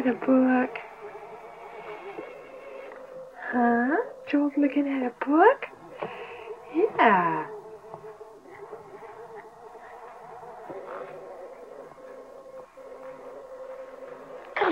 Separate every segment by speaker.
Speaker 1: a book. Huh? Joel's looking at a book? Yeah. Come.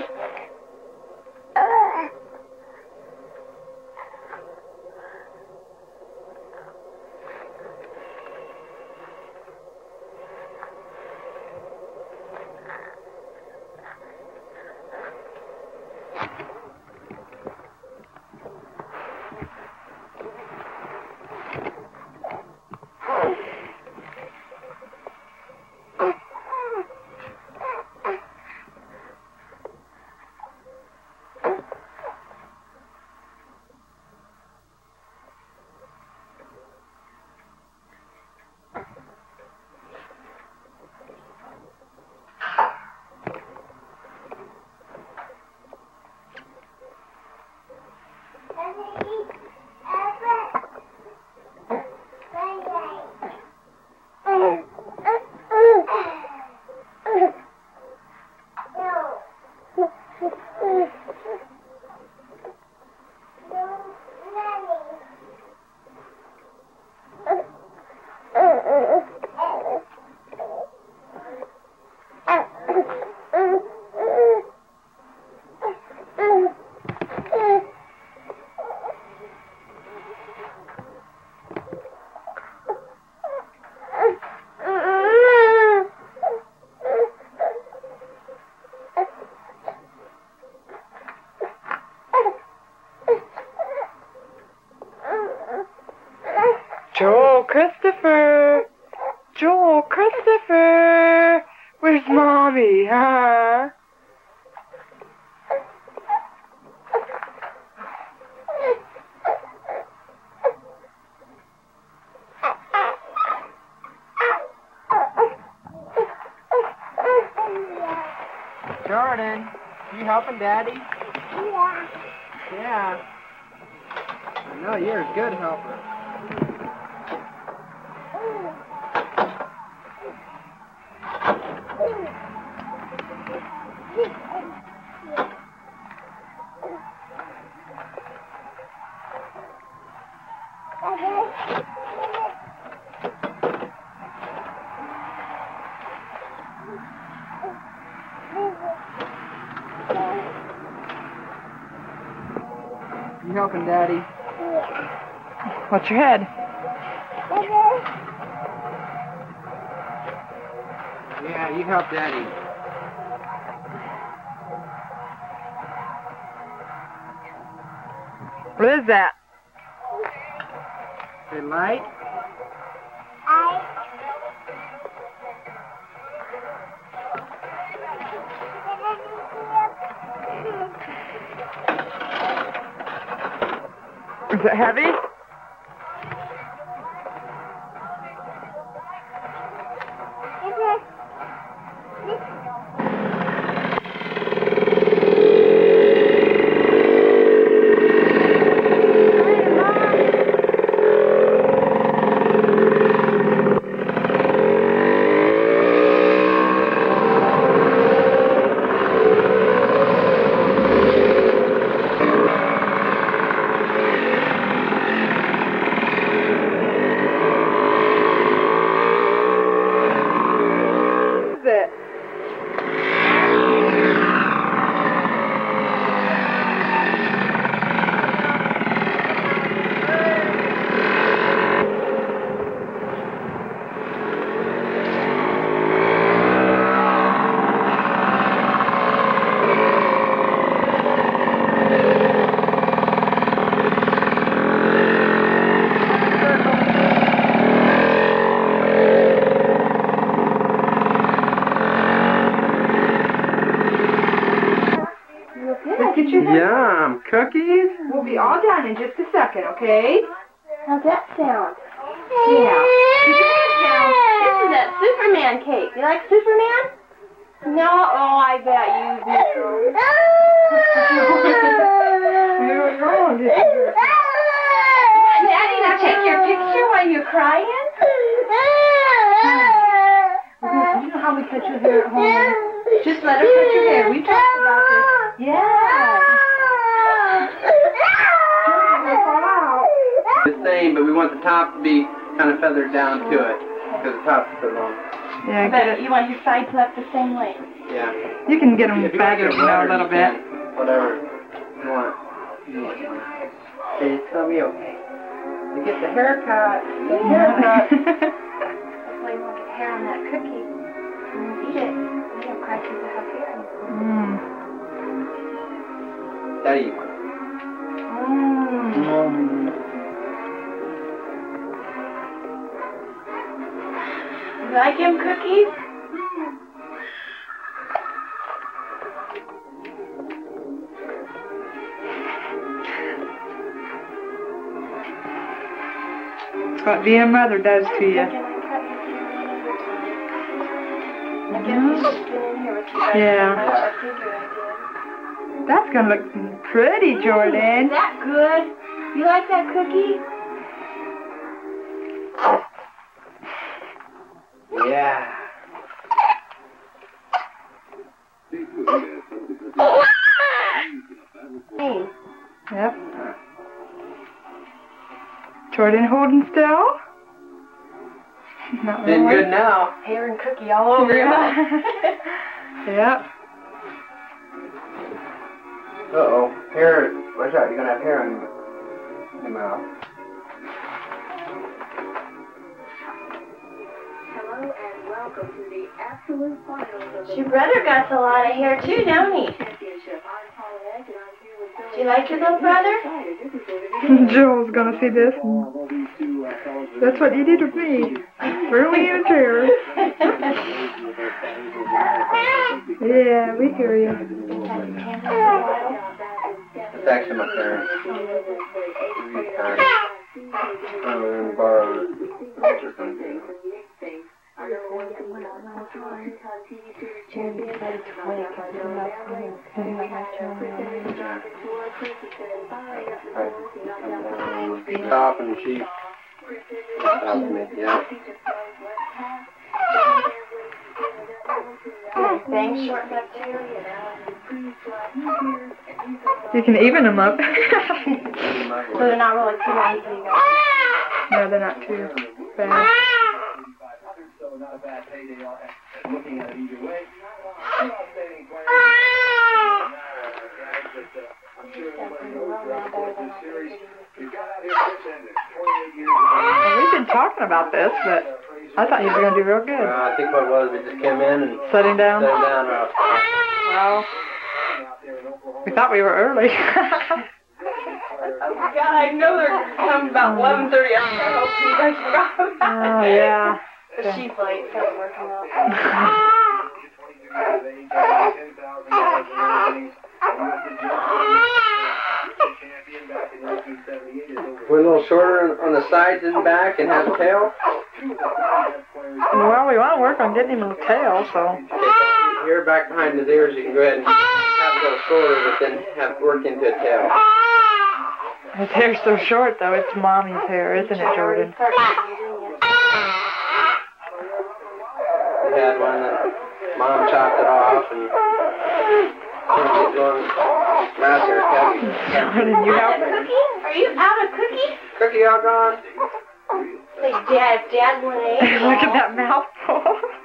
Speaker 1: Joel Christopher! Joel Christopher! Where's Mommy, huh?
Speaker 2: Jordan, you helping Daddy?
Speaker 3: Yeah.
Speaker 2: Yeah. I know you're a good helper. You helping Daddy?
Speaker 3: Yeah.
Speaker 1: What's your head?
Speaker 2: Yeah, you help Daddy.
Speaker 1: What is that?
Speaker 2: Say light.
Speaker 1: Is it heavy?
Speaker 2: Yum. Cookies?
Speaker 1: We'll be all done in just a second, okay?
Speaker 3: How's that sound?
Speaker 1: Yeah.
Speaker 3: Keep your head down. This is that Superman cake. You like Superman? No? Oh, I bet you do.
Speaker 1: You're wrong.
Speaker 3: Daddy, now take your picture while you're crying? You know how we cut your hair at home? Just let her cut your hair. We talked about this. Yeah.
Speaker 2: The same, but we want the top to be kind of feathered down to it because the top's so long.
Speaker 1: Yeah, get it.
Speaker 3: You want your sides left the same way.
Speaker 2: Yeah.
Speaker 1: You can get them
Speaker 2: If you want to
Speaker 1: feathered
Speaker 2: get it
Speaker 1: now a
Speaker 2: wetter,
Speaker 1: little
Speaker 2: you
Speaker 1: bit.
Speaker 2: can. Whatever you want. It's gonna be okay. You get the haircut. The haircut.
Speaker 3: That's why you want to get hair on that cookie. Eat it. You don't cry because you have hair.
Speaker 2: Daddy.
Speaker 3: You like him cookies?
Speaker 1: That's what being a mother does to you.
Speaker 3: I guess he's just been in here with you guys.
Speaker 1: Yeah.
Speaker 3: I figured I did.
Speaker 1: That's gonna look pretty, Jordan.
Speaker 3: Is that good? You like that cookie?
Speaker 2: Yeah.
Speaker 3: Hey.
Speaker 1: Yep. Jordan holding still? Not
Speaker 2: Been
Speaker 1: really.
Speaker 2: good now.
Speaker 3: Hair and cookie all over him.
Speaker 1: Yep.
Speaker 2: Uh-oh. Hair. Watch out. You're going to have hair on your mouth.
Speaker 4: Hello and welcome to the absolute finals of the
Speaker 3: Your brother got a lot of hair too, don't he?
Speaker 4: championship. I'm Paulette and I'm here with
Speaker 3: Do you like your little brother?
Speaker 1: Joel's gonna see this. That's what you did with me. Threw me in a chair. Yeah, we hear you.
Speaker 2: It's actually my parents. I'm going to borrow it. Top and cheap. Top me, yeah.
Speaker 3: Bangs short back too.
Speaker 1: You can even them up.
Speaker 3: So they're not really too long for you guys.
Speaker 1: No, they're not too bad. Well, we've been talking about this, but I thought you were going to do real good.
Speaker 2: I think what it was, we just came in and
Speaker 1: Setting down?
Speaker 2: settled down rough.
Speaker 1: Well, we thought we were early.
Speaker 3: Oh my God, I know they're coming about 11:30. I hope you guys forgot about
Speaker 1: Oh, yeah.
Speaker 3: But she's late, so it's working out.
Speaker 2: We're a little shorter on the sides and back and have a tail.
Speaker 1: Well, we want to work on getting him a tail, so.
Speaker 2: Here back behind his ears, you can go ahead and have a little shorter, but then have work into a tail.
Speaker 1: His hair's so short, though. It's mommy's hair, isn't it, Jordan?
Speaker 2: We had one that Mom chopped it off and it's going last haircut.
Speaker 1: Jordan, you help me.
Speaker 3: Are you out of cookies?
Speaker 2: Cookie all gone.
Speaker 3: Say, Dad, Dad went to eat.
Speaker 1: Look at that mouthful.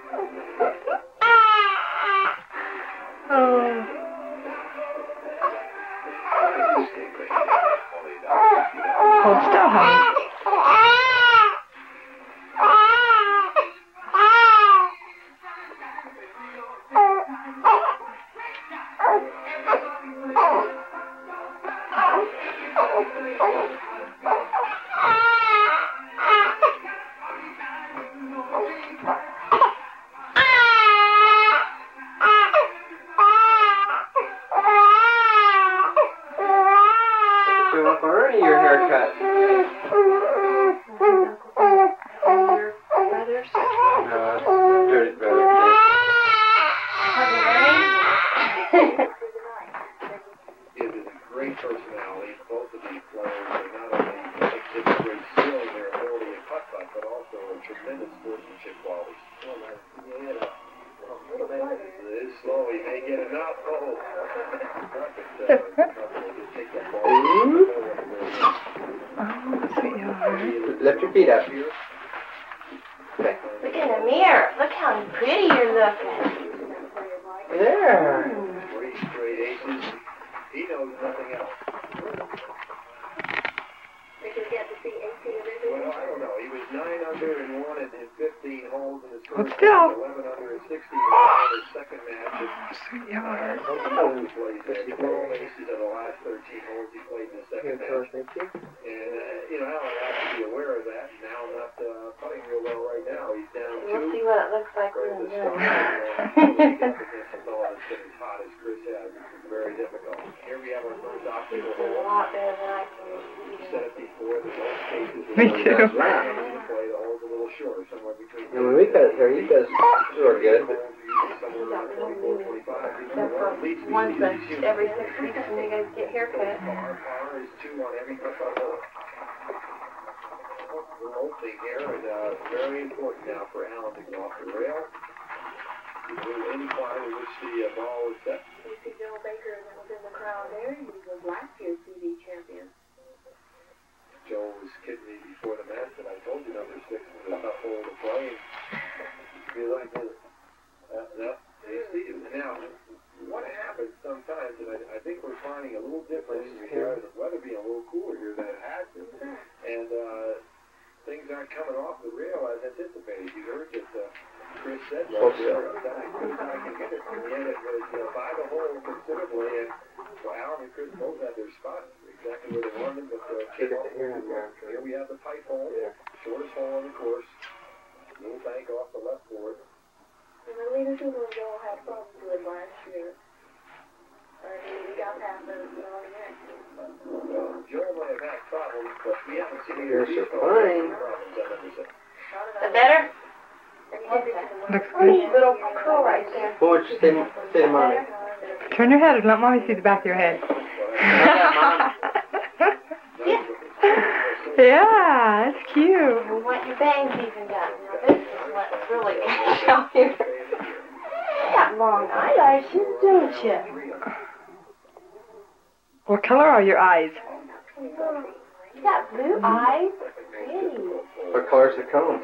Speaker 1: Oh. Hold still, honey.
Speaker 2: You want for Ernie your haircut? No, that's dirty brother.
Speaker 5: Is a great personality. Both of these players are not only exhibit great skill in their ability to putt, but also a tremendous sportsmanship quality. It is slow. He may get enough. Oh.
Speaker 2: Lift your feet up. Okay.
Speaker 3: Look in the mirror. Look how pretty you're looking.
Speaker 2: There.
Speaker 5: 3 straight aces. He knows nothing else. Well, I don't know. He was 9 under and 1 in 15 holes in his first match, 11 under and 16 in his second match.
Speaker 1: Sweetheart.
Speaker 5: He played 12 aces of the last 13 holes he played in the second match. And, Alan has to be aware of that. Now not putting real well right now. He's down 2.
Speaker 3: We'll see what it looks like when
Speaker 5: The
Speaker 3: you're
Speaker 5: start
Speaker 3: done.
Speaker 5: against a fellow that's been as hot as Chris has. It's very difficult. Here we have our first obstacle
Speaker 3: A
Speaker 5: hole.
Speaker 3: lot better than I can.
Speaker 5: Said it before, the most cases
Speaker 1: Me too.
Speaker 5: play the holes a little shorter, somewhere between.
Speaker 2: And when we cut it here, you guys sure good, but
Speaker 5: Somewhere around 24, 25.
Speaker 3: Except for once every 6 weeks when you guys get haircuts.
Speaker 5: Par is 2 on every cut-off hole. We're opening here, and very important now for Alan to go off the rail. A little incline in which the ball was set.
Speaker 4: You see Joe Baker that was in the crowd there. He was last year's CD champion.
Speaker 5: Joe was kidding me before the match, and I told you number 6 was a tough hole to play. Be like this. Now, what happens sometimes, and I think we're finding a little difference because of the weather being a little cooler here than it has been, and things aren't coming off the rail as anticipated. You heard that Chris said right there, I can get it, and yet it was by the hole considerably, and Alan and Chris both had their spots exactly where they wanted, but came off. Here we have the pipe hole, shortest hole on the course, little bank off the left board.
Speaker 4: And the leaders of Joe had problems with last year. He got past those on the next.
Speaker 5: Well, Joe might have had problems, but we haven't seen any
Speaker 2: You're
Speaker 5: of these
Speaker 2: so fine.
Speaker 5: problems, I've ever seen.
Speaker 3: Is that better?
Speaker 1: Looks good.
Speaker 3: Little curl right there.
Speaker 2: why don't you say to Mommy?
Speaker 1: Turn your head and let Mommy see the back of your head. Yeah, that's cute.
Speaker 3: You want your bangs even done. Now this is what's really going to show you. You got long eyelashes, don't you?
Speaker 1: What color are your eyes?
Speaker 3: You got blue eyes. Pretty.
Speaker 2: What color's the cone?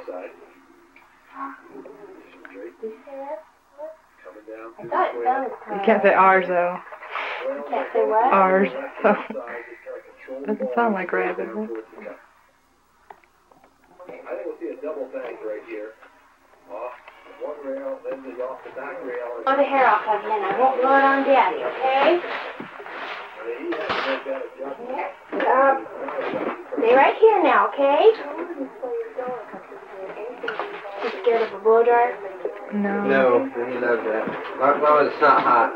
Speaker 3: Did you say that?
Speaker 5: Coming down
Speaker 3: I thought it sounded
Speaker 1: You
Speaker 3: kind
Speaker 1: can't say ours though.
Speaker 3: You can't say what?
Speaker 1: Ours. So doesn't sound like red, does it?
Speaker 5: I think we'll see a double bank right here. Off one rail, then off the back rail.
Speaker 3: Oh, the hair off of you, and I won't blow it on Daddy, okay?
Speaker 5: He has to make that adjustment.
Speaker 3: Stay right here now, okay? You scared of a blow dryer?
Speaker 1: No.
Speaker 2: No, he loves that. As long as it's not hot.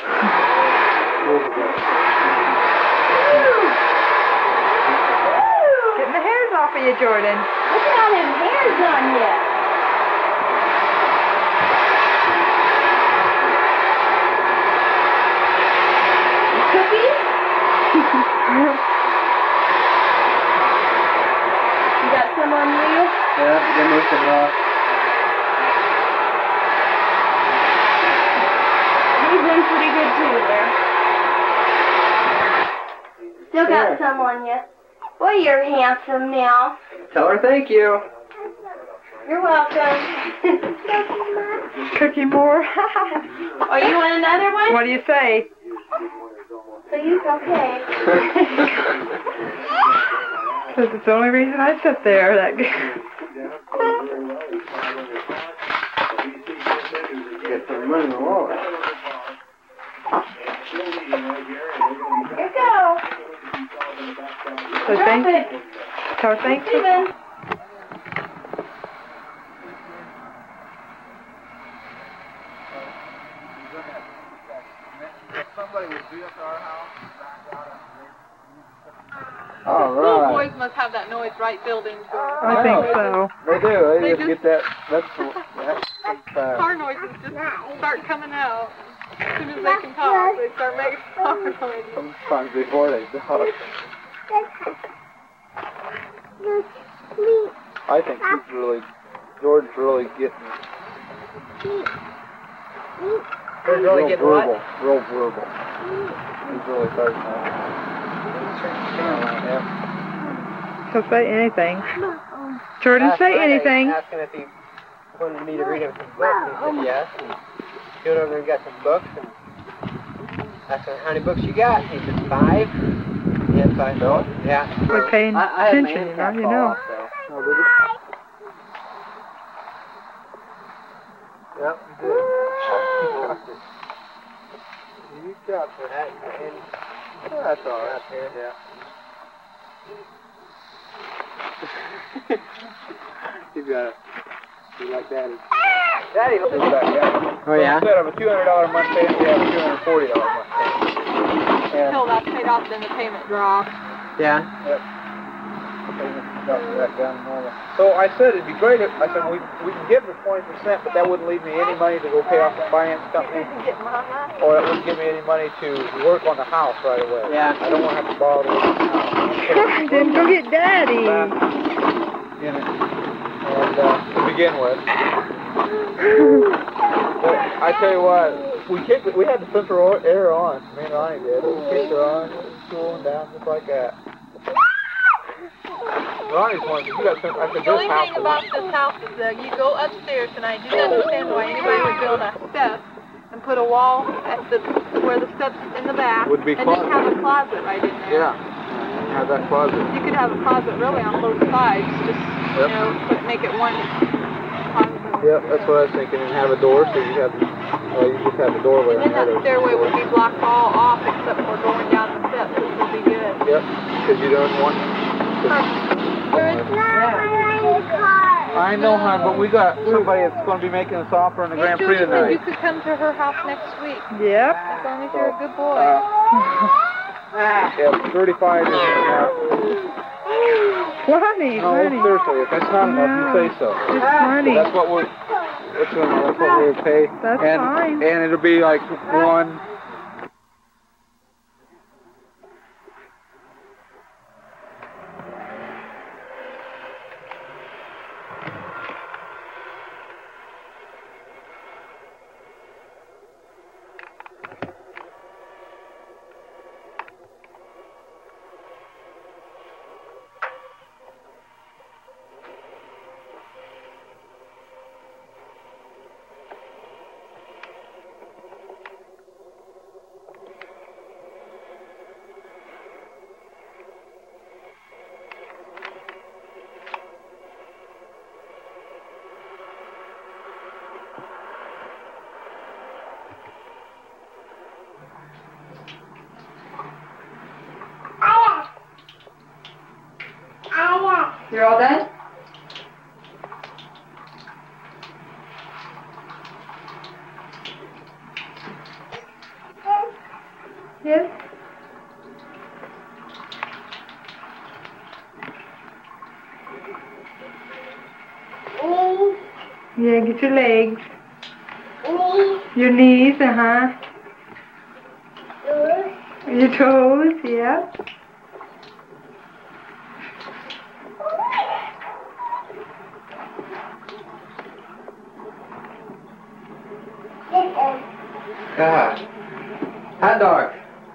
Speaker 1: Getting the hairs off of you, Jordan.
Speaker 3: Look at all them hairs on you. Cookie? You got some on you?
Speaker 2: Yeah, get most of it off.
Speaker 3: You've been pretty good too there. Still got some on you. Boy, you're handsome now.
Speaker 2: Tell her thank you.
Speaker 3: You're welcome.
Speaker 1: Cookie more.
Speaker 3: Oh, you want another one?
Speaker 1: What do you say?
Speaker 3: Please, okay.
Speaker 1: Because it's the only reason I sit there. That
Speaker 2: Get some money in the wallet.
Speaker 3: Here you go.
Speaker 1: So thank you. So thank you.
Speaker 3: Steven.
Speaker 2: All
Speaker 6: Little
Speaker 2: right.
Speaker 6: boys must have that noise right built into them.
Speaker 1: I think so.
Speaker 2: They do. They
Speaker 6: They
Speaker 2: just
Speaker 6: just-
Speaker 2: get that.
Speaker 6: Car noises just start coming out. As soon as they can talk, they start making car noises.
Speaker 2: Sometimes before they talk. I think he's really, Jordan's really getting real verbal. Real verbal. He's really starting to. Yeah.
Speaker 1: So say anything. Jordan, say anything.
Speaker 2: Asking if he wanted me to read him some books. He said yes. And he went over there and got some books. And asked him, how many books you got? He said 5. He had 5 books. Yeah.
Speaker 1: We're paying attention, you know.
Speaker 2: Oh, did he? Yep, you did. You dropped it. That's all right. Yeah. You got it. You like Daddy. Daddy, look at that. Oh, yeah? Instead of a $200 a month payment, we have a $240 a month payment.
Speaker 6: Until that's paid off, then the payment drops.
Speaker 2: Yeah?
Speaker 5: Yep. Back down to normal. So I said it'd be great if, I said we can give the 20%, but that wouldn't leave me any money to go pay off the finance company. Or it wouldn't give me any money to work on the house right away.
Speaker 2: Yeah.
Speaker 5: I don't want to have to borrow to work on the house.
Speaker 1: Then go get Daddy.
Speaker 5: In it. And to begin with. But I tell you what, we had the central air on. Me and Ronnie did. We kicked her on, cooling down just like that. Ronnie's one, you got some, I said,
Speaker 6: The only thing about this house is that you go upstairs, and I do not understand why anybody would build a step and put a wall at where the steps in the back,
Speaker 5: Would be
Speaker 6: and then have a closet right in there.
Speaker 5: Yeah, have that closet.
Speaker 6: You could have a closet really on both sides, just, you know, make it one closet.
Speaker 5: Yeah, that's what I was thinking, and have a door, so you have, you just have a doorway
Speaker 6: And then
Speaker 5: on the
Speaker 6: that stairway would be blocked all off except for going down the steps, which would be good.
Speaker 5: Yep, because you don't want... I know, hon, but we got somebody that's going to be making us offer in the Grand Prix tonight.
Speaker 6: You could come to her house next week.
Speaker 1: Yep.
Speaker 6: As long as you're a good boy.
Speaker 5: Yeah, 35 is
Speaker 1: Funny,
Speaker 5: no,
Speaker 1: funny.
Speaker 5: seriously, if that's not enough, you say so.
Speaker 1: It's funny.
Speaker 5: That's what we'll pay.
Speaker 1: That's fine.
Speaker 5: And it'll be like one...
Speaker 3: You're all done?
Speaker 1: Yes. Yeah, get your legs. Your knees, Your toes, yeah.
Speaker 2: God. Hot dog.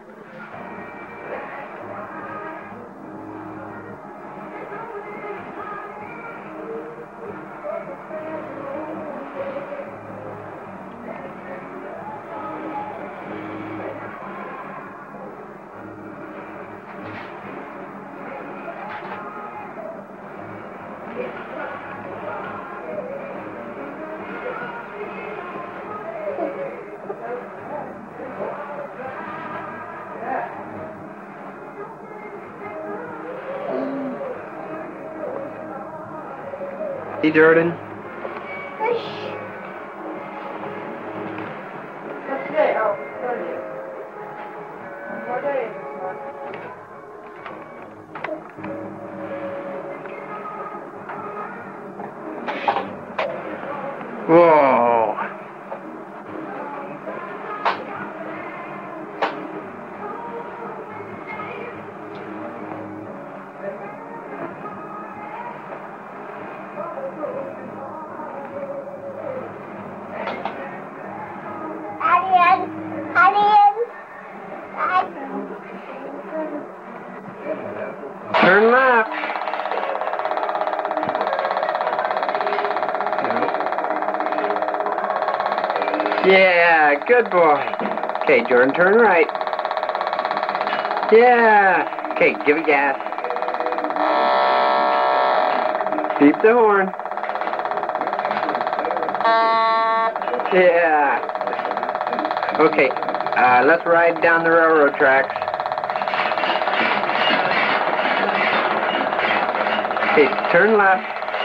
Speaker 7: Hey, Jordan.
Speaker 1: What's today? Oh, 30th. What day?
Speaker 7: Whoa.
Speaker 2: Yeah, good boy. Okay, Jordan, turn right. Yeah. Okay, give it gas. Beep the horn. Yeah. Okay, let's ride down the railroad tracks. Okay, turn left.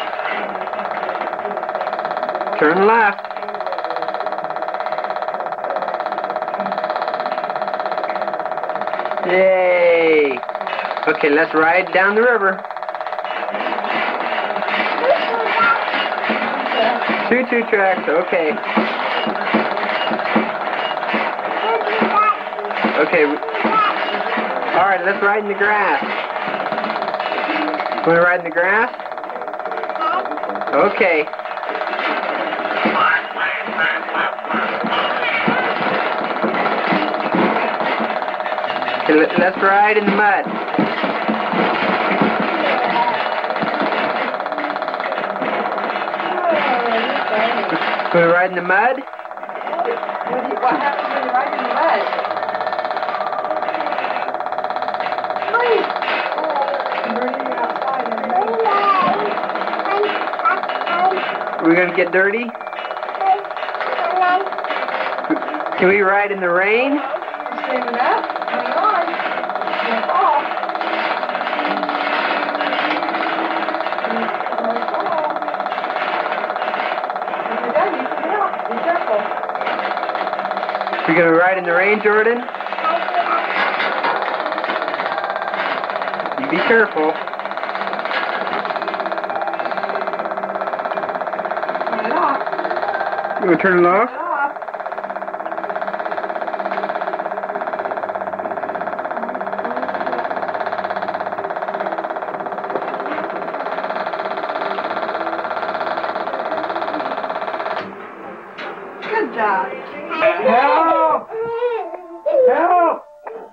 Speaker 2: Turn left. Yay! Okay, let's ride down the river. Two tracks, okay. Okay. Alright, let's ride in the grass. Want to ride in the grass? Okay. Okay, let's ride in the mud. Want to ride in the mud?
Speaker 6: What happens when you ride in the mud?
Speaker 2: We're gonna get dirty? Can we ride in the rain?
Speaker 6: Saving up? Hang on. Don't fall. When you're done, you can get out. Be careful.
Speaker 2: We gonna ride in the rain, Jordan? You be careful.
Speaker 6: Turn it off.
Speaker 2: You wanna turn it off?
Speaker 6: Turn it off. Good job.
Speaker 2: Help! Help!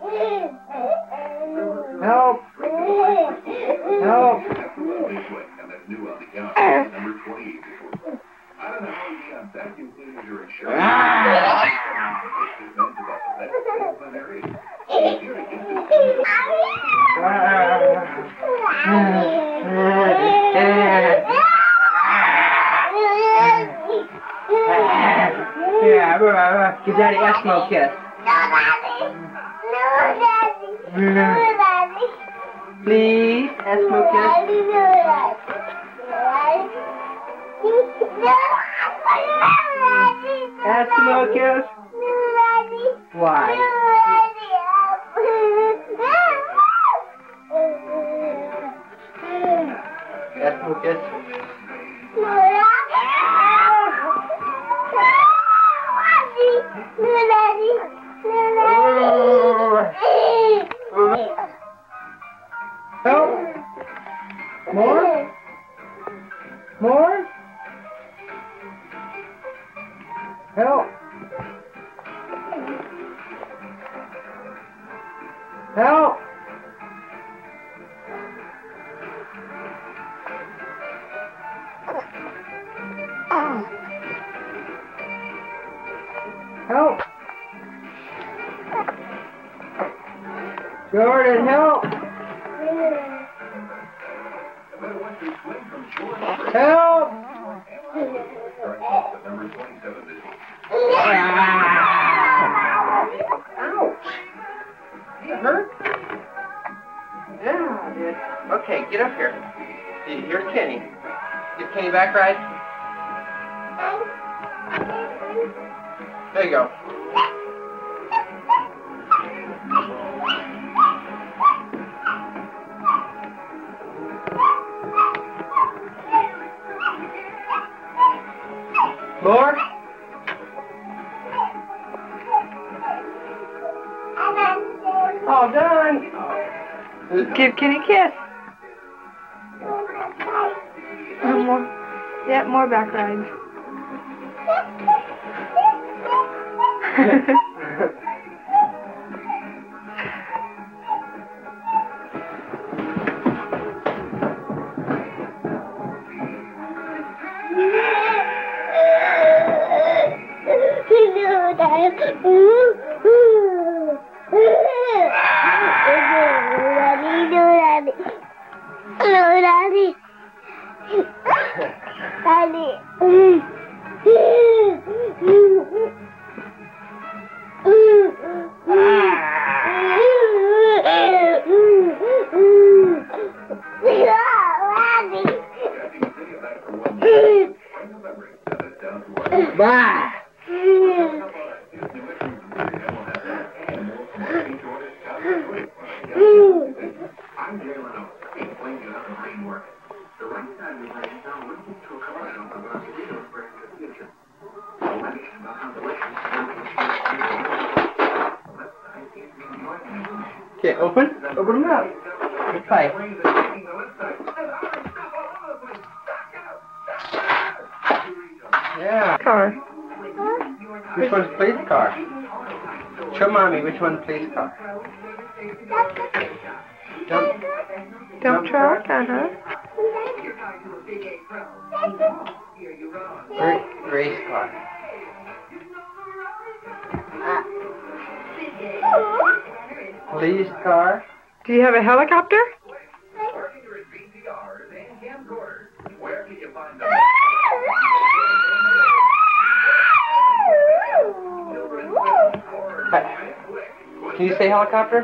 Speaker 2: Help! Help!
Speaker 5: And that's new on the count. Number 28. I don't know how you got that. You included your insurance.
Speaker 2: Yeah, give Daddy Eskimo kiss. Please, Eskimo kiss. Eskimo kiss. Why? Eskimo kiss. Help! More? More? Help! Help! Help! Jordan, help! Help! Ouch! That hurt? Yeah, it did. Okay, get up here. Here's Kenny. Get Kenny back right. There you go. More? All done. Give Kenny a kiss.
Speaker 1: More. Yeah, more back rides.
Speaker 2: Bye. Okay, open them up. Bye. Yeah.
Speaker 1: Car.
Speaker 2: Which one's police car? Show mommy which one's police car.
Speaker 1: Dump truck, uh-huh.
Speaker 2: Race car. Police car.
Speaker 1: Do you have a helicopter?
Speaker 2: Can you say helicopter?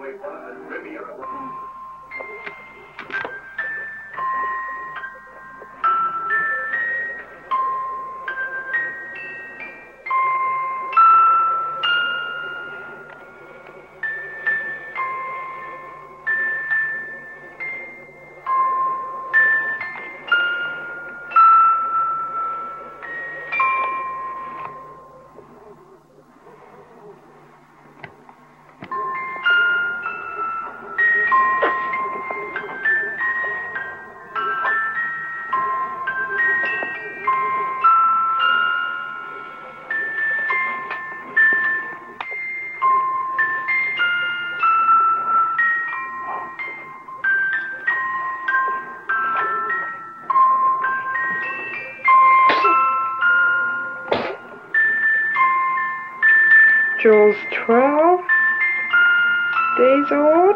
Speaker 1: Joel's 12 days old.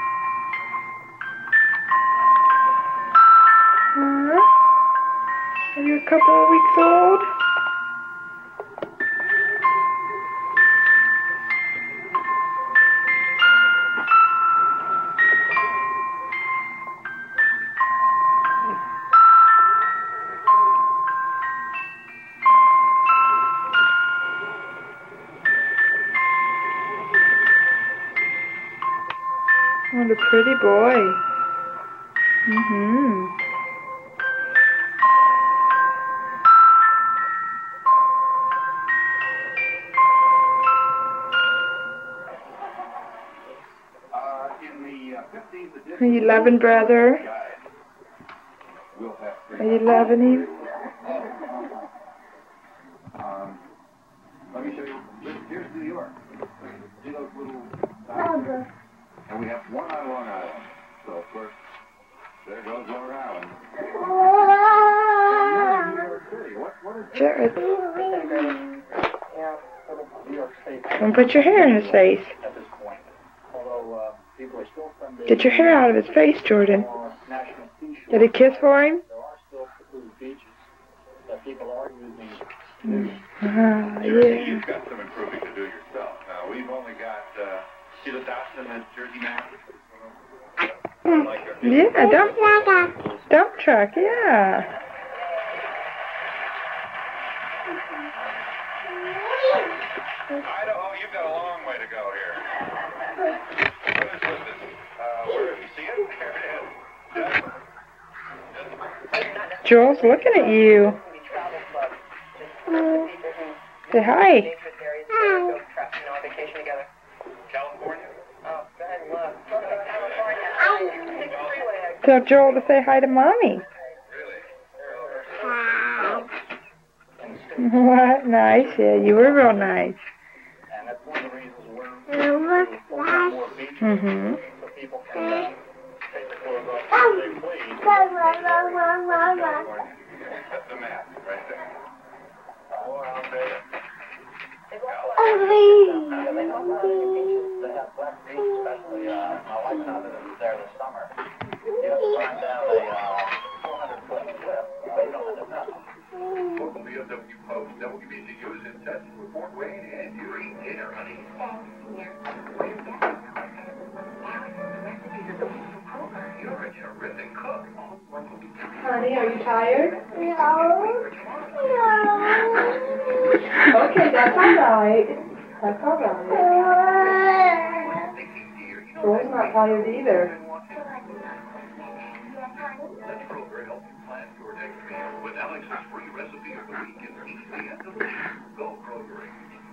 Speaker 1: Are you a couple of weeks old? What a pretty boy. Mm-hmm. Are you loving brother? Are you loving him?
Speaker 5: Let me show you. Here's New York. See those little dots? And we have one on Long Island. So, of course, there goes Long Island.
Speaker 1: Jared. Don't put your hair in his face. Get your hair out of his face, Jordan. Did a kiss for him? Yeah.
Speaker 5: You've got some improving to do yourself. Now, we've only got, see the dots in that jersey map?
Speaker 1: Yeah, dump truck, yeah.
Speaker 5: Idaho, you've got a long way to go here. What is this? Where, you see it? There it is.
Speaker 1: Joel's looking at you. Say hi. Tell Joel to say hi to Mommy. What? Nice. Yeah, you were real nice. Mm-hmm.
Speaker 5: That's the map right there. Oh, I'll tell you. Local BMW Post, WBCU is in touch with Fort Wayne and Erie. Dinner, honey. You're a terrific cook.
Speaker 1: Honey, are you tired?
Speaker 4: No.
Speaker 1: Okay, that's alright. That's alright. Joel's not tired either.
Speaker 5: Let Kroger help you plan your next meal with Alex's free recipe of the week and easy and delicious. Go Krogering.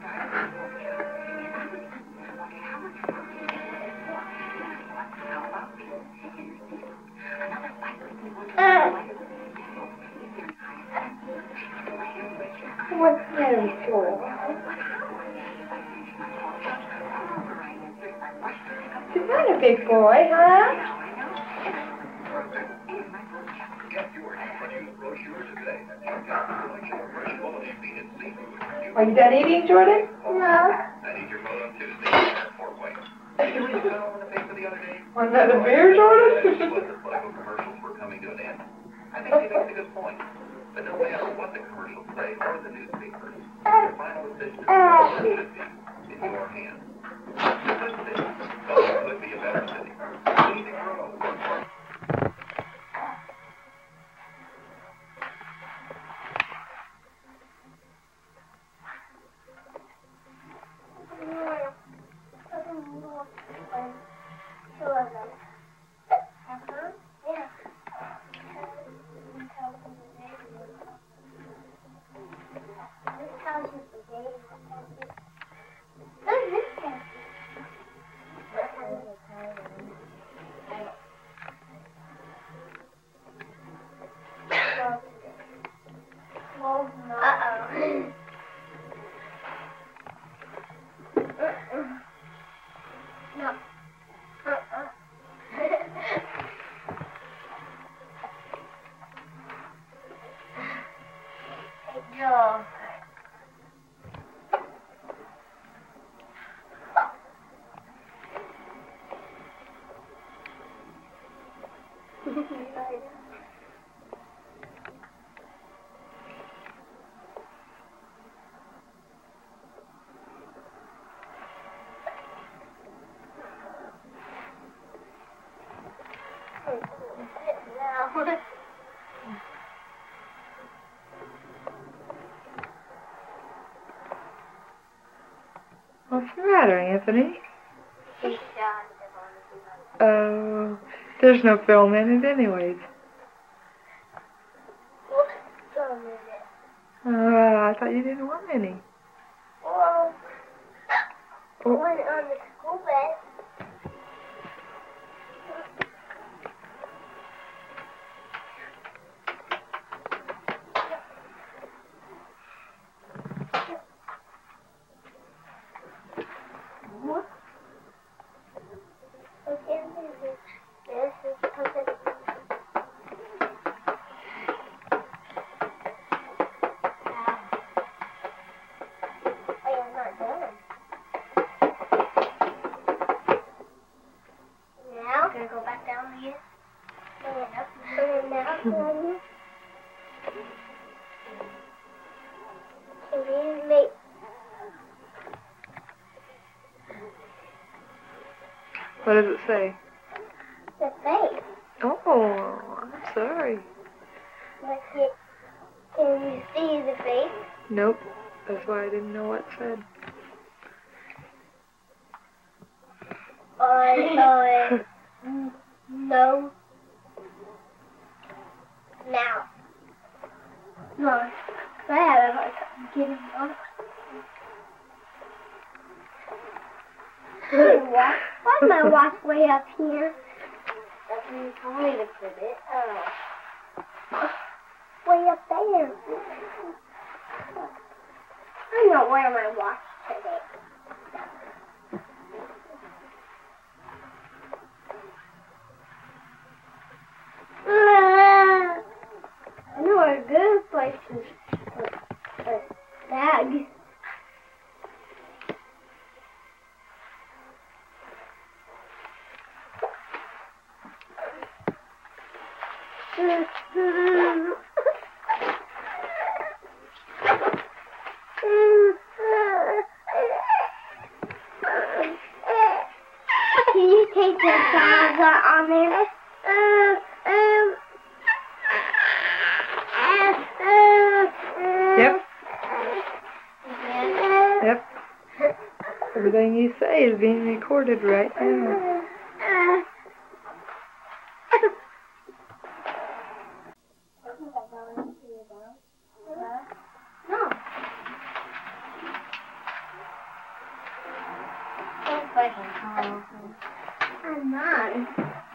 Speaker 4: What's very cool?
Speaker 1: You're not a big boy, huh?
Speaker 5: Get your unused brochure today and check out the selection of fresh quality meat and seafood.
Speaker 1: Are you done eating, Jordan?
Speaker 4: No.
Speaker 5: I need your vote on Tuesday at Fort Wayne. Did you read the column in the paper the other day?
Speaker 1: Want another beer, Jordan?
Speaker 5: What the political commercials were coming to an end. I think he makes a good point. But no matter what the commercials say or the newspapers, the final decision should be in your hands. Good city. Oh, it could be a better city. We need to grow.
Speaker 1: What's the matter, Anthony? Oh, there's no film in it anyways. I thought you didn't want any.
Speaker 4: Well,
Speaker 1: Oh.
Speaker 4: one on the school bed.
Speaker 1: What does it say?
Speaker 4: The face.
Speaker 1: Oh, I'm sorry.
Speaker 4: Can you see the face?
Speaker 1: Nope. That's why I didn't know what it said.
Speaker 4: No. Now. No. I have a hard time getting on. Why's my watch way up here? That's when you told me to put it. Way up there. I'm not wearing my watch today. I know a good place to put a bag.
Speaker 8: Can you take the sounds on there?
Speaker 1: Yep. Yep. Everything you say is being recorded right now.
Speaker 8: No. I'm not.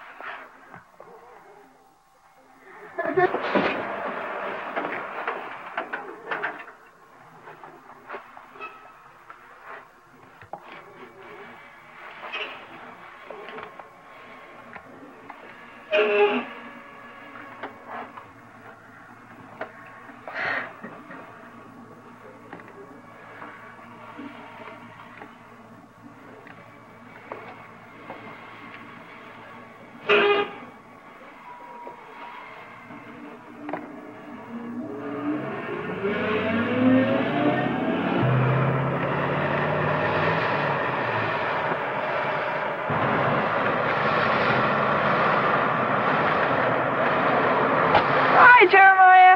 Speaker 1: Hi, Jeremiah.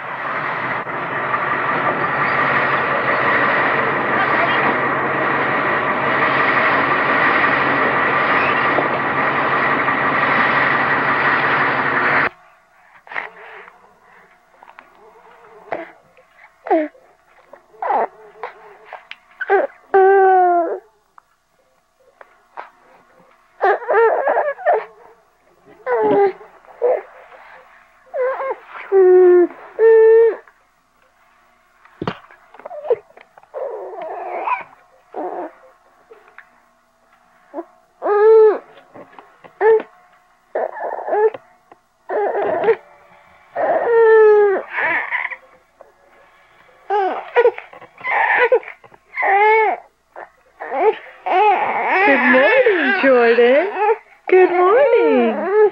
Speaker 1: Good morning, Jordan. Good morning.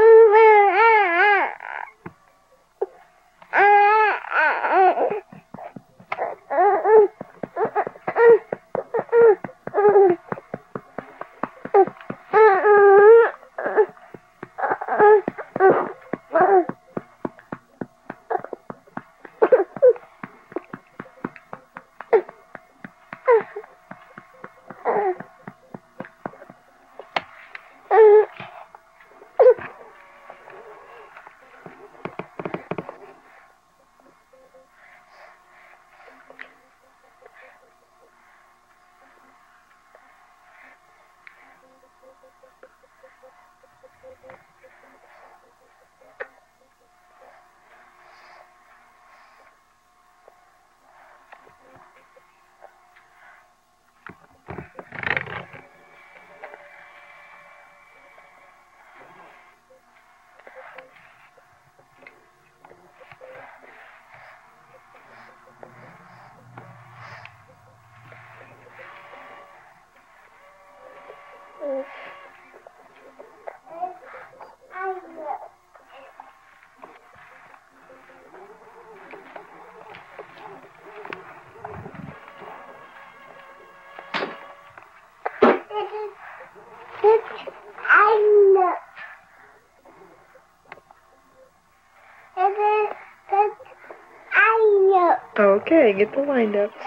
Speaker 1: Okay, get the wind up.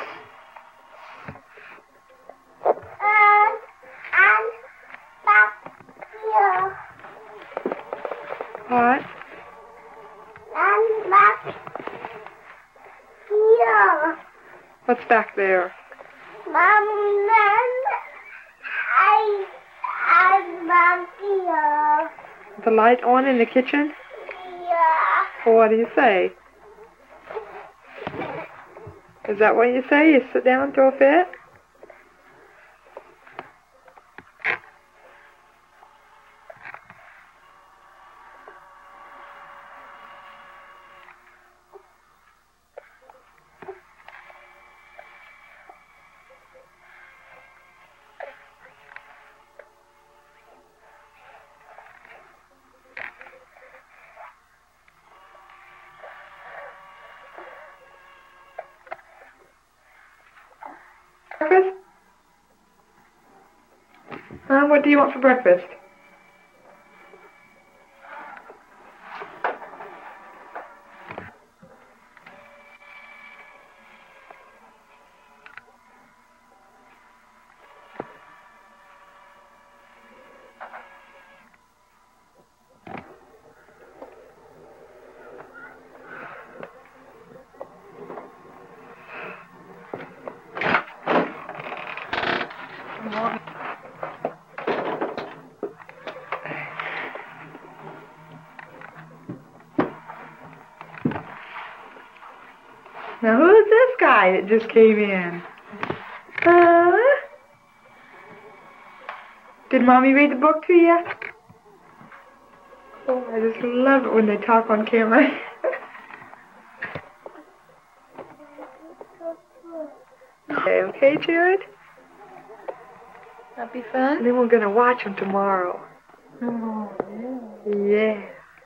Speaker 1: What? What's back there? The light on in the kitchen? Well, what do you say? Is that what you say? You sit down and throw a fit? Breakfast? What do you want for breakfast? Now who's this guy that just came in? Did Mommy read the book to you? Oh, I just love it when they talk on camera. Okay, Jared?
Speaker 6: That'd be fun.
Speaker 1: And then we're going to watch them tomorrow.
Speaker 6: Oh,
Speaker 1: yeah.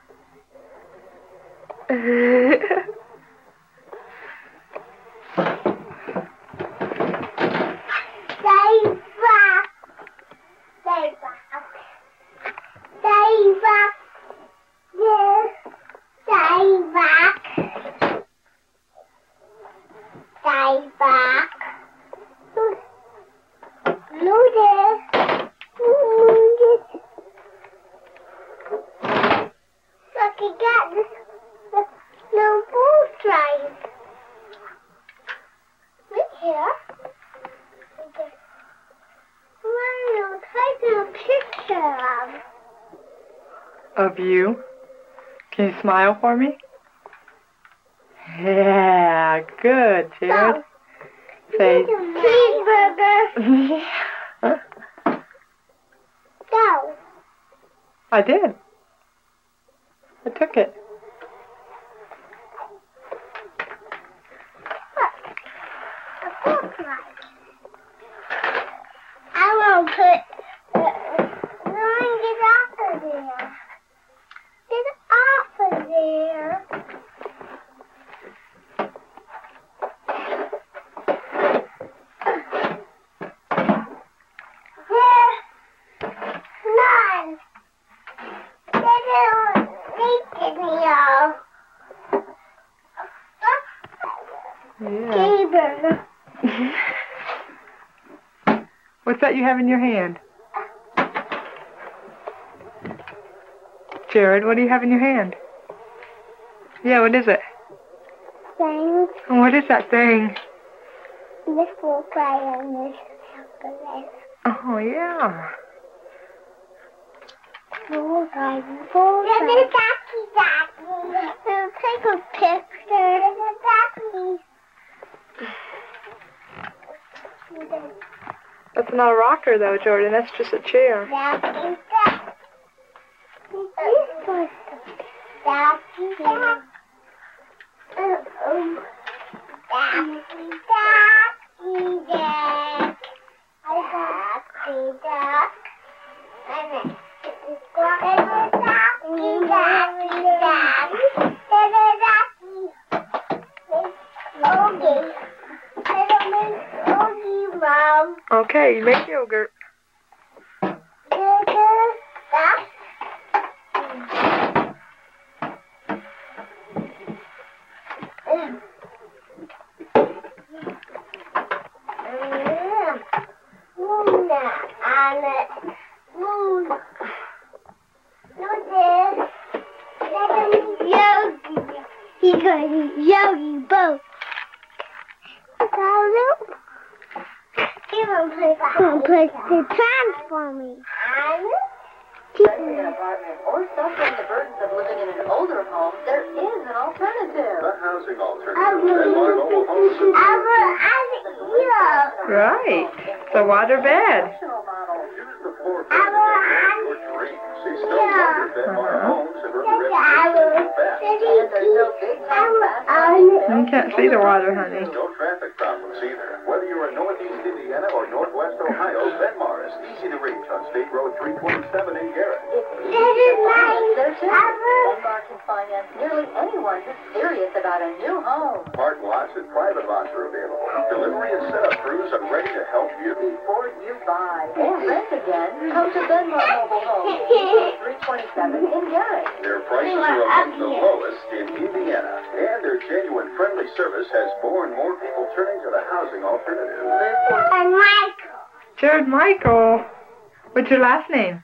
Speaker 1: Of you. Can you smile for me? Yeah, good, Jared. Say cheeseburger. Go. I did. I took it.
Speaker 8: I won't put. Get off of there. Get off of there. None. They don't need me all.
Speaker 1: Yeah. What's that you have in your hand? Jared, what do you have in your hand? Yeah, what is it?
Speaker 8: Thing.
Speaker 1: What is that thing?
Speaker 8: This will play on this chocolate.
Speaker 1: Oh, yeah.
Speaker 8: There's a ducky. Take a picture. There's a ducky.
Speaker 1: That's not a rocker, though, Jordan. That's just a chair.
Speaker 8: Ducky.
Speaker 1: Okay, you make yogurt.
Speaker 8: He's going to Yogi boat. He won't play the transforming.
Speaker 9: Renting an apartment or suffering the burdens of living in an older home, there is an alternative.
Speaker 5: The housing alternative.
Speaker 1: Right. It's a water bed.
Speaker 5: Use the floor plan to your dreams. See still wonder bed model homes and residential best.
Speaker 9: And there's no big house back.
Speaker 1: You can't see the water, honey.
Speaker 5: No traffic problems either. Whether you're in Northeast Indiana or Northwest Ohio, Benmar is easy to reach on State Road 327 in Garrett.
Speaker 9: There too. Benmar can finance nearly anyone who's serious about a new home.
Speaker 5: Park lots and private lots are available. Delivery and setup crews are ready to help you.
Speaker 9: Before you buy or rent again, come to Benmar Mobile Home, 327 in Garrett.
Speaker 5: Their prices are among the lowest in Indiana, and their genuine friendly service has more and more people turning to the housing alternative.
Speaker 8: And Michael.
Speaker 1: Jared Michael. What's your last name?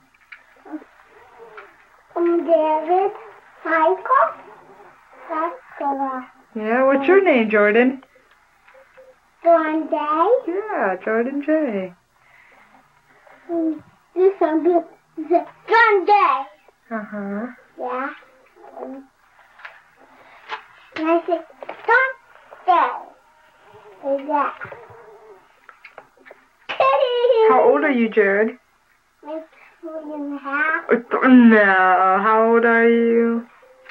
Speaker 8: David. Michael. That's the
Speaker 1: Yeah, what's your name, Jordan?
Speaker 8: one day.
Speaker 1: Yeah, Jordan J.
Speaker 8: This one be one day.
Speaker 1: Uh-huh.
Speaker 8: Yeah. And I said, Sunday. Is that?
Speaker 1: How old are you, Jared?
Speaker 8: Like 3.5.
Speaker 1: No, how old are you?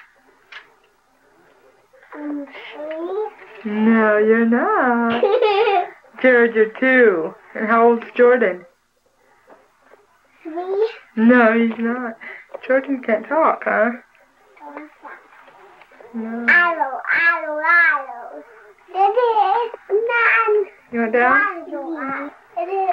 Speaker 8: 3.
Speaker 1: No, you're not. Jared, you're 2. And how old's Jordan?
Speaker 8: 3.
Speaker 1: No, he's not. Jordan can't talk, huh? No.
Speaker 8: Arrow. It is none.
Speaker 1: You want down?
Speaker 8: It is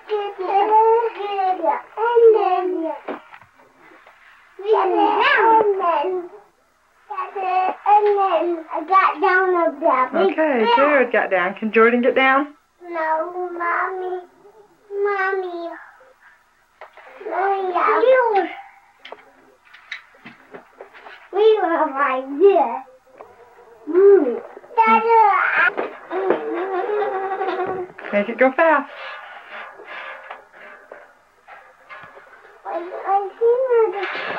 Speaker 8: and then I got down a bit.
Speaker 1: Okay, Jared got down. Can Jordan get down?
Speaker 8: No, Mommy. We were like this.
Speaker 1: Make it go fast.
Speaker 8: I see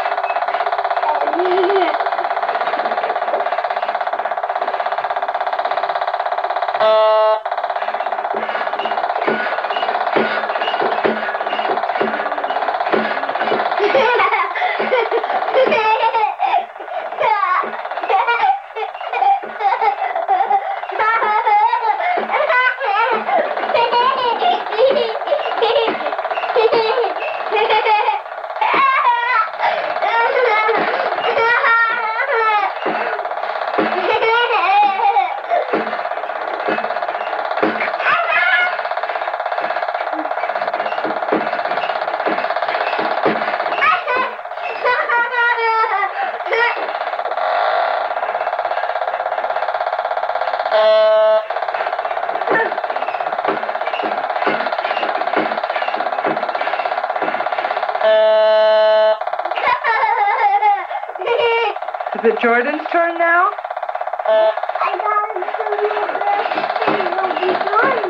Speaker 1: Is it Jordan's turn now?
Speaker 8: I got it will be done.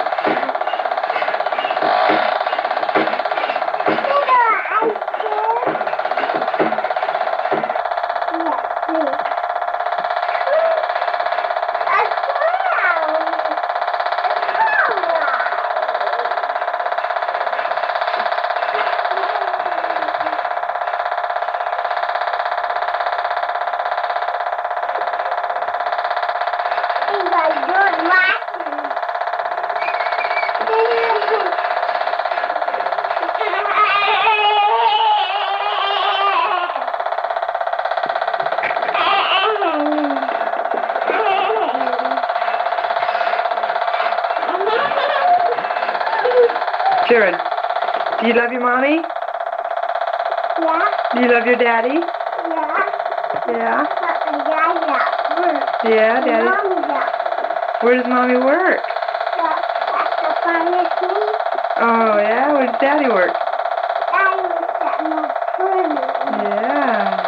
Speaker 1: Jared, do you love your mommy?
Speaker 8: Yeah.
Speaker 1: Do you love your daddy?
Speaker 8: Yeah.
Speaker 1: Yeah.
Speaker 8: But my daddy at work.
Speaker 1: Yeah, daddy.
Speaker 8: Mommy's at
Speaker 1: Where does mommy work?
Speaker 8: at the pharmacy.
Speaker 1: Oh, yeah? Where does daddy work?
Speaker 8: Daddy was at my pharmacy.
Speaker 1: Yeah.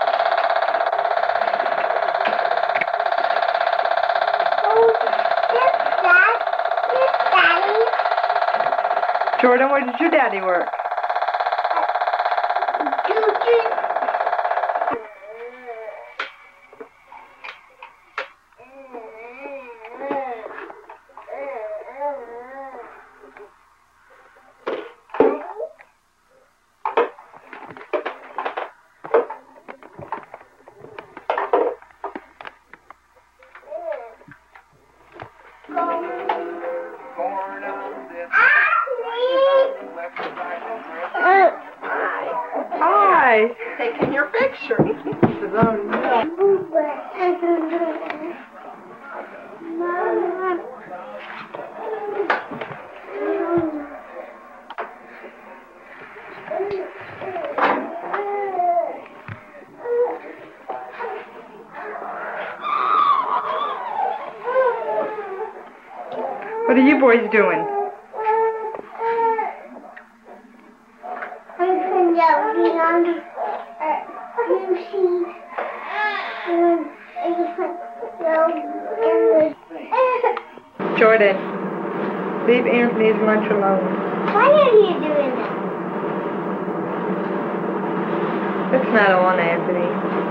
Speaker 8: Oh, this daddy.
Speaker 1: Jordan, where does your daddy work? What are you boys doing?
Speaker 8: I'm putting Jody on the
Speaker 1: Jordan, leave Anthony's lunch alone.
Speaker 8: Why are you doing that?
Speaker 1: It's not on, Anthony.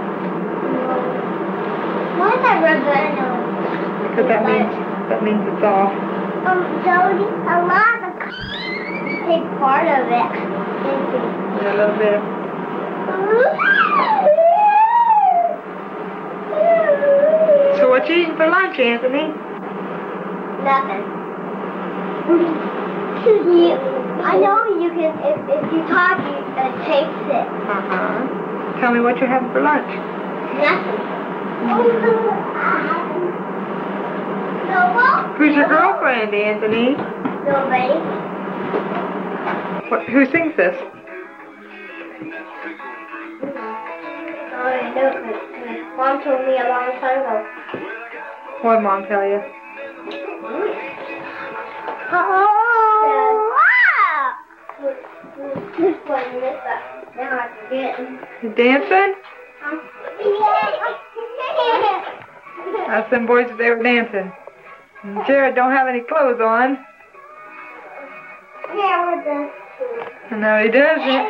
Speaker 8: Why is that rubber on?
Speaker 1: Because that means it's off.
Speaker 8: Jody, a lot of big part of it.
Speaker 1: Yeah, a little bit. So what you eating for lunch, Anthony?
Speaker 8: Nothing. I know you can, if you talk, you taste it.
Speaker 1: Uh-huh. Tell me what you're having for lunch.
Speaker 8: Nothing.
Speaker 1: Who's your girlfriend, Anthony?
Speaker 8: Nobody.
Speaker 1: Who sings this?
Speaker 8: I know, because Mom told me a long time ago.
Speaker 1: What did Mom tell you?
Speaker 8: This one missed that. Now I forget.
Speaker 1: You dancing? That's them boys, they were dancing. And Jared don't have any clothes on.
Speaker 8: Yeah, with this.
Speaker 1: No, he doesn't.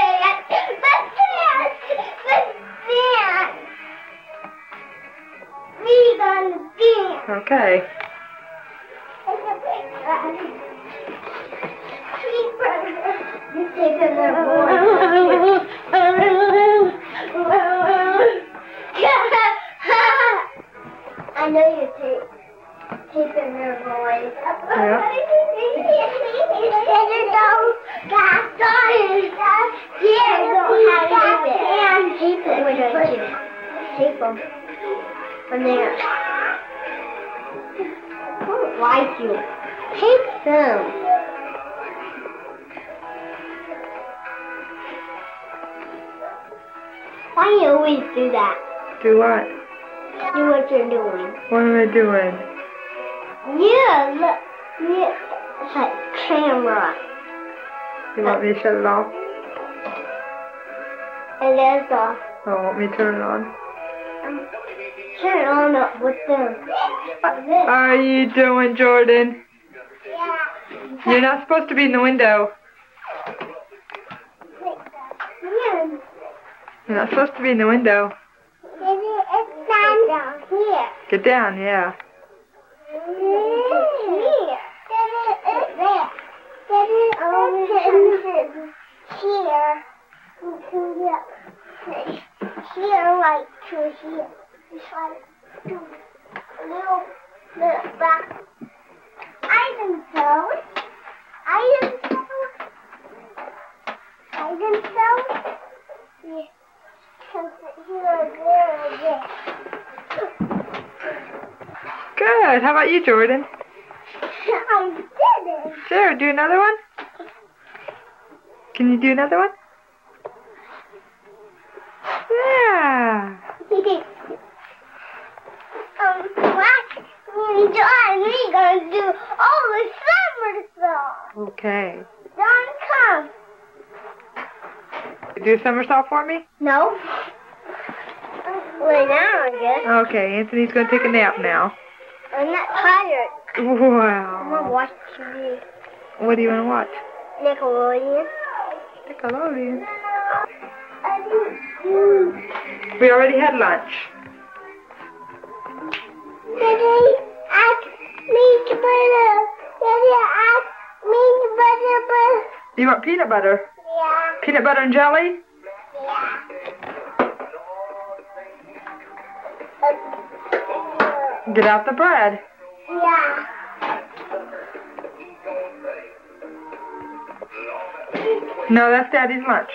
Speaker 1: Okay.
Speaker 8: I know you taping her voice.
Speaker 1: Yeah.
Speaker 8: Tape them. And there. I don't like you. Tape them. Why do you always do that?
Speaker 1: Do what?
Speaker 8: Do what you're doing.
Speaker 1: What am I doing?
Speaker 8: Yeah, look. Yeah. It's like camera.
Speaker 1: You want me to shut it off?
Speaker 8: And there's off.
Speaker 1: Oh, want me to turn it on?
Speaker 8: Turn it on up with them.
Speaker 1: What are you doing, Jordan?
Speaker 8: Yeah.
Speaker 1: You're not supposed to be in the window. You're not supposed to be in the window.
Speaker 8: It's down here.
Speaker 1: Get down, yeah.
Speaker 8: Here. Here, like to here. It's like a little back. I didn't sew. Yeah. Here.
Speaker 1: Good. How about you, Jordan?
Speaker 8: I did it.
Speaker 1: Jared, do another one? Can you do another one? Yeah.
Speaker 8: What? Me gonna do all the summer songs.
Speaker 1: Okay.
Speaker 8: Don't come.
Speaker 1: Do a somersault for me?
Speaker 8: No. Lay down, I guess.
Speaker 1: Okay, Anthony's going to take a nap now.
Speaker 8: I'm not tired. I'm
Speaker 1: Wow.
Speaker 8: gonna watch TV.
Speaker 1: What do you want to watch?
Speaker 8: Nickelodeon.
Speaker 1: Nickelodeon. We already had lunch.
Speaker 8: Daddy, ask me to butter. Daddy, ask me to butter.
Speaker 1: You want peanut butter?
Speaker 8: Yeah.
Speaker 1: Peanut butter and jelly?
Speaker 8: Yeah.
Speaker 1: Get out the bread.
Speaker 8: Yeah.
Speaker 1: No, that's Daddy's lunch.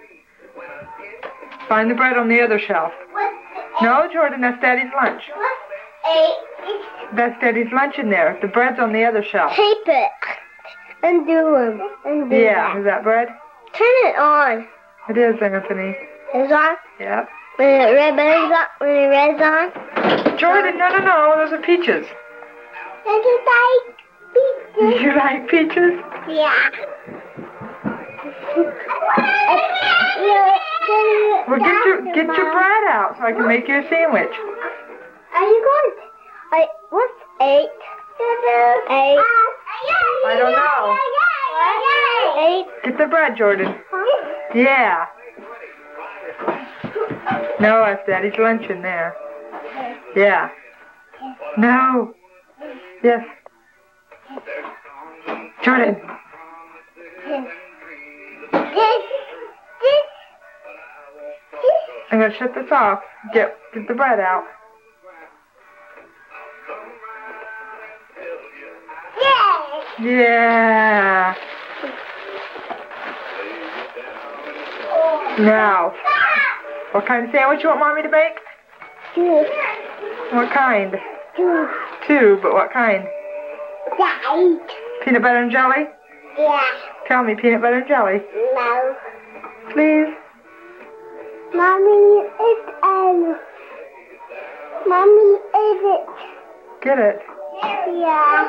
Speaker 1: Find the bread on the other shelf. No, Jordan, that's Daddy's lunch. That's Daddy's lunch in there. The bread's on the other shelf.
Speaker 8: Tape it. And do them. And do
Speaker 1: Yeah,
Speaker 8: that.
Speaker 1: is that bread?
Speaker 8: Turn it on.
Speaker 1: It is, Anthony.
Speaker 8: It's on?
Speaker 1: Yep.
Speaker 8: When the red button's on? When the red's on?
Speaker 1: Jordan, no. Those are peaches.
Speaker 8: It's like peaches.
Speaker 1: You like peaches?
Speaker 8: Yeah.
Speaker 1: Well, get your bread out so I can make you a sandwich.
Speaker 8: Are you going? What's 8? 8.
Speaker 1: I don't know.
Speaker 8: What? 8.
Speaker 1: Get the bread, Jordan. Yeah. No, that's Daddy's lunch in there. Yeah. No. Yes. Jordan. I'm gonna shut this off. Get the bread out. Yeah. Now, what kind of sandwich you want Mommy to bake?
Speaker 8: 2.
Speaker 1: What kind?
Speaker 8: 2.
Speaker 1: 2, but what kind?
Speaker 8: Yeah.
Speaker 1: Peanut butter and jelly?
Speaker 8: Yeah.
Speaker 1: Tell me, peanut butter and jelly.
Speaker 8: No.
Speaker 1: Please?
Speaker 8: Mommy, it's Mommy, is it?
Speaker 1: Get it.
Speaker 8: Yeah.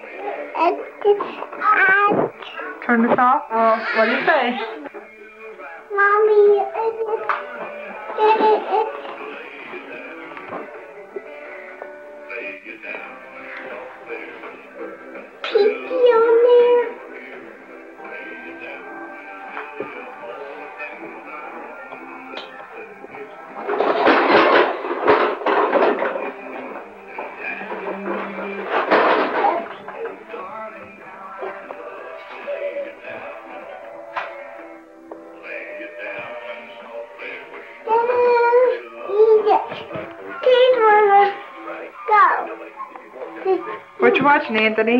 Speaker 8: It's
Speaker 1: Turn this off? Oh, what do you say?
Speaker 8: Mommy, is it? It's pee-pee on there.
Speaker 1: What you watching, Anthony?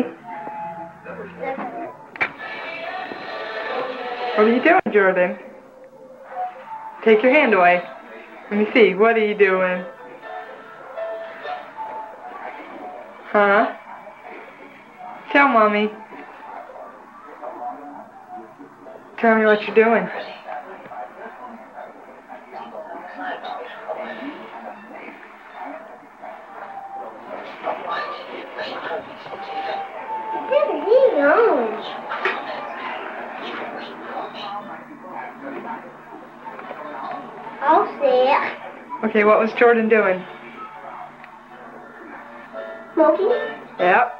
Speaker 1: What are you doing, Jordan? Take your hand away. Let me see. What are you doing? Huh? Tell Mommy. Tell me what you're doing.
Speaker 8: I'll see it.
Speaker 1: Okay, what was Jordan doing?
Speaker 8: Smoking?
Speaker 1: Yep.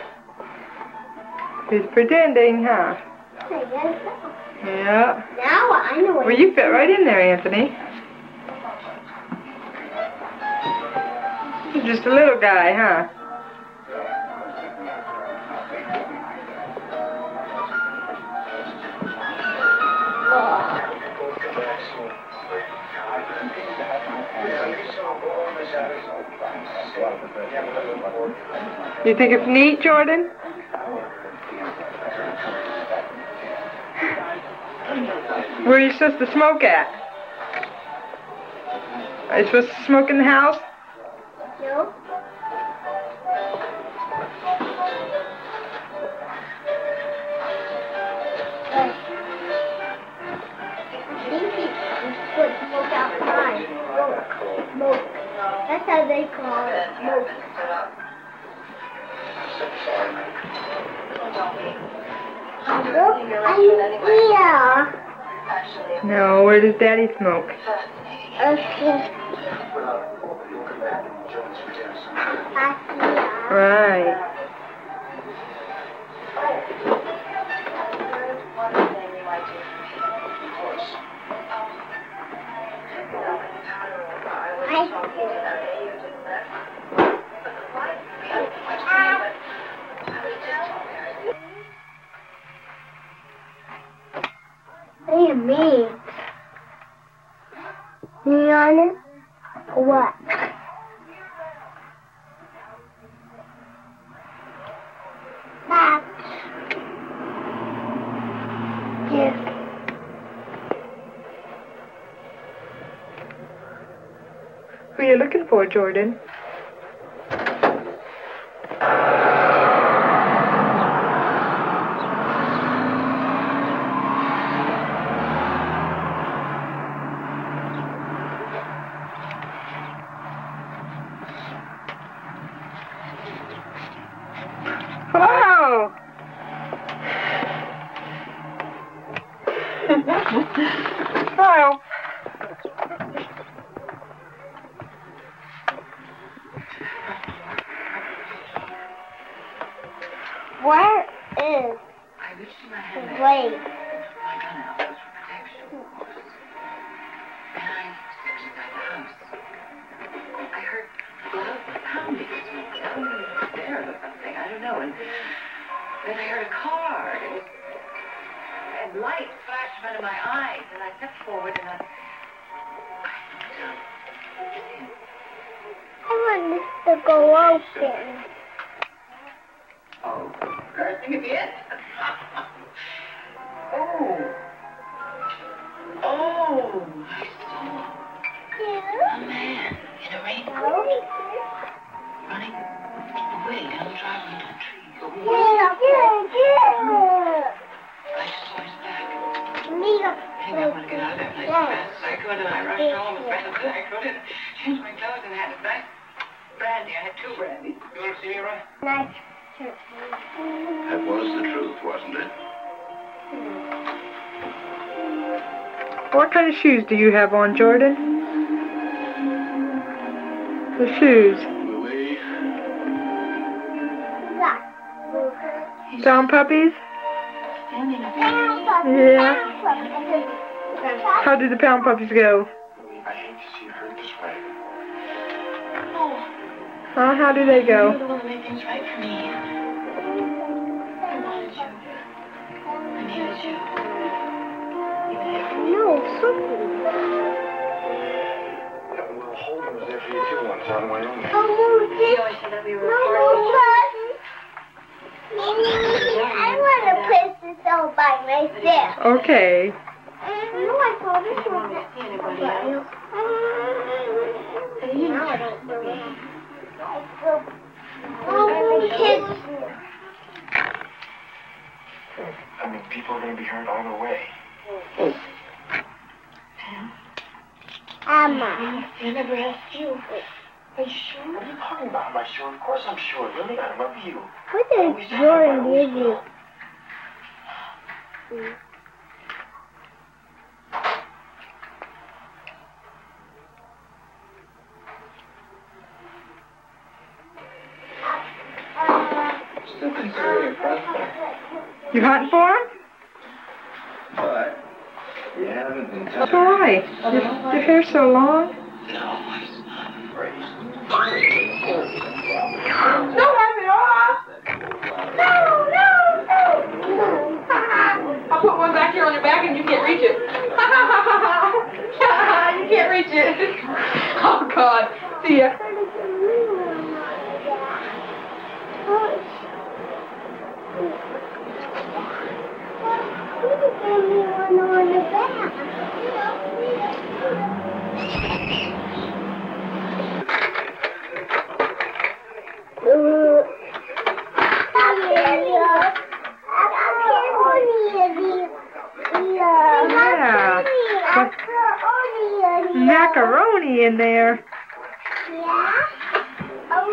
Speaker 1: He's pretending, huh?
Speaker 8: I guess so.
Speaker 1: Yeah.
Speaker 8: Now I know what.
Speaker 1: Well, you fit right in there, Anthony. You're just a little guy, huh? You think it's neat, Jordan? Where are you supposed to smoke at? Are you supposed to smoke in the house?
Speaker 8: No. I think it's put smoke outside. Smoke. That's how they call it. Smoke. Yeah.
Speaker 1: No, where does Daddy smoke?
Speaker 8: Okay.
Speaker 1: Right.
Speaker 8: What do you mean? You on it? What? That. Yeah.
Speaker 1: Who are you looking for, Jordan? Oh!
Speaker 8: Where is the blade?
Speaker 9: I heard gloves pounding stairs or something, I don't know, and then I heard a car, and light flashed in front of my eyes, and I stepped forward, and I
Speaker 8: want this to go open.
Speaker 9: oh, first thing it is. Oh, I saw a man in a raincoat running away down the driveway to the tree. I just saw his back. I think I want to get out of that place as fast as I could, and I rushed home as fast as I could, and changed my clothes and had a nice brandy. I had 2 brandies. You want to see me, Roy?
Speaker 8: Nice.
Speaker 5: That was the truth, wasn't it?
Speaker 1: What kind of shoes do you have on, Jordan? The shoes.
Speaker 5: Louis.
Speaker 1: Brown puppies? Yeah. How do the pound puppies go?
Speaker 5: I hate to see you hurt this way.
Speaker 1: Huh? How do they go?
Speaker 9: You're the one that made things right for me. I wanted you. I needed you.
Speaker 8: No, something.
Speaker 5: We'll hold them as if you two ones on Wyoming.
Speaker 9: He always said that we were
Speaker 8: I want to place this all by myself.
Speaker 1: Okay.
Speaker 8: No, I saw this one.
Speaker 9: see anybody else.
Speaker 8: Now I don't know. Oh, kids.
Speaker 5: I mean, people are going to be hurt either way.
Speaker 8: Emma.
Speaker 9: I never asked you. Are you sure?
Speaker 5: What are you talking about? Am I sure? Of course I'm sure. Lily, I love you.
Speaker 8: What did Jordan give you?
Speaker 5: Still consider you a prospect.
Speaker 1: You hunting for him?
Speaker 5: But you haven't been
Speaker 1: That's all right. Your hair's so long.
Speaker 5: No, I'm afraid.
Speaker 3: Don't have it off.
Speaker 8: No.
Speaker 3: I'll put one back here on your back and you can't reach it. You can't reach it. Oh, God. See ya.
Speaker 1: Macaroni in there.
Speaker 8: Yeah? Oh,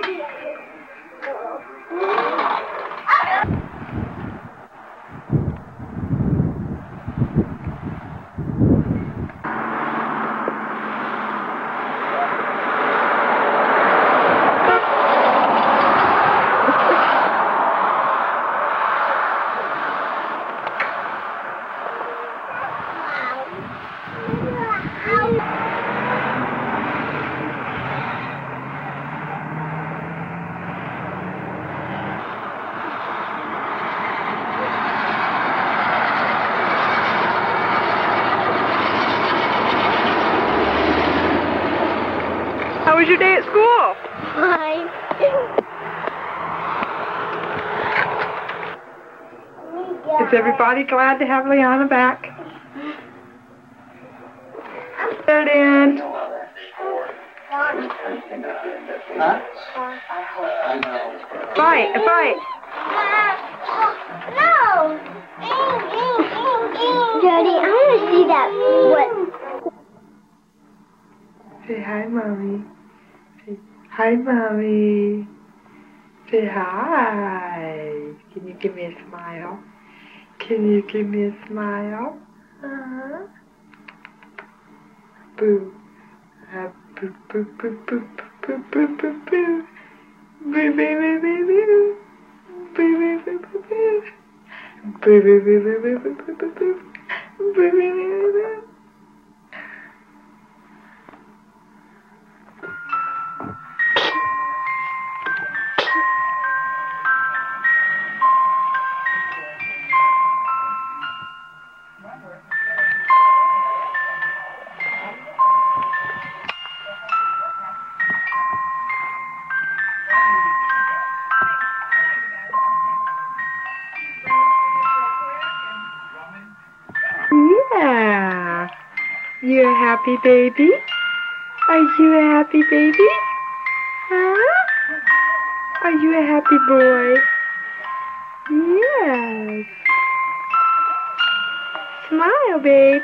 Speaker 1: How was your day at school?
Speaker 8: fine.
Speaker 1: Is everybody glad to have Leona back? There it in.
Speaker 2: Huh? I know.
Speaker 1: Fight, fight.
Speaker 8: No! Jody, I want to see that. What?
Speaker 1: Say hi, Mommy. Say hi, Mommy. Say hi. Can you give me a smile? Can you give me a smile? Boo. Boo, boo, boo, boo, boo, boo, boo, boo, boo. Boo, boo, boo, boo, boo. Boo, boo, boo, boo, boo. Boo, boo, boo, boo, boo, boo, boo, boo, boo. Boo, boo, boo, boo. Yeah. You a happy baby? Are you a happy baby? Huh? Are you a happy boy? Yes. Smile, babe.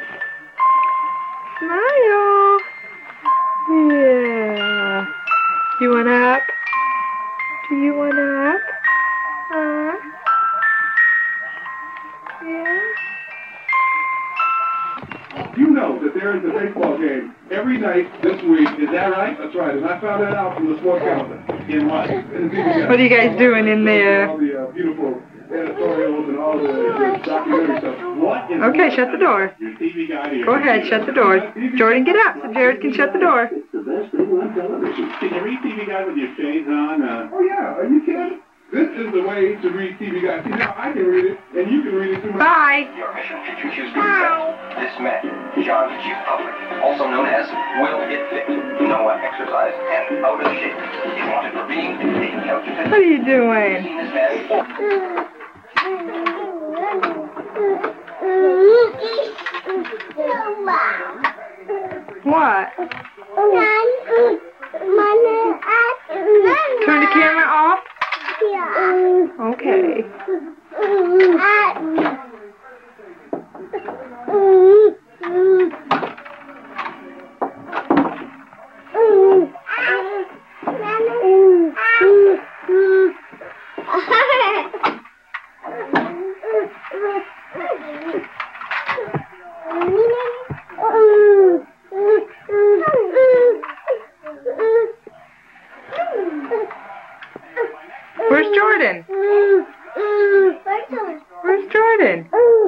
Speaker 1: Smile. Yeah. You want up? Do you want up? Huh? Yeah.
Speaker 5: You know that there is a baseball game every night this week. Is that right? That's right. And I found that out from the sports calendar. In what?
Speaker 1: What are you guys doing in there?
Speaker 5: All the beautiful editorials and all the documentary stuff. What is
Speaker 1: Okay, shut the door.
Speaker 5: your TV guide here?
Speaker 1: Go ahead, shut the door. Jordan, get up so Jared can shut the door.
Speaker 5: It's the best thing on television. Can you read TV guide with your shades on? Oh, yeah. Are you kidding? This is the way to read TV guide. See, now I can read it, and you can read it too.
Speaker 1: Bye.
Speaker 10: Your mission should you choose to accept. This man, John G. Public, also known as Will Get Fit, no exercise, and out of shape. He's wanted for being a counterfeit.
Speaker 1: What are you doing?
Speaker 10: This man
Speaker 1: What? Turn the camera off? Okay. Where's Jordan? Where's Jordan?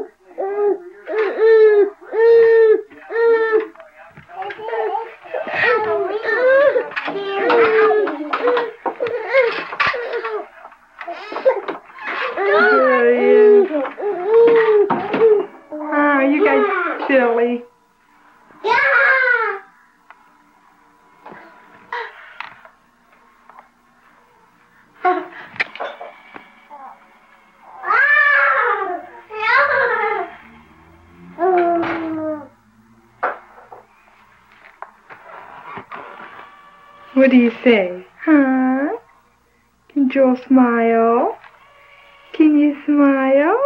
Speaker 1: Oh, you guys silly. What do you say? Huh? Can Joel smile? Can you smile?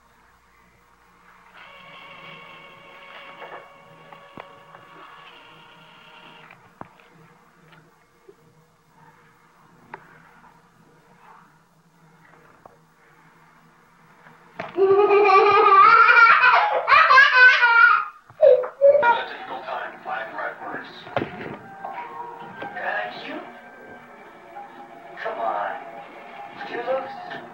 Speaker 10: Come on. Two looks?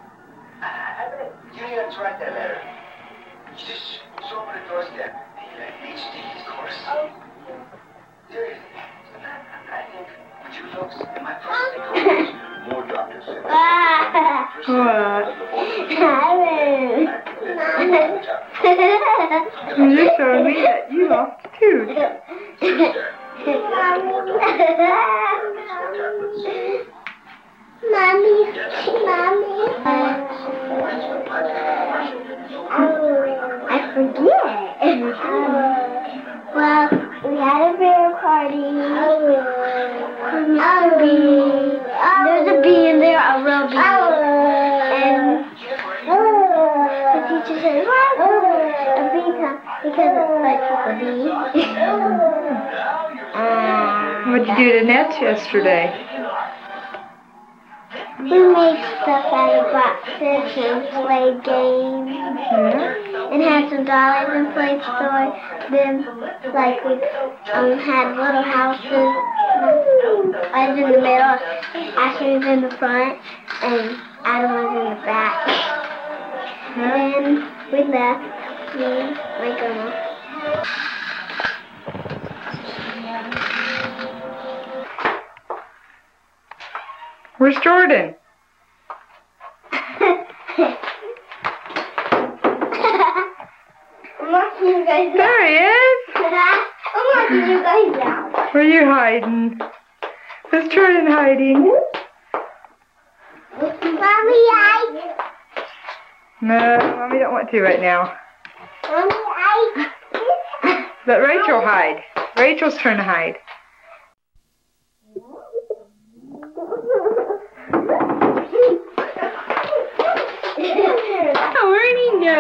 Speaker 10: You didn't write that letter. You just saw over the doorstep. The HD course. Seriously. I think two looks and my first more doctors said.
Speaker 1: You showed me that you lost a tooth.
Speaker 8: Mommy. I forget. Well, we had a bear party. There's a bee in there, a real bee. And the teacher said, a bee comes because it's like a bee.
Speaker 1: What'd you do to Nets yesterday?
Speaker 8: We made stuff out of boxes and played games.
Speaker 1: Yeah.
Speaker 8: And had some dollies and played toys. Then, like, we had little houses. I was in the middle, Ashley was in the front, and Adam was in the back. And then We left. Me, my grandma.
Speaker 1: Where's Jordan?
Speaker 8: I'm locking you guys down.
Speaker 1: There he is.
Speaker 8: I'm locking you guys down.
Speaker 1: Where are you hiding? Where's Jordan hiding?
Speaker 8: Mommy,
Speaker 1: No, Mommy don't want to right now.
Speaker 8: Mommy,
Speaker 1: Let Rachel hide. Rachel's turn to hide.
Speaker 3: Oh, where'd he go?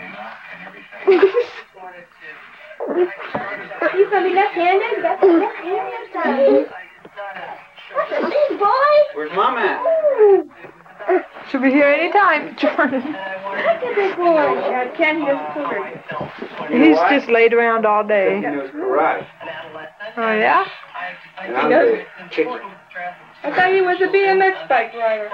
Speaker 3: You gonna be left-handed? That's left-handed. That's a big boy.
Speaker 2: Where's Mom at?
Speaker 1: She'll be here anytime, Jordan.
Speaker 3: Look at this boy. Ken, he doesn't cover.
Speaker 1: He's just laid around all day.
Speaker 2: He knows karate.
Speaker 1: Oh, yeah?
Speaker 2: And I'm the chicken.
Speaker 3: I thought he was a BMX bike rider.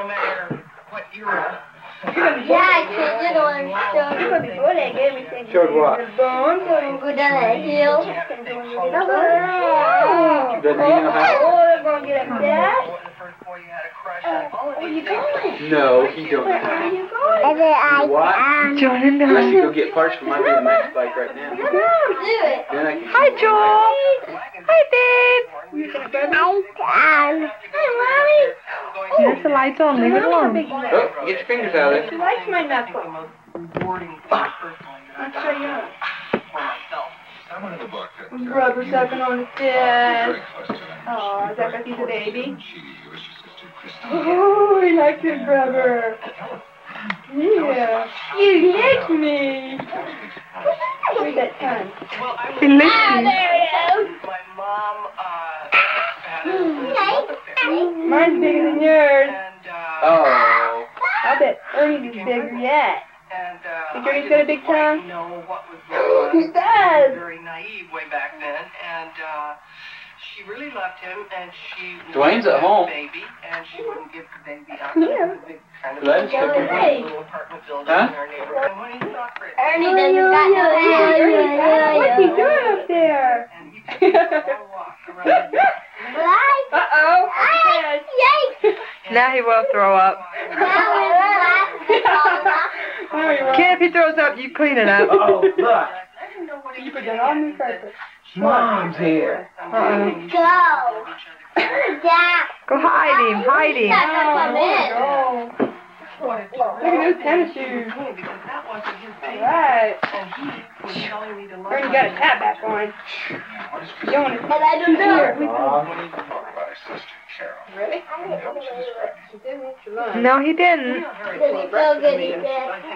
Speaker 8: yeah, kids, you're the one showing.
Speaker 3: You're gonna be good at everything.
Speaker 2: Showed what?
Speaker 8: Go down that hill.
Speaker 2: Doesn't he know how?
Speaker 3: Oh, they're gonna get upset. Where are you going?
Speaker 2: No, he don't know
Speaker 3: Where
Speaker 2: how.
Speaker 3: are you going?
Speaker 2: What?
Speaker 1: Jordan,
Speaker 2: I should go
Speaker 1: no.
Speaker 2: get parts for my BMX bike right now.
Speaker 8: Do it.
Speaker 2: Then I can.
Speaker 1: Hi, Joel. Hi, babe.
Speaker 8: Hi, Mommy.
Speaker 1: Yes, the light's on. Leave it alone.
Speaker 2: Oh, get your fingers out of
Speaker 3: She
Speaker 2: there.
Speaker 3: likes my knuckles. I'll show you. Rubber sucking on his fist. Oh, is that because he's a baby? Oh, he likes his rubber. Yeah. You licked me. Where's that tongue?
Speaker 1: He licked me.
Speaker 3: There it is. Mine's bigger than yours.
Speaker 2: Oh.
Speaker 3: I bet Ernie's is bigger yet. Think Ernie's got a big tongue? He does.
Speaker 10: Very naive way back then, and she really loved him, and she
Speaker 2: Dwayne's at home.
Speaker 10: baby, and she wouldn't give the baby up.
Speaker 3: Yeah.
Speaker 10: Kind of
Speaker 2: Let's
Speaker 3: go away.
Speaker 10: little apartment building
Speaker 2: Huh?
Speaker 10: in our neighborhood. And when he saw Chris,
Speaker 8: Ernie doesn't got no hair.
Speaker 3: What's he doing up there?
Speaker 10: and he took a long walk around.
Speaker 3: Uh-oh.
Speaker 8: Yikes.
Speaker 1: Now he will throw up. Ken, if he throws up, you clean it up.
Speaker 2: Oh, look.
Speaker 3: You put that on me first.
Speaker 2: Mom's here.
Speaker 1: Uh-oh.
Speaker 8: Go. Yeah.
Speaker 1: Go hide him. Hide him.
Speaker 3: Look at those tennis shoes. Alright. Ernie got his hat back on. Showing his
Speaker 8: And I don't know.
Speaker 3: Really?
Speaker 1: No, he didn't.
Speaker 8: Does it feel good to get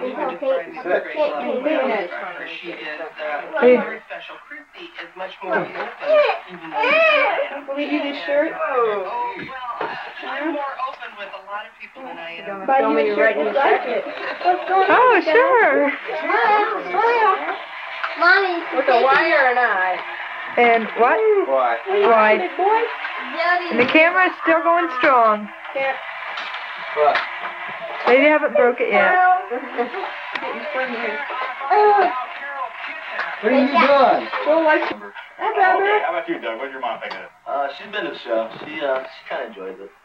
Speaker 10: She is
Speaker 1: Hey.
Speaker 10: very special. Christy is much more open, even
Speaker 3: Will we do this shirt?
Speaker 10: I'm more open with a lot of people than I am.
Speaker 3: Buy you a shirt just like it. What's going on?
Speaker 1: Oh, sure.
Speaker 8: Mommy.
Speaker 3: With a wire and eye.
Speaker 1: And what?
Speaker 2: Why?
Speaker 1: Wide.
Speaker 3: Big boy?
Speaker 1: And the camera's still going strong.
Speaker 3: Can't
Speaker 2: What?
Speaker 1: They haven't broke it yet.
Speaker 3: get your spring here.
Speaker 2: What are you doing?
Speaker 3: Well, like, hi, brother.
Speaker 5: How about you, Doug? What'd your mom think of this?
Speaker 10: She's been to the show. She kind of enjoys it.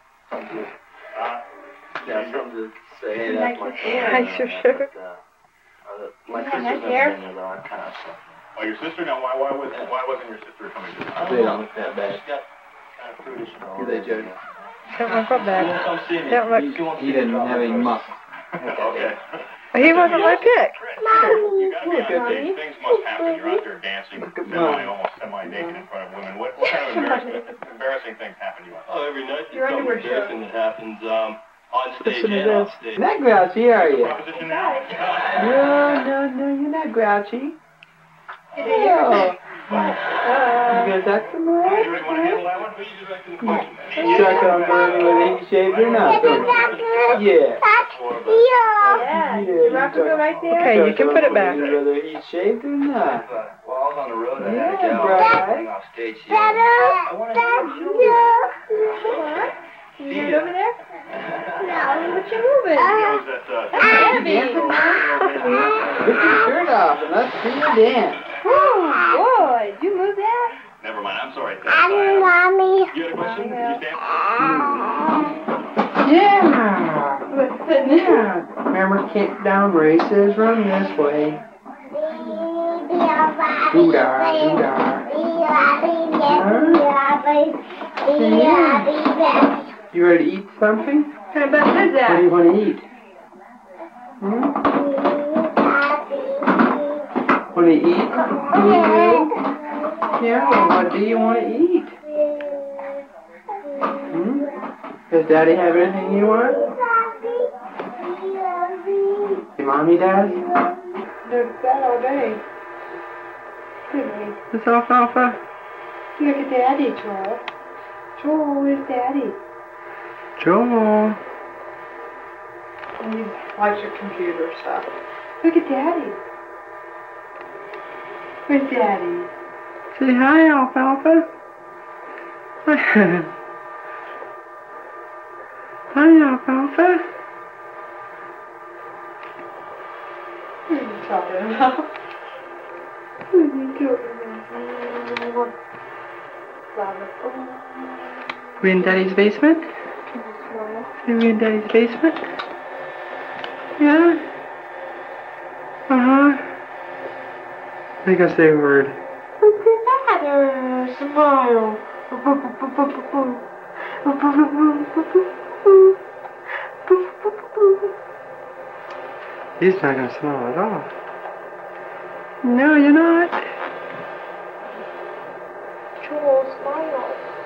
Speaker 10: Yeah, from to say, hey, that's my
Speaker 1: Nice your shirt.
Speaker 10: my
Speaker 3: Yeah,
Speaker 10: sister's
Speaker 3: nice
Speaker 10: never
Speaker 3: hair.
Speaker 10: been there, though. I kind of
Speaker 5: Oh, your sister? Now, why wasn't your sister coming to the
Speaker 10: I don't know. That bad. She got kind of prudish and all.
Speaker 2: Good day, Jody.
Speaker 1: Don't look up
Speaker 10: She won't
Speaker 1: that.
Speaker 10: come see me.
Speaker 1: Don't look.
Speaker 2: He didn't have any muscle.
Speaker 5: Okay.
Speaker 1: He wasn't my pick.
Speaker 5: You gotta be honest. Things must happen. You're out there dancing, almost semi-naked in front of women. What kind of embarrassing things happen to you?
Speaker 10: Oh, every night
Speaker 3: Your
Speaker 10: there's something
Speaker 3: underwear show.
Speaker 10: embarrassing that happens on stage
Speaker 1: Listen to
Speaker 10: and off
Speaker 1: this.
Speaker 10: stage.
Speaker 2: You're not grouchy, are you?
Speaker 5: What position now?
Speaker 2: No, you're not grouchy. Oh. You gonna talk some more?
Speaker 5: You want to handle that one? Who you just asking the question?
Speaker 2: Suck on Bernie whether he shaved or not, don't you? Yeah.
Speaker 3: Yeah. Your rocker go right there?
Speaker 1: Okay, you can put it back.
Speaker 2: Whether he shaved or not.
Speaker 10: While I was on the road, I
Speaker 2: Yeah,
Speaker 10: had a gal
Speaker 2: right.
Speaker 10: going off stage. She I want to
Speaker 3: You hear it over there?
Speaker 10: No.
Speaker 3: What you moving? That's heavy.
Speaker 2: Get your shirt off and let's see you dance.
Speaker 3: Oh, boy. Did you move that?
Speaker 11: Never mind, I'm sorry.
Speaker 8: Mommy.
Speaker 11: You had a question? Did you stand?
Speaker 2: Yeah. Yeah. Remember, kick down races, run this way. You ready to eat something?
Speaker 3: How about
Speaker 2: What do you want to eat? Want to eat? Yeah, well, what do you want to eat? Does Daddy have anything you want? Your Mommy, Daddy?
Speaker 1: They're bad all day.
Speaker 2: Miss Alfalfa?
Speaker 1: Look at Daddy, Joel. Joel, where's Daddy?
Speaker 2: Joel.
Speaker 1: And you watch your computer stuff. Look at Daddy. Where's Daddy?
Speaker 2: Say hi, Alfalfa. Hi, Alfalfa.
Speaker 1: What are you talking about? What are you talking about?
Speaker 2: We in Daddy's basement?
Speaker 1: Can you smile?
Speaker 2: Are we in Daddy's basement? Yeah? Uh-huh. Make us say a word.
Speaker 1: Smile.
Speaker 2: He's not gonna smile at all. No, you're not.
Speaker 1: Joel, smile.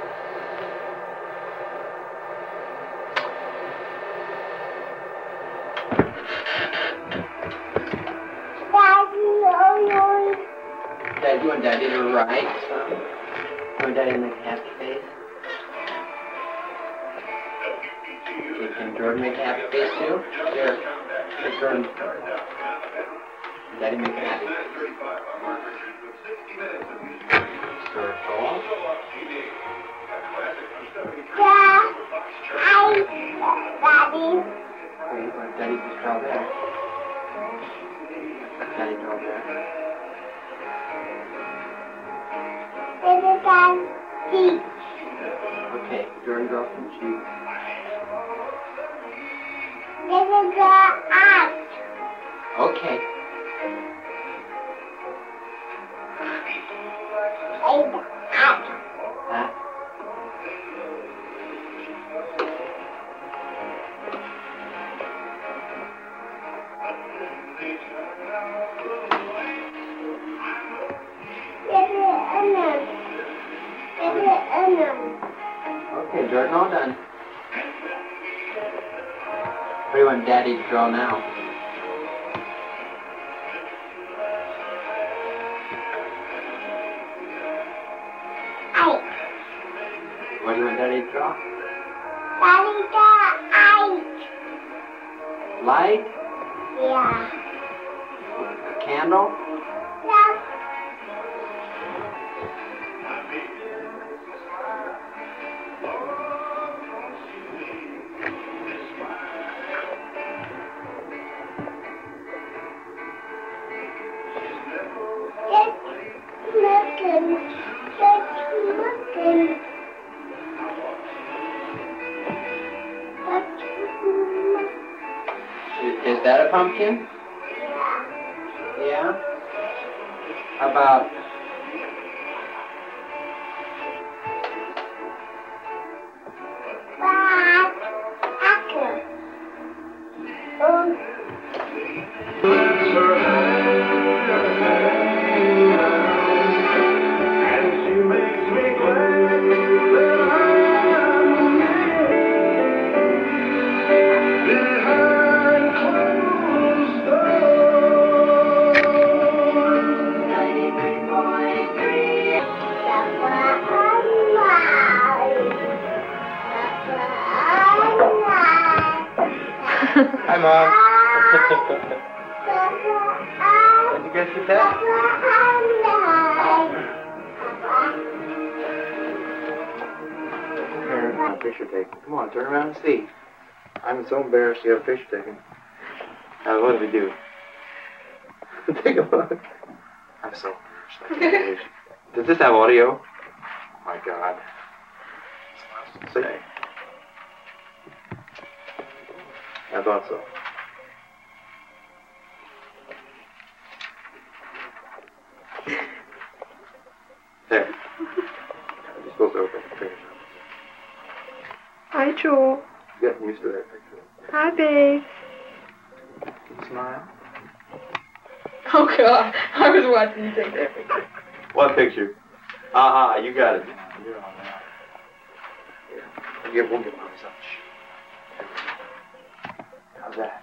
Speaker 2: Dad, you want Daddy to write some? You want Daddy to make a happy face? Can Jordan make a happy face too? Here. Let Jordan. Daddy make a happy face. Circle.
Speaker 8: Daddy.
Speaker 2: Wait, let Daddy just draw there. Daddy draw there. Okay, Jordan draw some cheeks. Okay. Huh? Okay, Jordan, all done. What do you want Daddy to draw now? What do you want Daddy to draw? Light?
Speaker 8: Yeah.
Speaker 2: A candle? Is that a pumpkin? Yeah? How about... Hi, Mom. Did you get your pet? Here, picture take. Come on, turn around and see. I'm so embarrassed to have a picture taken. Now, what did we do? Take a look. I'm so embarrassed. I can't believe it. Does this have audio? Oh my God. Say. I thought so. There. You're supposed to open the picture.
Speaker 1: Hi, Joel.
Speaker 2: Getting used to that picture.
Speaker 1: Hi, babe.
Speaker 2: Smile.
Speaker 3: Oh God, I was watching you take that picture.
Speaker 2: What picture? You got it. You're on now. Yeah. We'll get Mommy something. How's that?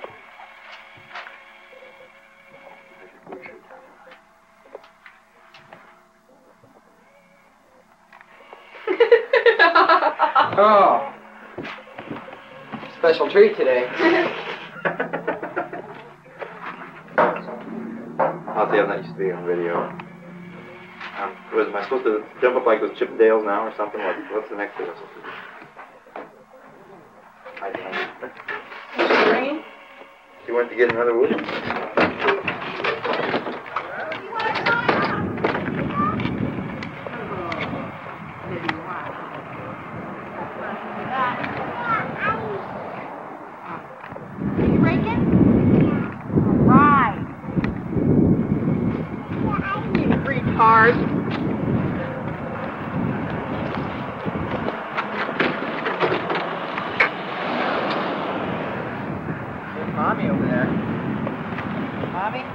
Speaker 2: Oh. Special treat today. I'll see, I'm not used to being on video. Am I supposed to jump up like those Chippendales now or something? What's the next thing I'm supposed to do? I don't know. She went to get another wood.
Speaker 6: Hard.
Speaker 2: There's Mommy over there. Mommy?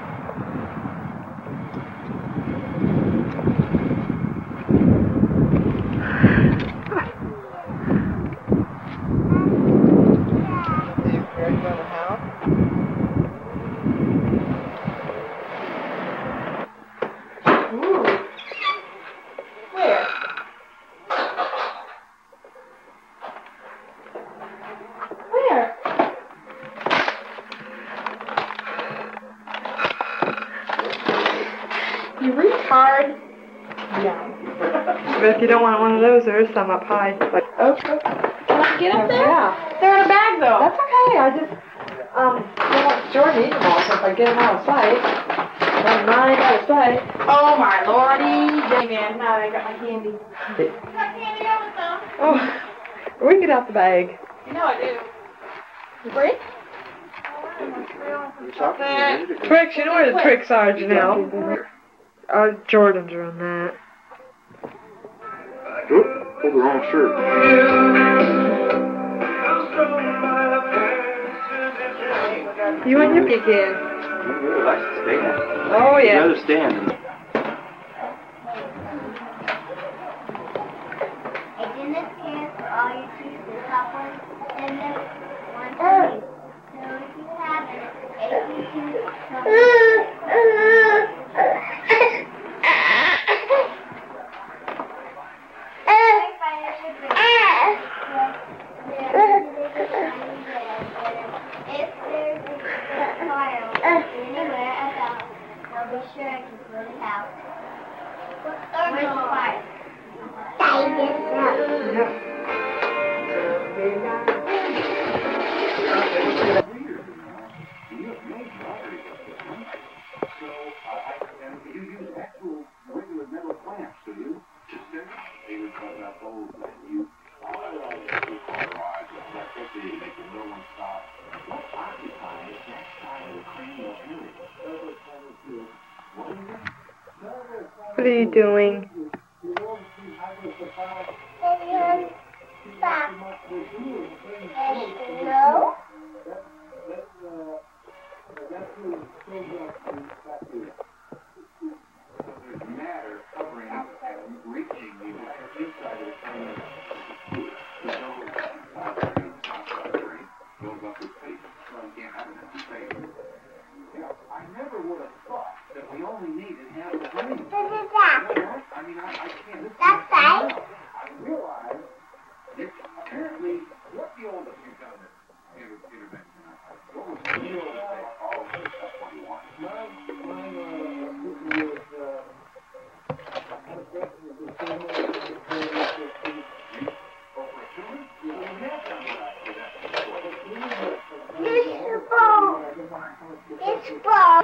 Speaker 2: Are you ready to go in the house?
Speaker 3: Where? Where? You retard. Yeah.
Speaker 1: But if you don't want one of those, there is some up high. Like,
Speaker 3: Okay. Can I get up there?
Speaker 1: Yeah.
Speaker 3: They're in a bag though.
Speaker 1: That's okay. I just, don't want Jordan to eat them all, so if I get them out of sight, never mind out of sight.
Speaker 3: Oh my lordy. J man, now I got my candy. You got candy on the phone?
Speaker 1: Oh, we get out the bag.
Speaker 3: You know I do. You break?
Speaker 1: Tricks, you know where the tricks are, Janelle. Jordans are on that.
Speaker 5: Oop, pulled the wrong shirt.
Speaker 1: You and your pecan.
Speaker 2: You really like to stand.
Speaker 1: Oh, yeah.
Speaker 2: You'd rather stand.
Speaker 8: It's in this can for all your teeth, the top one, and the one for you. So if you have an achy tooth, if there's a file anywhere about, I'll be sure I can put it out. Where's the file?
Speaker 5: You use actual regular metal clamps, do you? They would cut up holes that you make the no one stop. What occupies that side of the cranial area?
Speaker 1: What are you doing?
Speaker 8: No?
Speaker 5: There's matter covering and reaching the inside of the cranial. The outside brain goes up with space. So you can't have it in space. I never would have thought that we only needed half the brain.
Speaker 8: This is that.
Speaker 5: I mean, I can't.
Speaker 8: That's right.
Speaker 5: I realize that apparently, what's the oldest you've done this intervention? What was the oldest? Oh, that's what you want.
Speaker 8: It's ball. It's ball.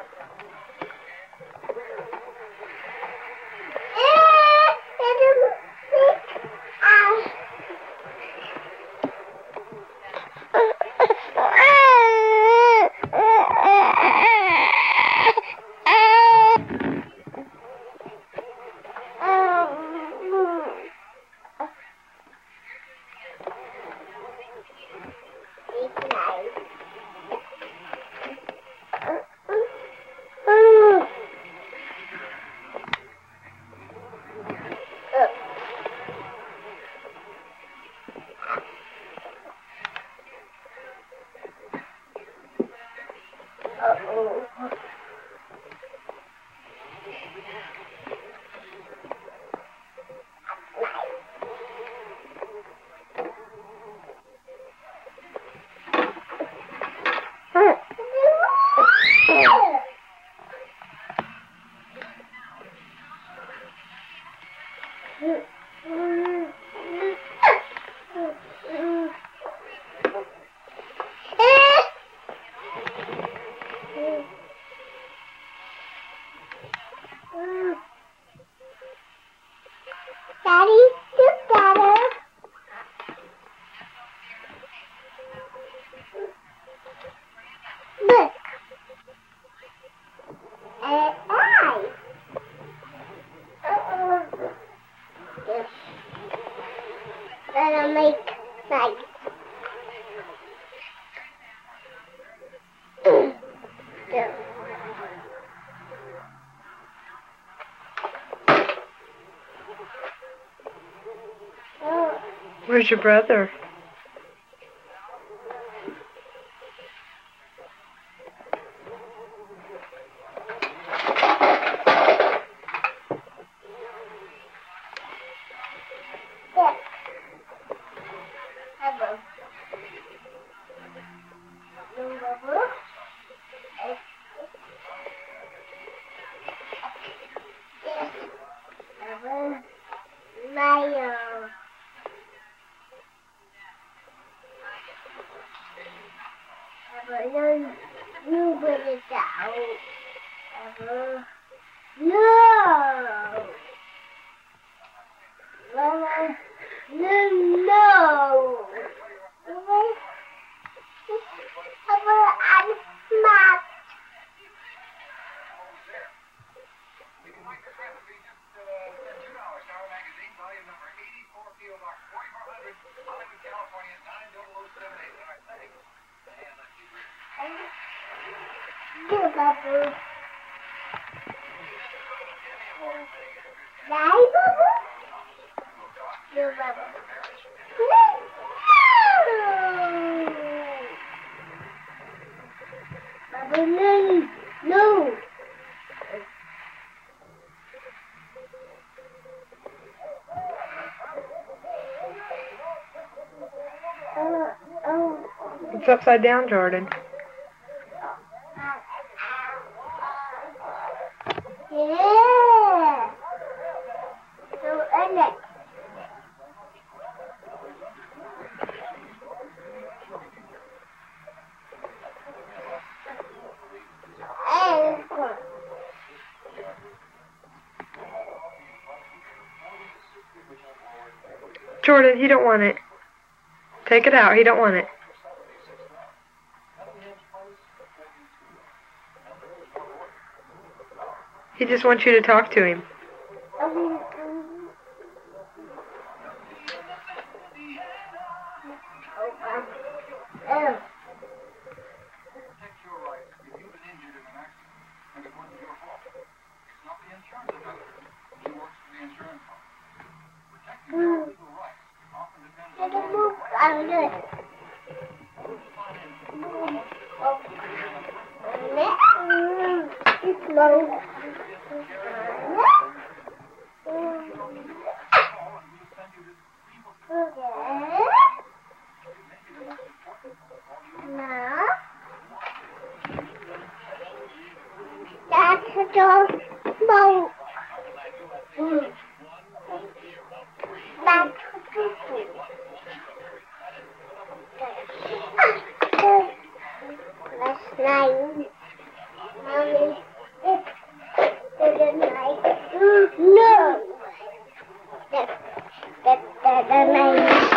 Speaker 8: Daddy, look, Daddy. Look. Eye. Yes. Then I'll make like. Yeah.
Speaker 1: Where's your brother?
Speaker 8: You put it down. No. No. I'm smart. No.
Speaker 1: It's upside down, Jordan.
Speaker 8: Yeah. So, next.
Speaker 1: Jordan, he don't want it. Take it out. He don't want it. He just wants you to talk to him.
Speaker 8: Nine. Mommy. No. That's nine.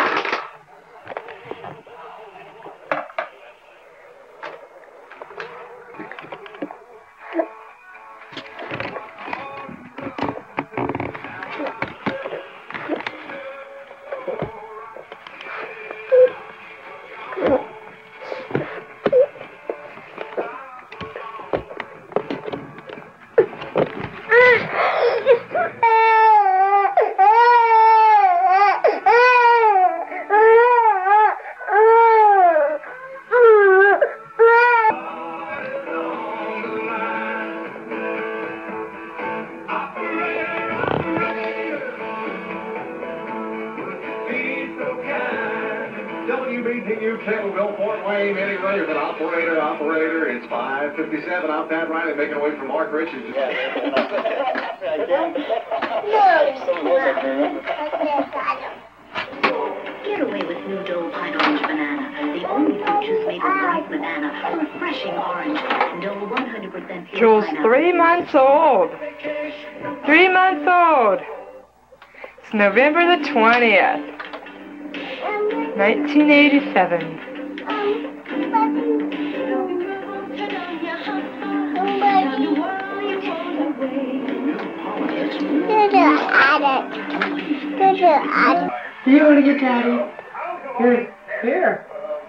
Speaker 5: WBTU Taylorville, Fort Wayne, anyway, there's an operator, it's 5:57 out that right, and making away from Mark Richards.
Speaker 12: Get away with new Dole Pine Orange Banana, the only fruit juice made with ripe banana, refreshing orange, Dole 100% pure
Speaker 1: Joel's
Speaker 12: pineapple.
Speaker 1: 3 months old. 3 months old. It's November the 20th. 1987.
Speaker 7: You want to get Daddy? Here.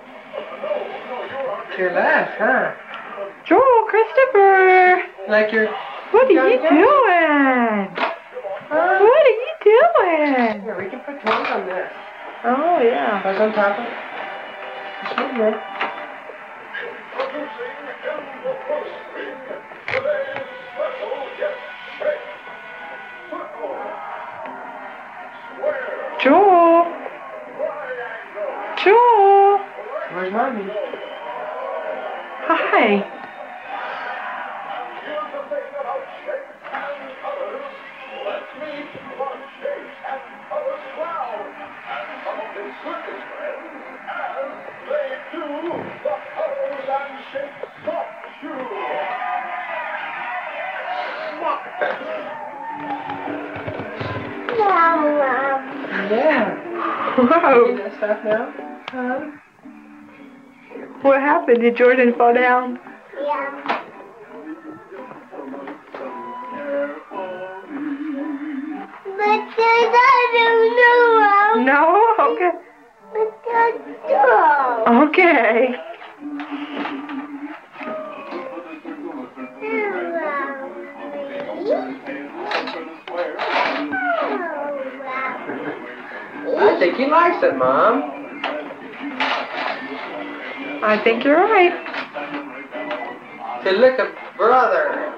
Speaker 7: Your last, huh?
Speaker 1: Joel, Christopher.
Speaker 7: Like your...
Speaker 1: What are you doing? What are you doing?
Speaker 7: Here, we can put toys on this.
Speaker 1: Oh, yeah.
Speaker 7: Toys on top of it. It's good.
Speaker 1: Joel. Joel.
Speaker 7: Where's Mommy?
Speaker 1: Hi.
Speaker 7: Yeah.
Speaker 1: Whoa.
Speaker 7: You that stuff now? Huh?
Speaker 1: What happened? Did Jordan fall down?
Speaker 8: Yeah. But I don't know.
Speaker 1: No? Okay.
Speaker 8: But I don't.
Speaker 1: Okay.
Speaker 7: I think he likes it, Mom.
Speaker 1: I think you're right.
Speaker 7: Say, look at brother.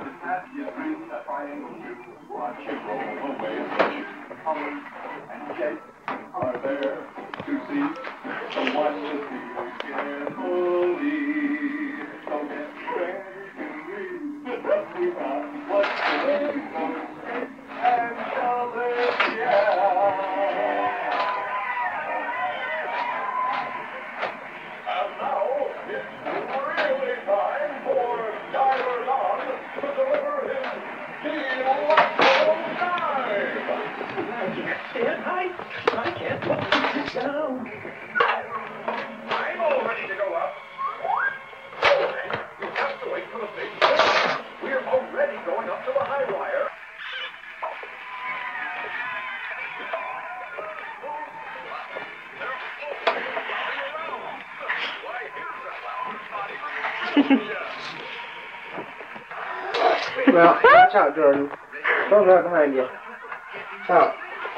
Speaker 7: Well, watch out, Jordan. Don't right behind you. Out.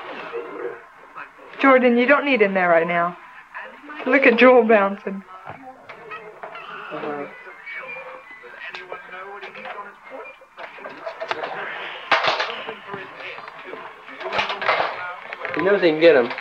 Speaker 1: Jordan, you don't need him there right now. Look at Joel bouncing.
Speaker 7: He knows he can get him.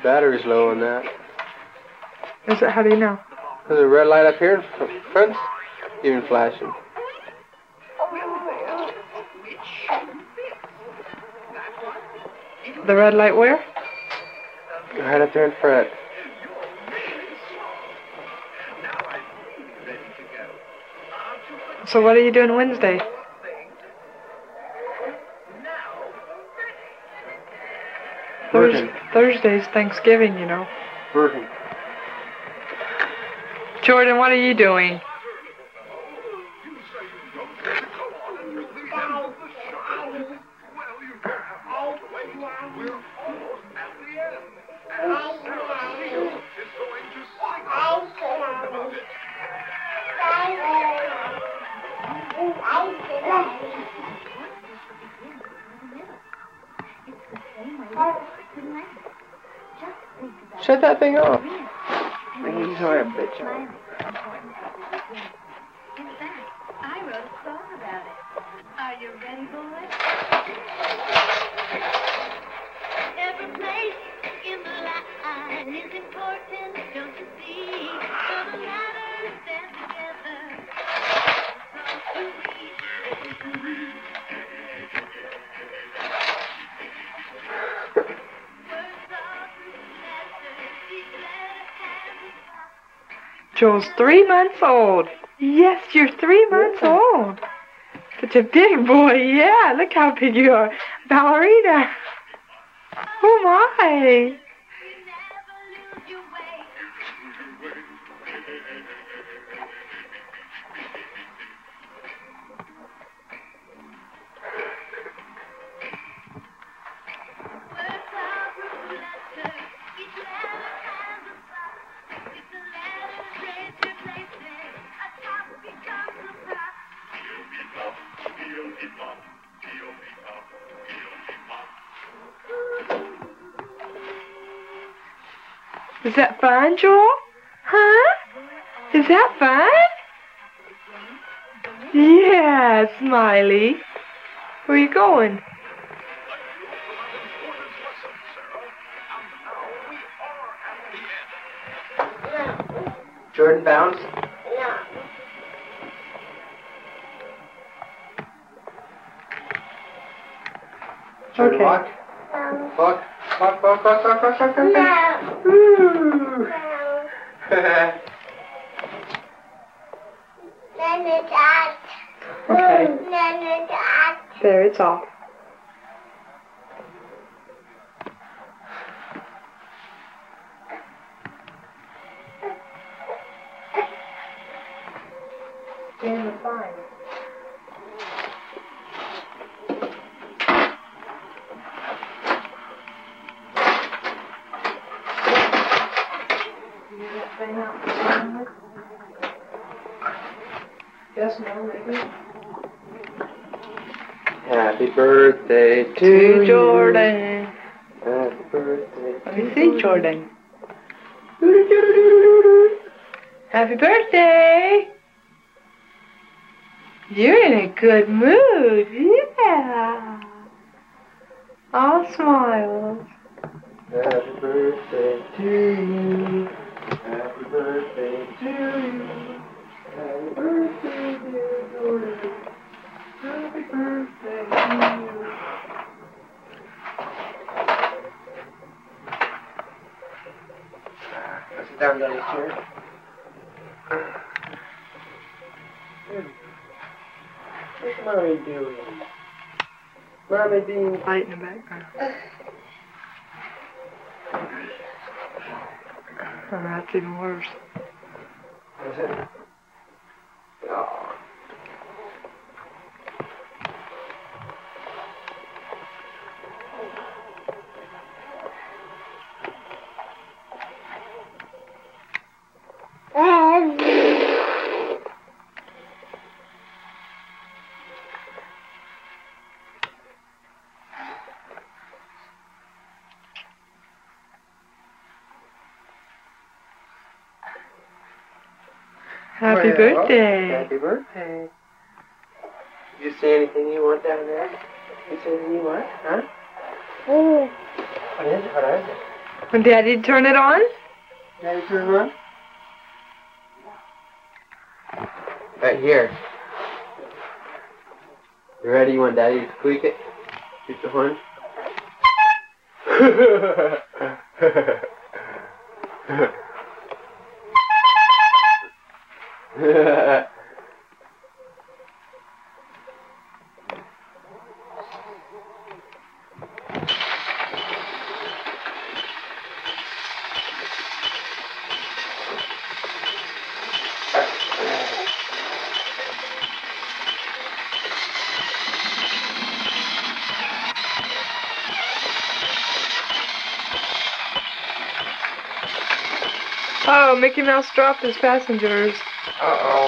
Speaker 7: battery's low on that.
Speaker 1: Is it? How do you know?
Speaker 7: There's a red light up here in front, even flashing.
Speaker 1: The red light where?
Speaker 7: Right up there in front.
Speaker 1: So what are you doing Wednesday?
Speaker 7: Working.
Speaker 1: Thursday's Thanksgiving, you know.
Speaker 7: Working.
Speaker 1: Jordan, what are you doing?
Speaker 7: Shut that thing off. He's a bitch.
Speaker 12: In fact, I wrote a song about it. Are you ready, boys? Every place in the line is important, don't you see? So the ladders stand together. So do we.
Speaker 1: Joel's 3 months old. Yes, you're 3 months old. Such a big boy. Yeah, look how big you are. Ballerina. Oh my. Is that fun, Joel? Huh? Is that fun? Yeah, Smiley. Where are you going?
Speaker 7: Jordan bounce. Jordan walk. Walk. Walk, walk, walk, walk, walk, walk, walk. Woo.
Speaker 1: Okay. There, it's off. Stand the sign. Yes, no, maybe.
Speaker 7: Happy birthday to
Speaker 1: To Jordan.
Speaker 7: Happy birthday.
Speaker 1: Let me see, Jordan. Happy birthday. You're in a good mood. Yeah. All smiles.
Speaker 7: Happy birthday to you. Happy birthday to you. Happy birthday, dear Jordan. Happy birthday to you. Sit down, Daddy's chair. What's Mommy doing? Mommy being
Speaker 1: Light in the background. Oh, that's even worse.
Speaker 7: Is it? Oh.
Speaker 1: Happy birthday.
Speaker 7: Happy birthday. Did you see anything you want down there? You see anything you want? Huh? What is it? What is it?
Speaker 1: And Daddy, turn it on?
Speaker 2: Daddy, turn it on? Right here. You ready? You want Daddy to squeak it? Shoot the horn?
Speaker 1: Oh, Mickey Mouse dropped his passengers.
Speaker 2: Uh-oh.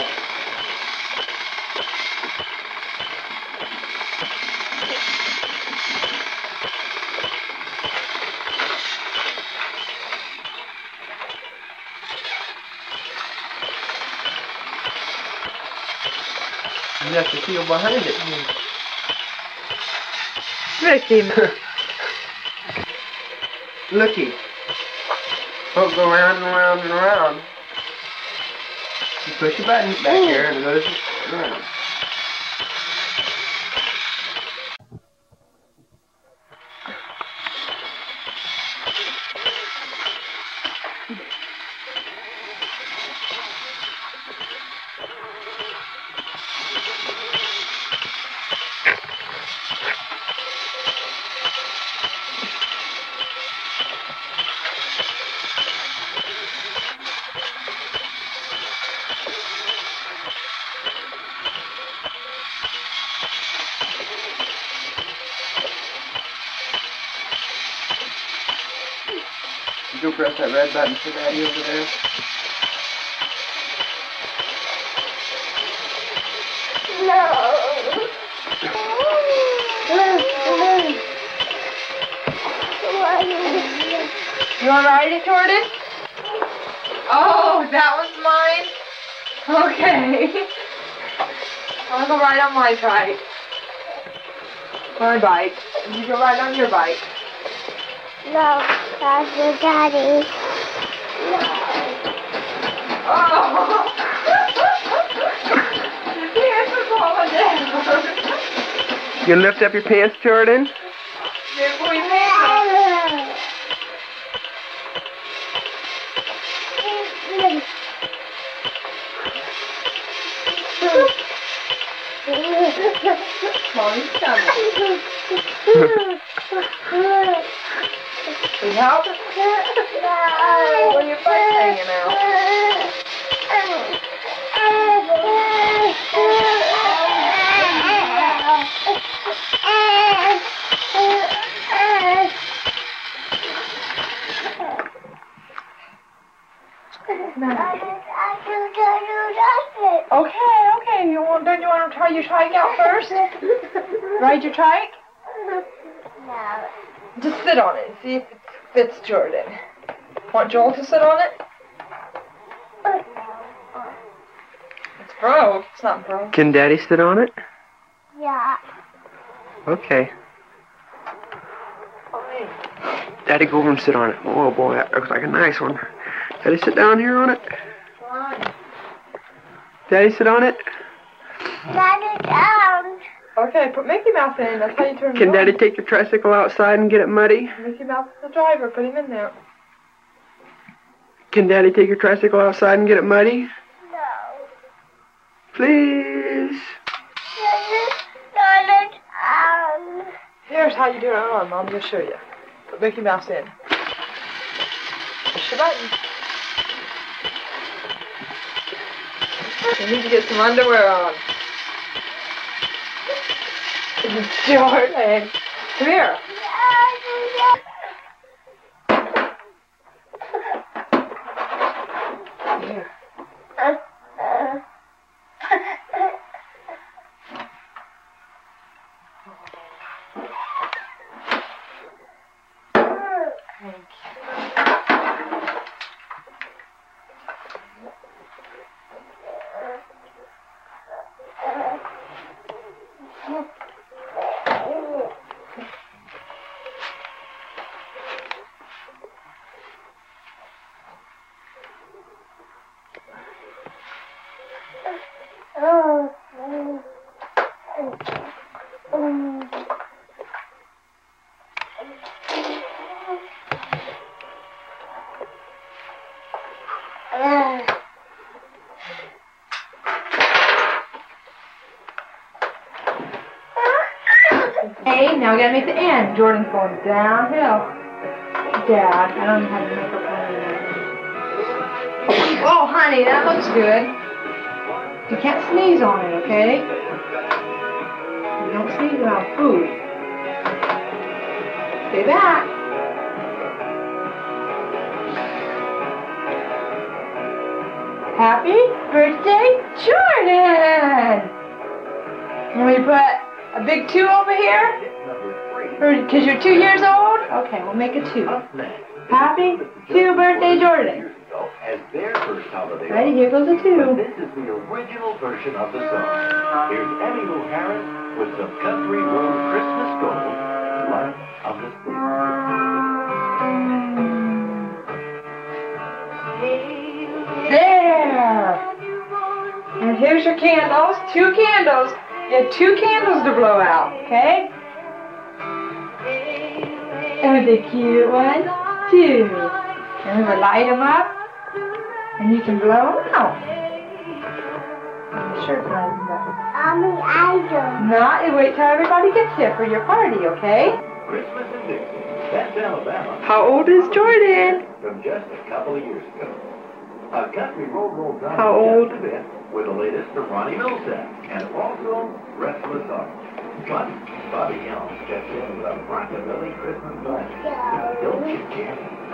Speaker 2: You have to feel behind it.
Speaker 1: Mickey.
Speaker 2: Looky. Don't go round and round and around. You push a button back here and it goes around. You go press that red button for Daddy over there.
Speaker 1: You want to ride it, Jordan? Oh, that was mine? Okay. I'm going to ride on my bike. My bike. And you go ride on your bike.
Speaker 8: No, that's your Daddy. No.
Speaker 1: Oh! Your pants are falling down.
Speaker 2: You gonna lift up your pants, Jordan?
Speaker 1: Mommy's coming. Can you help? Where your butt's hanging out? Okay. Don't you want to try your trike out first? Ride your trike?
Speaker 8: No.
Speaker 1: Just sit on it and see if it fits Jordan. Want Joel to sit on it? It's broke. It's not broke.
Speaker 2: Can Daddy sit on it?
Speaker 8: Yeah.
Speaker 2: Okay. Daddy, go over and sit on it. Oh boy, that looks like a nice one. Daddy, sit down here on it.
Speaker 1: Fine.
Speaker 2: Daddy, sit on it.
Speaker 8: Daddy down.
Speaker 1: Okay, put Mickey Mouse in. That's how you turn it
Speaker 2: Can
Speaker 1: on.
Speaker 2: Daddy take your tricycle outside and get it muddy?
Speaker 1: Mickey Mouse is the driver. Put him in there.
Speaker 2: Can Daddy take your tricycle outside and get it muddy?
Speaker 8: No.
Speaker 2: Please.
Speaker 8: Daddy down.
Speaker 1: Here's how you do it on. Mom will show you. Put Mickey Mouse in. Push the button. You need to get some underwear on. Jordan, come here. Here. Hey, now we gotta make the end. Jordan's going downhill. Dad, I don't know how to make up honey. Oh, honey, that looks good. You can't sneeze on it, okay? You don't sneeze on food. Stay back. Happy birthday, Jordan! Let me put a big 2 over here? Because you're 2 years old? Okay, we'll make a 2. Happy 2 birthday, Jordan.
Speaker 13: As their first holiday.
Speaker 1: Ready, here goes a 2.
Speaker 13: This is the original version of the song. Here's Emmylou Harris with some Country Road Christmas Gold, Light of the Sea.
Speaker 1: There! And here's your candles. 2 candles. You have 2 candles to blow out, okay? And the cute one, 2. And we will light them up, and you can blow them out. I'm sure it's not even that. Not, wait till everybody gets here for your party, okay?
Speaker 13: Christmas in Dixie. That's Alabama.
Speaker 1: How old is Jordan?
Speaker 13: From just a couple of years ago. A country road rolls on
Speaker 1: How old?
Speaker 13: just a bit with the latest from Ronnie Millsap and also Restless Heart. But Bobby Helms steps in with a rockabilly Christmas blast. Don't you care?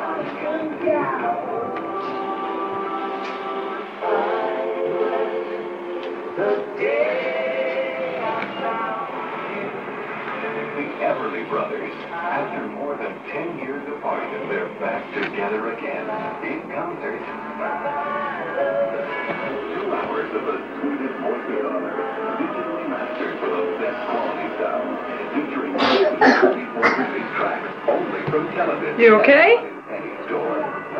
Speaker 13: The day I found you. The Everly Brothers, after more than 10 years apart, they're back together again in concert. 2 hours of the sweetest voices on earth, digitally mastered for the best quality sound, featuring 34 release tracks only from television.
Speaker 1: You okay?
Speaker 13: Any store.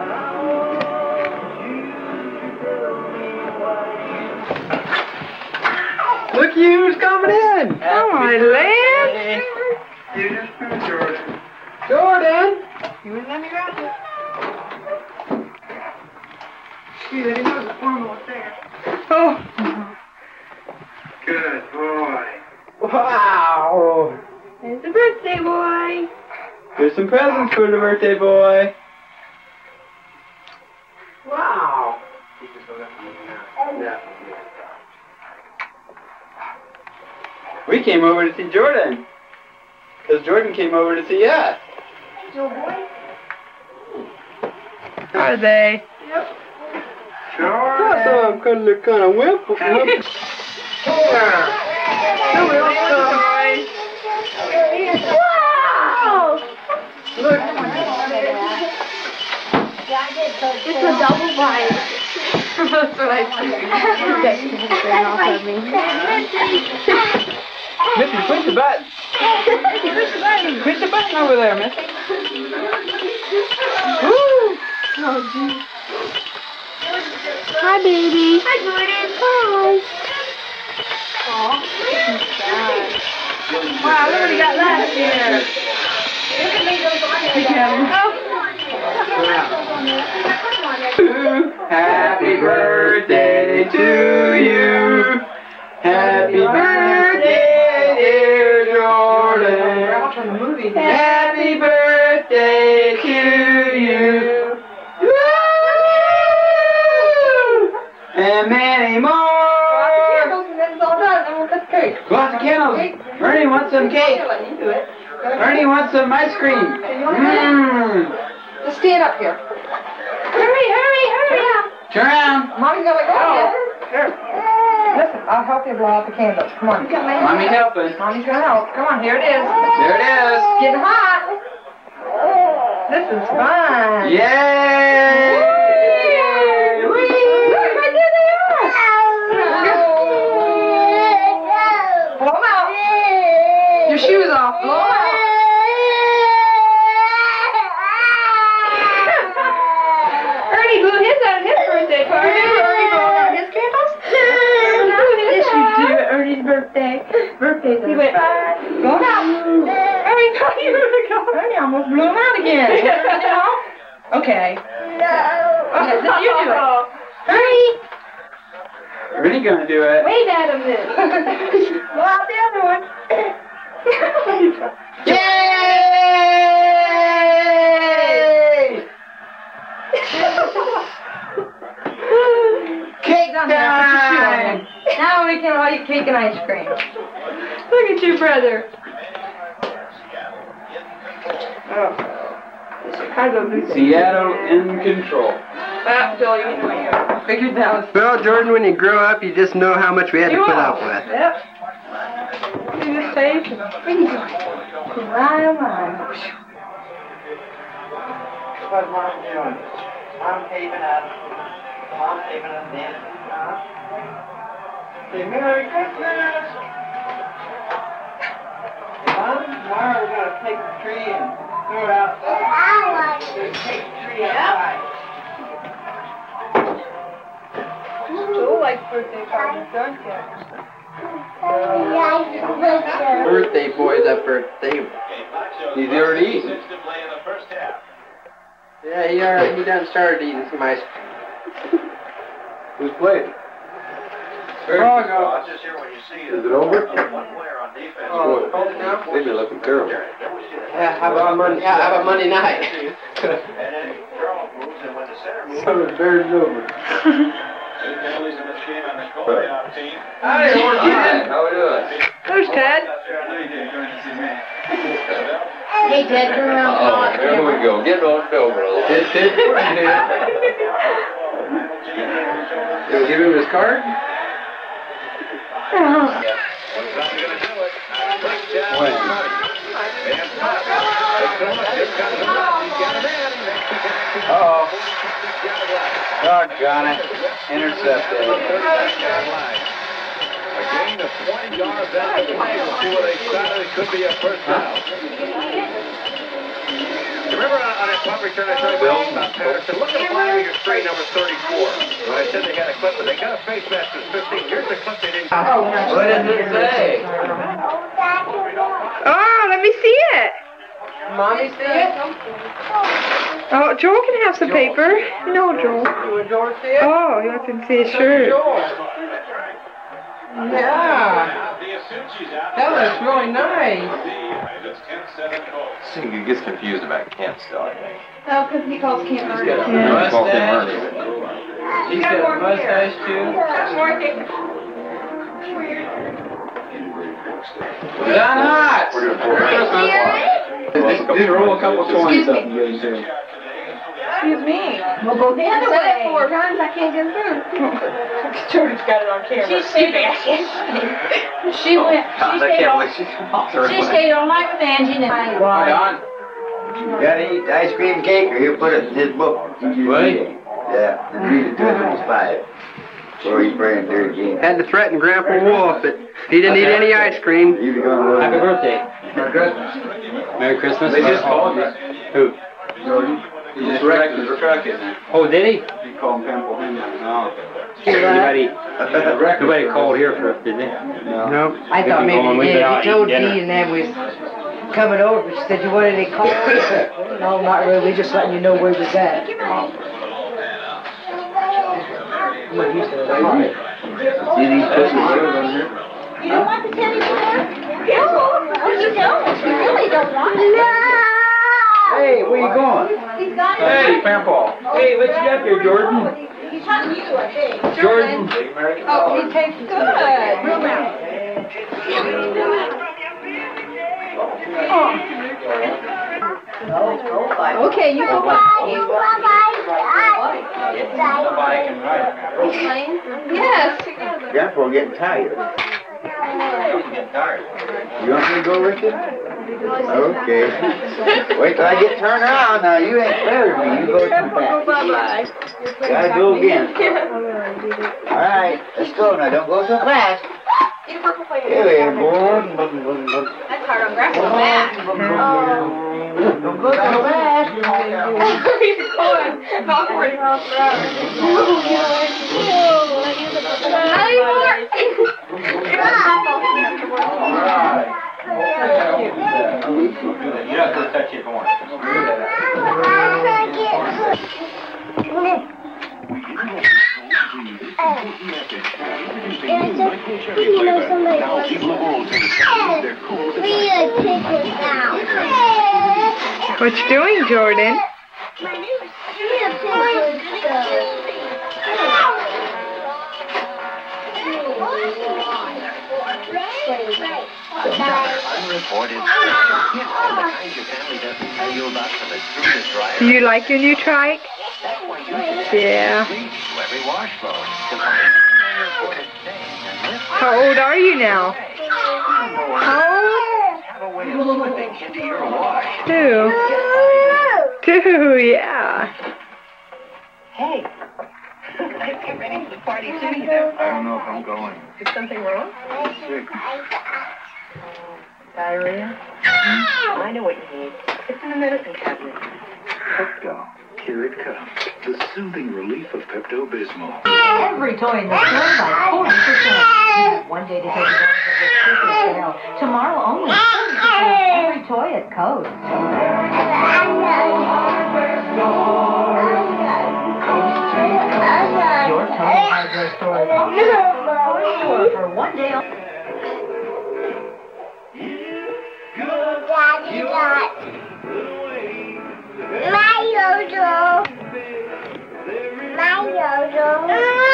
Speaker 2: Look who's coming in!
Speaker 1: Oh, my land!
Speaker 2: Jordan. Jordan!
Speaker 6: You wouldn't let me grab it.
Speaker 2: Gee, I didn't know the formal was there.
Speaker 1: Oh.
Speaker 5: Good boy.
Speaker 2: Wow!
Speaker 3: There's the birthday boy.
Speaker 2: Here's some presents for the birthday boy. Wow! We came over to see Jordan. Because Jordan came over to see us.
Speaker 3: Joe boy?
Speaker 1: Are they?
Speaker 3: Yep.
Speaker 2: Sure. That's some kind of wimp.
Speaker 1: Wow!
Speaker 2: Look.
Speaker 3: It's a double bite.
Speaker 1: That's what I
Speaker 2: Missy, push the button. Push the button over there, Missy. Woo!
Speaker 3: Oh, geez. Hi, baby. Hi, Jordan. Hi.
Speaker 1: Wow, look what he got last year.
Speaker 2: Happy birthday to you. Happy birthday, dear Jordan. Happy birthday to you. Woo! And many more. Go out the candles. Ernie wants some cake. Ernie wants some ice cream. Mmm.
Speaker 1: Just stand up here. Hurry, hurry, hurry.
Speaker 2: Turn around.
Speaker 1: Mommy's gonna go. Here. Listen, I'll help you blow out the candles. Come on.
Speaker 2: Mommy's helping.
Speaker 1: Mommy's gonna help. Come on, here it is.
Speaker 2: There it is.
Speaker 1: Getting hot. This is fun.
Speaker 2: Yay!
Speaker 1: Look, right there they are. Blow them out. Your shoes off. Blow them out. Ernie blew his out at his birthday party. Ernie blew out his candles. Yes, you do. Ernie's birthday. Birthday's fun. Go now. Ernie, go. Ernie, I'm
Speaker 3: almost blew him out again. Okay.
Speaker 8: No.
Speaker 3: Okay, then you do it. Hurry.
Speaker 2: Really gonna do it?
Speaker 3: Wave at him then. Blow out the other one.
Speaker 2: Yay! Cake time!
Speaker 3: Now we can all eat cake and ice cream. Look at you, brother. Oh. Chicago Blue.
Speaker 2: Seattle in control.
Speaker 3: Joel, you figured that was.
Speaker 7: Well, Jordan, when you grow up, you just know how much we had to put up with.
Speaker 3: Yep. See this face? My.
Speaker 10: What's Mom doing? I'm taping up. Mom's taping up then. Say Merry Christmas! Mom, tomorrow we're going to take the tree and throw it outside. Take the tree outside.
Speaker 6: Joel likes birthday parties, don't you?
Speaker 7: Birthday boy's up birthday.
Speaker 2: He's already eaten.
Speaker 7: Yeah, he done started eating some ice cream.
Speaker 2: Who's playing?
Speaker 7: Is it
Speaker 2: over?
Speaker 7: Oh,
Speaker 2: They've been looking terrible.
Speaker 7: yeah, how about Monday night?
Speaker 2: So the Bears over.
Speaker 7: Howdy, Orchid. How we doing?
Speaker 6: There's Ted.
Speaker 3: Hey, Ted, turn around.
Speaker 7: Oh, there we go. Get on film, brother. Ted. You give him his card?
Speaker 2: Uh-oh. Doggone it. Intercepted.
Speaker 5: A gain of 20 yards after the game. We'll see what they started. It could be a first down. Remember on that punt return I told you about Patterson? Look at the line of your screen number 34. When I said they had a clip, but they got a face mask that's 15. Here's the clip they didn't.
Speaker 7: What did it say?
Speaker 6: Oh, let me see it.
Speaker 7: Mommy see it?
Speaker 6: Oh, Joel can have some paper. No, Joel.
Speaker 7: Would George see it?
Speaker 6: Oh, you have to see his shirt.
Speaker 7: Yeah. That looks really nice.
Speaker 2: I think he gets confused about Kent still, I think.
Speaker 3: No, because he calls Camp Murray.
Speaker 7: He's got a mustache. He's got a mustache too. Done hot.
Speaker 2: We're doing 4 minutes.
Speaker 7: Just roll a couple coins up.
Speaker 6: Excuse me.
Speaker 3: We'll go the other way.
Speaker 6: 4 times, I can't get through.
Speaker 3: Jordan's got it on camera. She stayed all night with Angie and I.
Speaker 7: John.
Speaker 10: You gotta eat ice cream cake or he'll put it in his book.
Speaker 7: What?
Speaker 10: Yeah, and read it to him when he's 5. Or he's playing dirty game.
Speaker 7: Had to threaten Grandpa Wolf that he didn't eat any ice cream.
Speaker 10: He was gonna
Speaker 7: Happy birthday.
Speaker 10: Merry Christmas.
Speaker 7: Merry Christmas.
Speaker 2: They just called you.
Speaker 7: Who?
Speaker 10: Jordan.
Speaker 2: He just wrecked his truck, isn't it?
Speaker 7: Oh, did he?
Speaker 2: You call him Pimple Henline. No.
Speaker 7: Nobody called here for us, did they?
Speaker 2: No.
Speaker 14: I thought maybe he did. He told Dee and Ed was coming over. She said, what did they call? No, not really. We're just letting you know where he was at. What he said.
Speaker 10: See these Christmas shows on here?
Speaker 8: You don't want the teddy bear? No, you don't. You really don't want it. No.
Speaker 2: Hey, where you going?
Speaker 8: He's got it.
Speaker 2: Hey, Pimple.
Speaker 7: Hey, what you got there, Jordan?
Speaker 8: He's talking to you, I think.
Speaker 7: Jordan.
Speaker 6: Oh, he takes good. Room out. Okay, you go by.
Speaker 8: You go by.
Speaker 2: Nobody can ride.
Speaker 6: Yes, together.
Speaker 10: Grandpa getting tired.
Speaker 2: He's getting tired.
Speaker 10: You want me to go with you? Okay. Wait till I get turned around now. You ain't fair to me. You go too fast.
Speaker 6: Bye-bye.
Speaker 10: Gotta go again. Alright, let's go now. Don't go so fast. Here we are, boy.
Speaker 3: That's hard on Grandpa's back.
Speaker 10: Don't go so fast.
Speaker 3: He's going awkward across the road.
Speaker 11: You don't have to touch your horn.
Speaker 8: You know somebody wants to.
Speaker 1: What you doing, Jordan?
Speaker 13: Unreported. The kind your family doesn't tell you about for the smoothest ride.
Speaker 1: Do you like your new trike? Yeah.
Speaker 13: To every wash load to find unreported stains and lift.
Speaker 1: How old are you now? How old?
Speaker 13: Have a way of slipping into your wash.
Speaker 1: 2. 2, yeah.
Speaker 9: Hey, let's get ready for the party soon, either.
Speaker 13: I don't know if I'm going.
Speaker 9: Is something wrong?
Speaker 13: I'm sick.
Speaker 9: Diarrhea? I know what you need. It's in the medicine cabinet.
Speaker 13: Pepto. Here it comes. The soothing relief of Pepto-Bismol.
Speaker 15: Every toy in the store by 40%. You have one day to take advantage of this super sale. Tomorrow only 40% every toy at Coast. Your total hardware store is also for one day only.
Speaker 8: Daddy got my Yodo. My Yodo.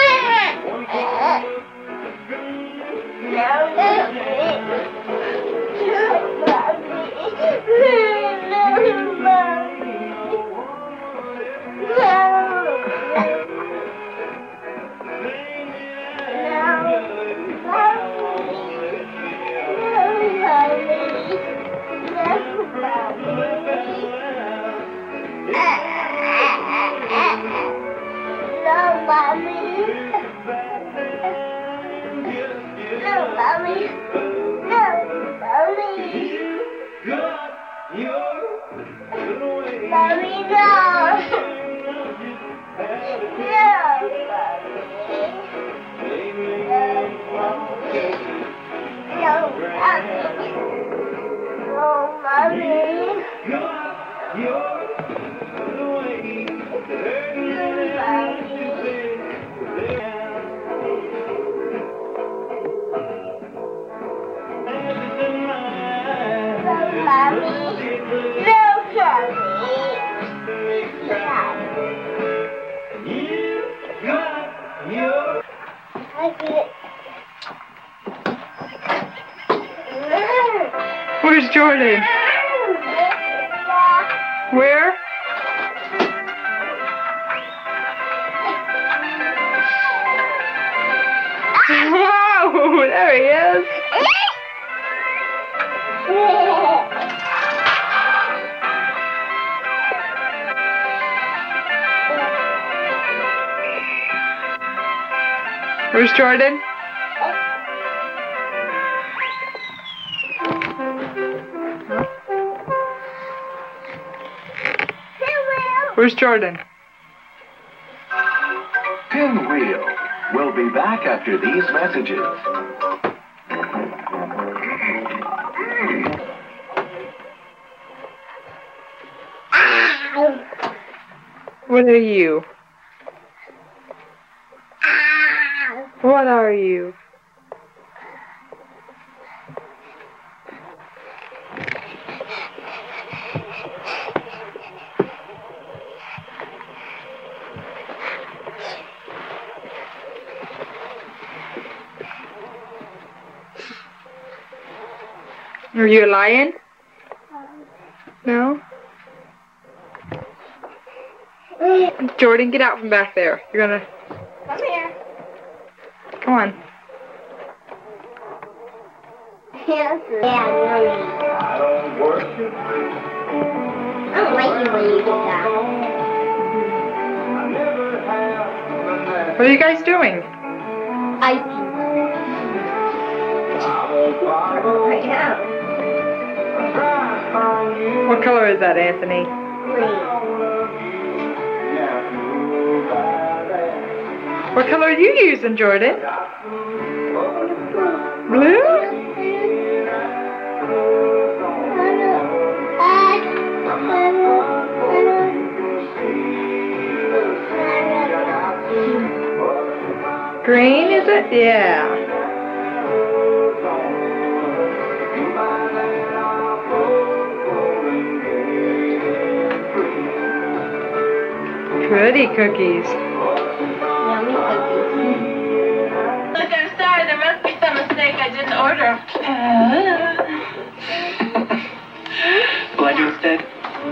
Speaker 1: Where's Jordan? Where? Whoa, there he is. Where's Jordan? Where's Jordan?
Speaker 13: Pinwheel. We'll be back after these messages.
Speaker 1: What are you? What are you? Are you a lion? No? Jordan, get out from back there. You're gonna...
Speaker 8: Come here.
Speaker 1: Come on.
Speaker 8: Yes, I don't worship. I don't like you when you do that.
Speaker 1: What are you guys doing?
Speaker 8: Right now.
Speaker 1: What color is that, Anthony? What color are you using, Jordan? Blue? green, is it? Yeah. Pretty cookies.
Speaker 8: Yummy cookies.
Speaker 3: Look, I'm sorry. There must be some mistake. I didn't order.
Speaker 10: Will I do instead?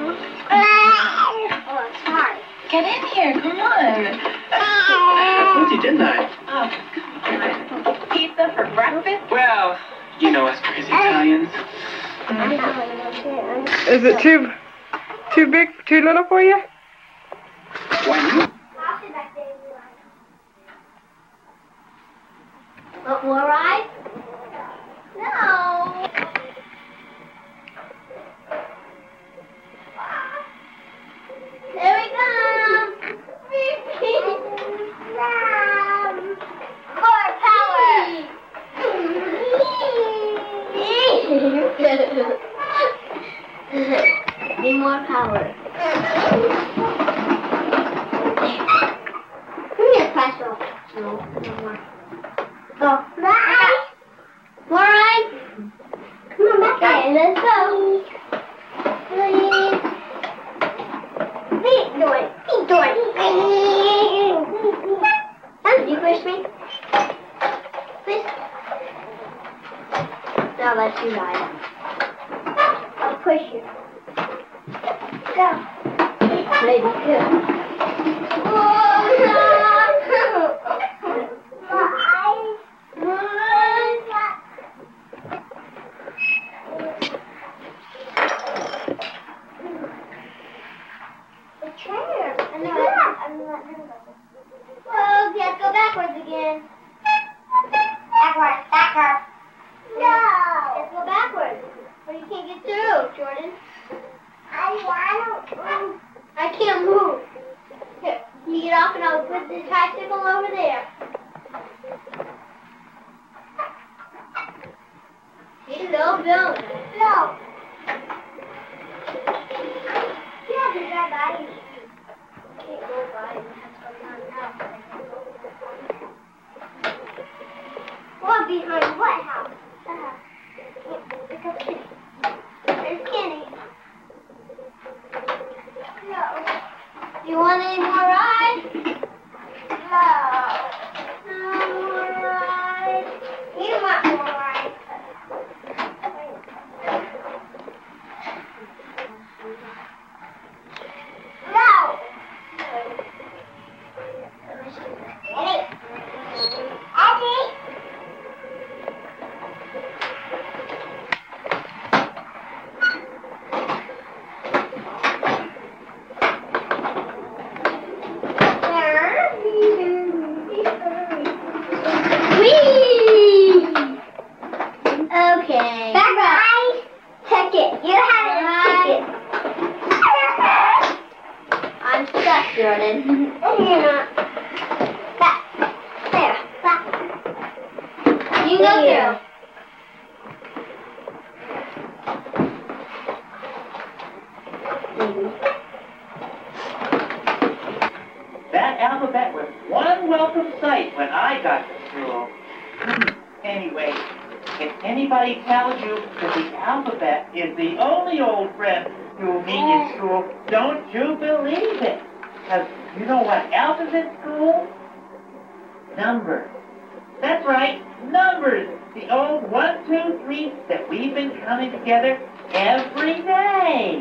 Speaker 8: Oh, it's hard.
Speaker 3: Get in here. Come on.
Speaker 10: I told you, didn't I?
Speaker 3: Oh, come on. Pizza for breakfast?
Speaker 10: Well, you know us crazy Italians.
Speaker 1: Is it too big, too little for you?
Speaker 10: Why not?
Speaker 8: What, more rides? No. Here we come. More power. Need more power. Give me a pencil. No more. Oh, right. More right. Come on, back there. Let's go. Please. Keep doing. Keep doing. Did you push me? Please. Now let you ride. I'll push you. Go. Maybe good. Oh, no. The chair. Oh, let's go backwards again. Backwards. No. Let's go backwards. Or you can't get through, Jordan. I can't move. Here, you get off and I'll put the tricycle over there. Hello, Bill. No. Yeah, there's that by you. Can't go by you. What behind what house? There's Kenny. No. You want any more rides? No. No more rides. You want more rides. No. Eddie. Whee! Okay. Back up. Check it. You have it right. I'm stuck, Jordan. You're not. Back. There. Back. You go through.
Speaker 16: That alphabet was one welcome sight when I got to school. Anyway, if anybody tells you that the alphabet is the only old friend you'll meet in school, don't you believe it. Because you know what else is in school? Numbers. That's right, numbers. The old 1, 2, 3 that we've been counting together every day.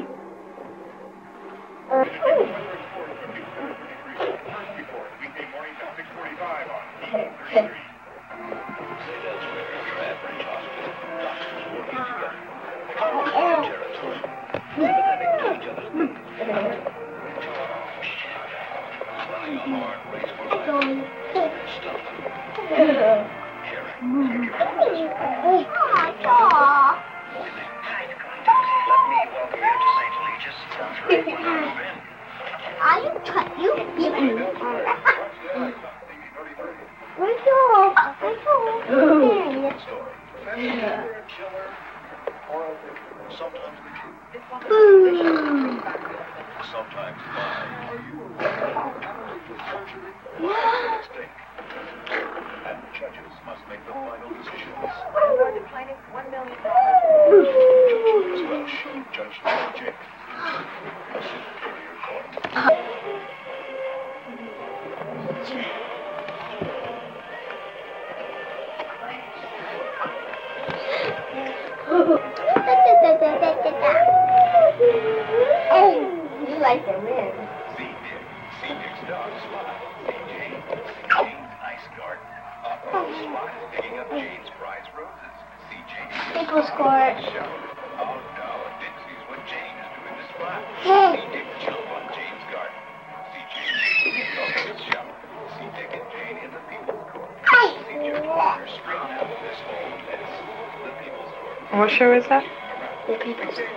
Speaker 8: like the wind.
Speaker 13: Phoenix dog spot. Jane's nice garden. Spot is picking up Jane's prize roses.
Speaker 8: People score.
Speaker 13: Oh no, Dixie's what Jane is doing this spot. Dick jump on Jane's garden. Jane goes shower. Dick and Jane in the people's court. Jeff Walker straight out of this whole mess. The people's court.
Speaker 1: What show is that?
Speaker 8: The people's court.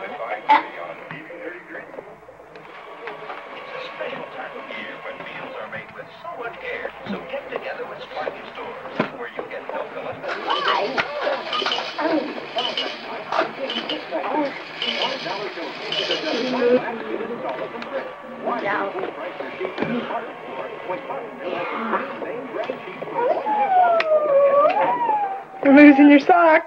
Speaker 13: Special time of year when meals are made with so much care. So get together with Sparky Stores, where you get no
Speaker 1: You're losing your socks.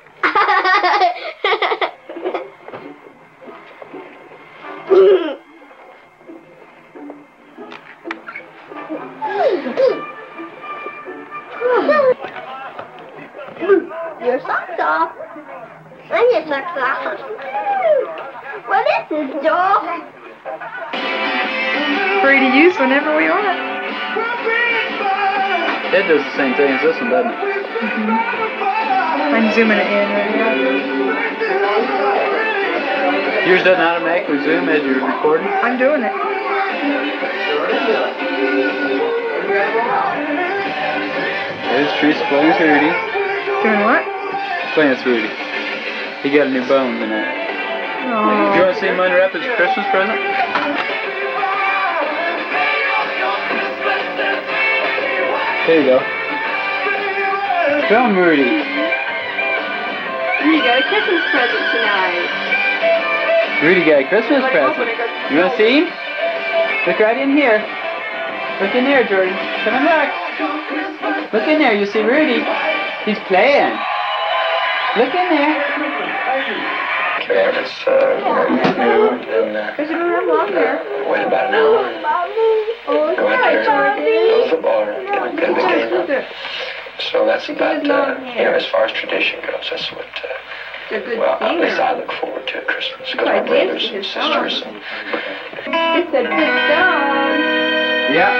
Speaker 8: Your socks off. And your socks off. What is this, Joel?
Speaker 1: Free to use whenever we want.
Speaker 17: It does the same thing as this one, doesn't it?
Speaker 1: I'm zooming it in right now.
Speaker 17: Yours doesn't automatically zoom as you're recording?
Speaker 1: I'm doing it.
Speaker 17: There's Teresa playing with Rudy.
Speaker 1: Doing what?
Speaker 17: Playing with Rudy. He got a new bone tonight.
Speaker 1: Aww.
Speaker 17: Do you want to see him unwrap his Christmas present? There you go. Film Rudy.
Speaker 3: You got a Christmas present tonight.
Speaker 17: Rudy got a Christmas present. You want to see him? Look right in here. Look in there, Jordan. Come and look. Look in there. You see Rudy. He's playing. Look in there.
Speaker 10: Okay, if it's new, then wait about an hour. Go out there, close the bar, get a big game up. So that's about, as far as tradition goes, that's what, well, at least I look forward to at Christmas, because my brothers and sisters and...
Speaker 3: It's a good song.
Speaker 17: Yeah.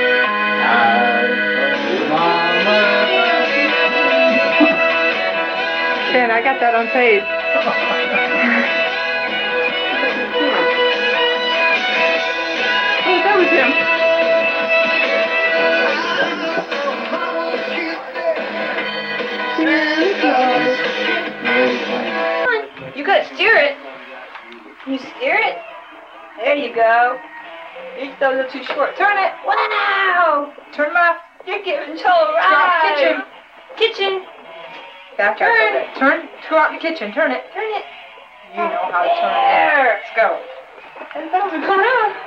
Speaker 1: Ken, I got that on tape.
Speaker 3: Oh, that was him.
Speaker 1: You gotta steer it. Can you steer it? There you go. Those are too short. Turn it. Wow! Turn left. You're getting total right. Kitchen. Back turn. Turn. Go out in the kitchen. Turn it. Turn it. You know how to turn it. There. Let's go. And those are going up.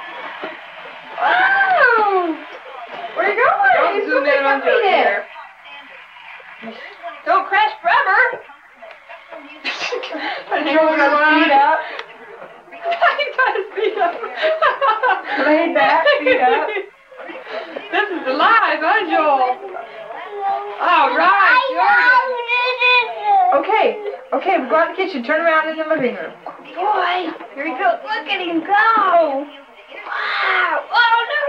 Speaker 1: Wow! Where are you going?
Speaker 3: Don't zoom in on Jody here.
Speaker 1: Don't crash forever. Joel got his feet up. He got his feet up. Laid back, feet up. This is alive, huh, Joel? All right, Jordan. Okay, we go out in the kitchen. Turn around in the living room. Boy, here he goes. Look at him go. Wow. Oh, no.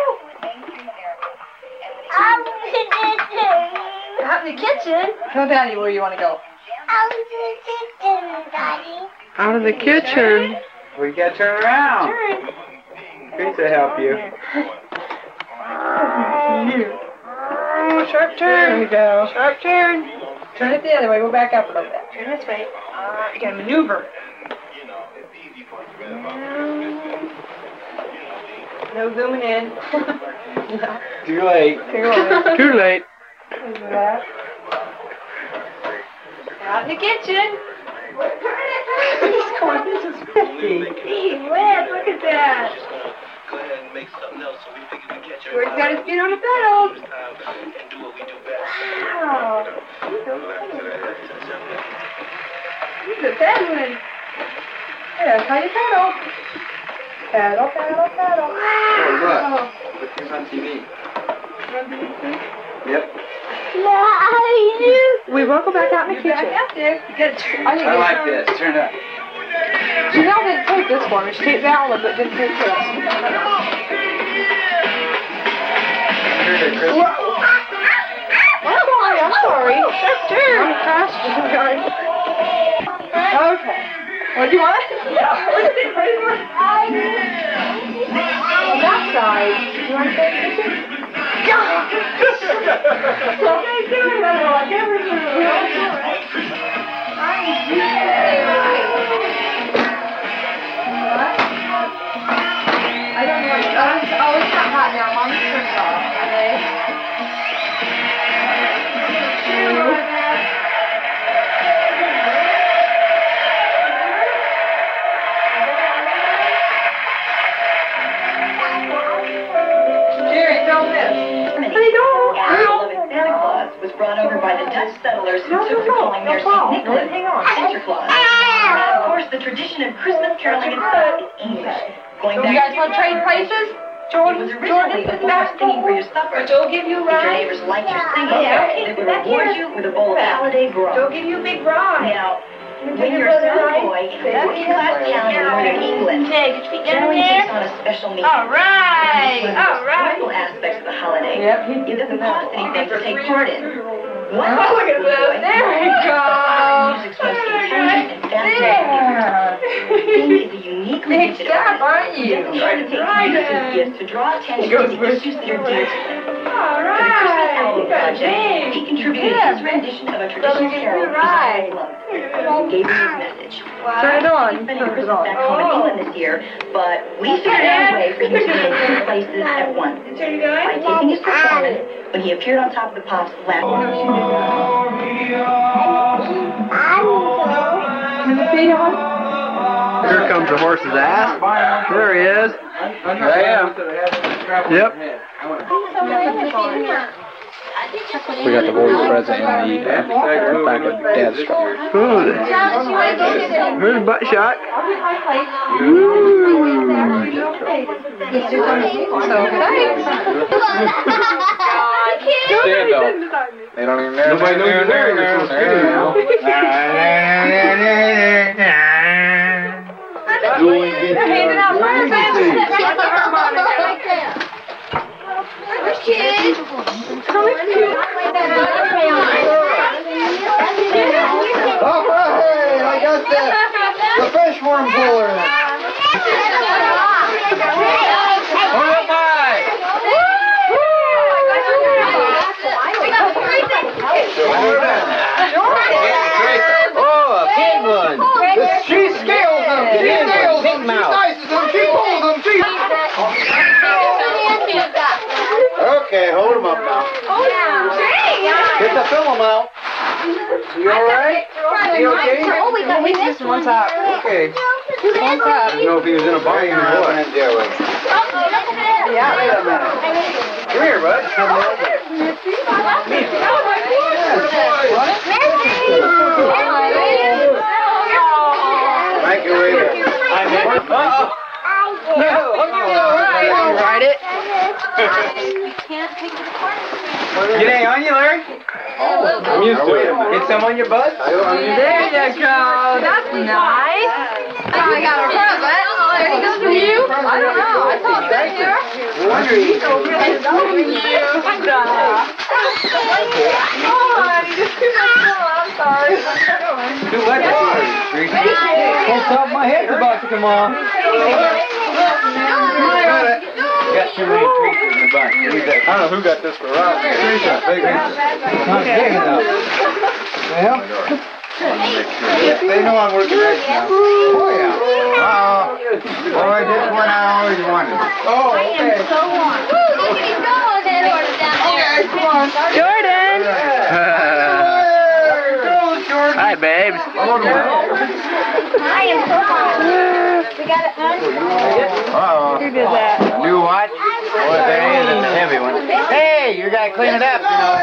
Speaker 1: Out in the kitchen? Tell Daddy where you want to go.
Speaker 8: Out of the kitchen, Daddy.
Speaker 1: Out of the kitchen.
Speaker 17: We gotta turn around.
Speaker 1: Turn.
Speaker 17: Teresa help you.
Speaker 1: Sharp turn. There we go. Sharp turn. Turn it the other way. We'll back up a little bit. Turn this way. You gotta maneuver. No zooming in.
Speaker 17: Too late.
Speaker 1: Too late. Look at that. Out in the kitchen. He's going, this is 50. Gee whiz, look at that.
Speaker 10: Go ahead and make something else so we figure we catch
Speaker 1: Where's got his feet on the pedals?
Speaker 10: and do what we do best.
Speaker 1: Wow. He's a pedaling. Yeah, that's how you pedal. Pedal, pedal, pedal.
Speaker 2: Oh, look. Look who's on TV. Yep.
Speaker 1: We will go back out in the kitchen. Back out there. You gotta turn.
Speaker 2: I like this. Turn it up.
Speaker 1: Janelle didn't take this one. She took that one, but didn't take this. I'm sorry. I'm crashed. Okay. What do you want? That side. You want to take this? I don't know. Oh, it's not hot now. Mom's turned it off. Okay. Jerry, film this.
Speaker 9: Santa Claus was brought over by the Dutch settlers who took to calling their St. Nicholas Santa Claus. And of course, the tradition of Christmas caroling itself is English. Going back
Speaker 1: You guys want to trade places?
Speaker 9: Jordan was originally a way of singing for your supper.
Speaker 1: Joe give you a ride?
Speaker 9: If your neighbors liked your singing, they would reward you with a bowl of holiday broth.
Speaker 1: Joe give you a big ride.
Speaker 9: Now, when you're a young boy in a working-class town in northern England, generally takes on a special meaning.
Speaker 1: All right.
Speaker 9: Wonderful aspects of the holiday. It doesn't cost anything to take part in.
Speaker 1: Look at this. There we go.
Speaker 9: Music's most intelligent and fascinating. Sing is a uniquely gifted artist.
Speaker 1: Aren't you?
Speaker 9: He doesn't try to take his gifts to draw attention to the issues that are dear to him.
Speaker 1: All
Speaker 9: For the Christmas Album Project, he contributed his rendition of a traditional carol, Design Love. He gave me his message.
Speaker 1: Turn it on.
Speaker 9: He's spending Christmas back home in England this year, but we figured out a way for him to be in two places at once. By taping his performance when he appeared on Top of the Pops last year.
Speaker 17: Here comes the horse's ass. There he is. There I am. Yep. We got the boys present in the back of Dad's truck. Here's a butt shot. Stand up. They don't even know. Nobody knows you're there. You're so skinny now.
Speaker 1: They're handing out presents. Kids. Come here.
Speaker 7: All right, I got the fish worm puller.
Speaker 17: Oh, a pig one.
Speaker 7: She scales them. She scales them. She slices them. She pulls them. She... Okay, hold them up now. Get the film out. You alright? You okay?
Speaker 1: This one's up.
Speaker 7: Okay.
Speaker 1: One's up.
Speaker 7: I didn't know if he was in a barn or what.
Speaker 1: Yeah.
Speaker 7: Wait a minute. Come here, bud. Microwave.
Speaker 1: No. Ride it.
Speaker 17: Get any on you, Larry? I'm used to it. Get some on your butt?
Speaker 1: There you go. That's nice. Oh, I got a present. There he goes for you. I don't know. I thought that here. It's for you. I'm sorry.
Speaker 17: Too wet. Whole top of my head's about to come off. Got too many treats in the butt.
Speaker 7: I don't know who got this for Rob. Teresa, big one.
Speaker 17: Not big enough.
Speaker 7: Well, they know I'm working right now. Oh, yeah. Boy, just one hour you wanted. Oh, okay.
Speaker 8: So warm. Woo, look at his nose down there.
Speaker 1: Jordan.
Speaker 17: Hi, babes.
Speaker 8: I am so hot. We got it on.
Speaker 7: Uh-oh.
Speaker 1: Who did that?
Speaker 7: New watch? Boy, there is a heavy one. Hey, you gotta clean it up, you know.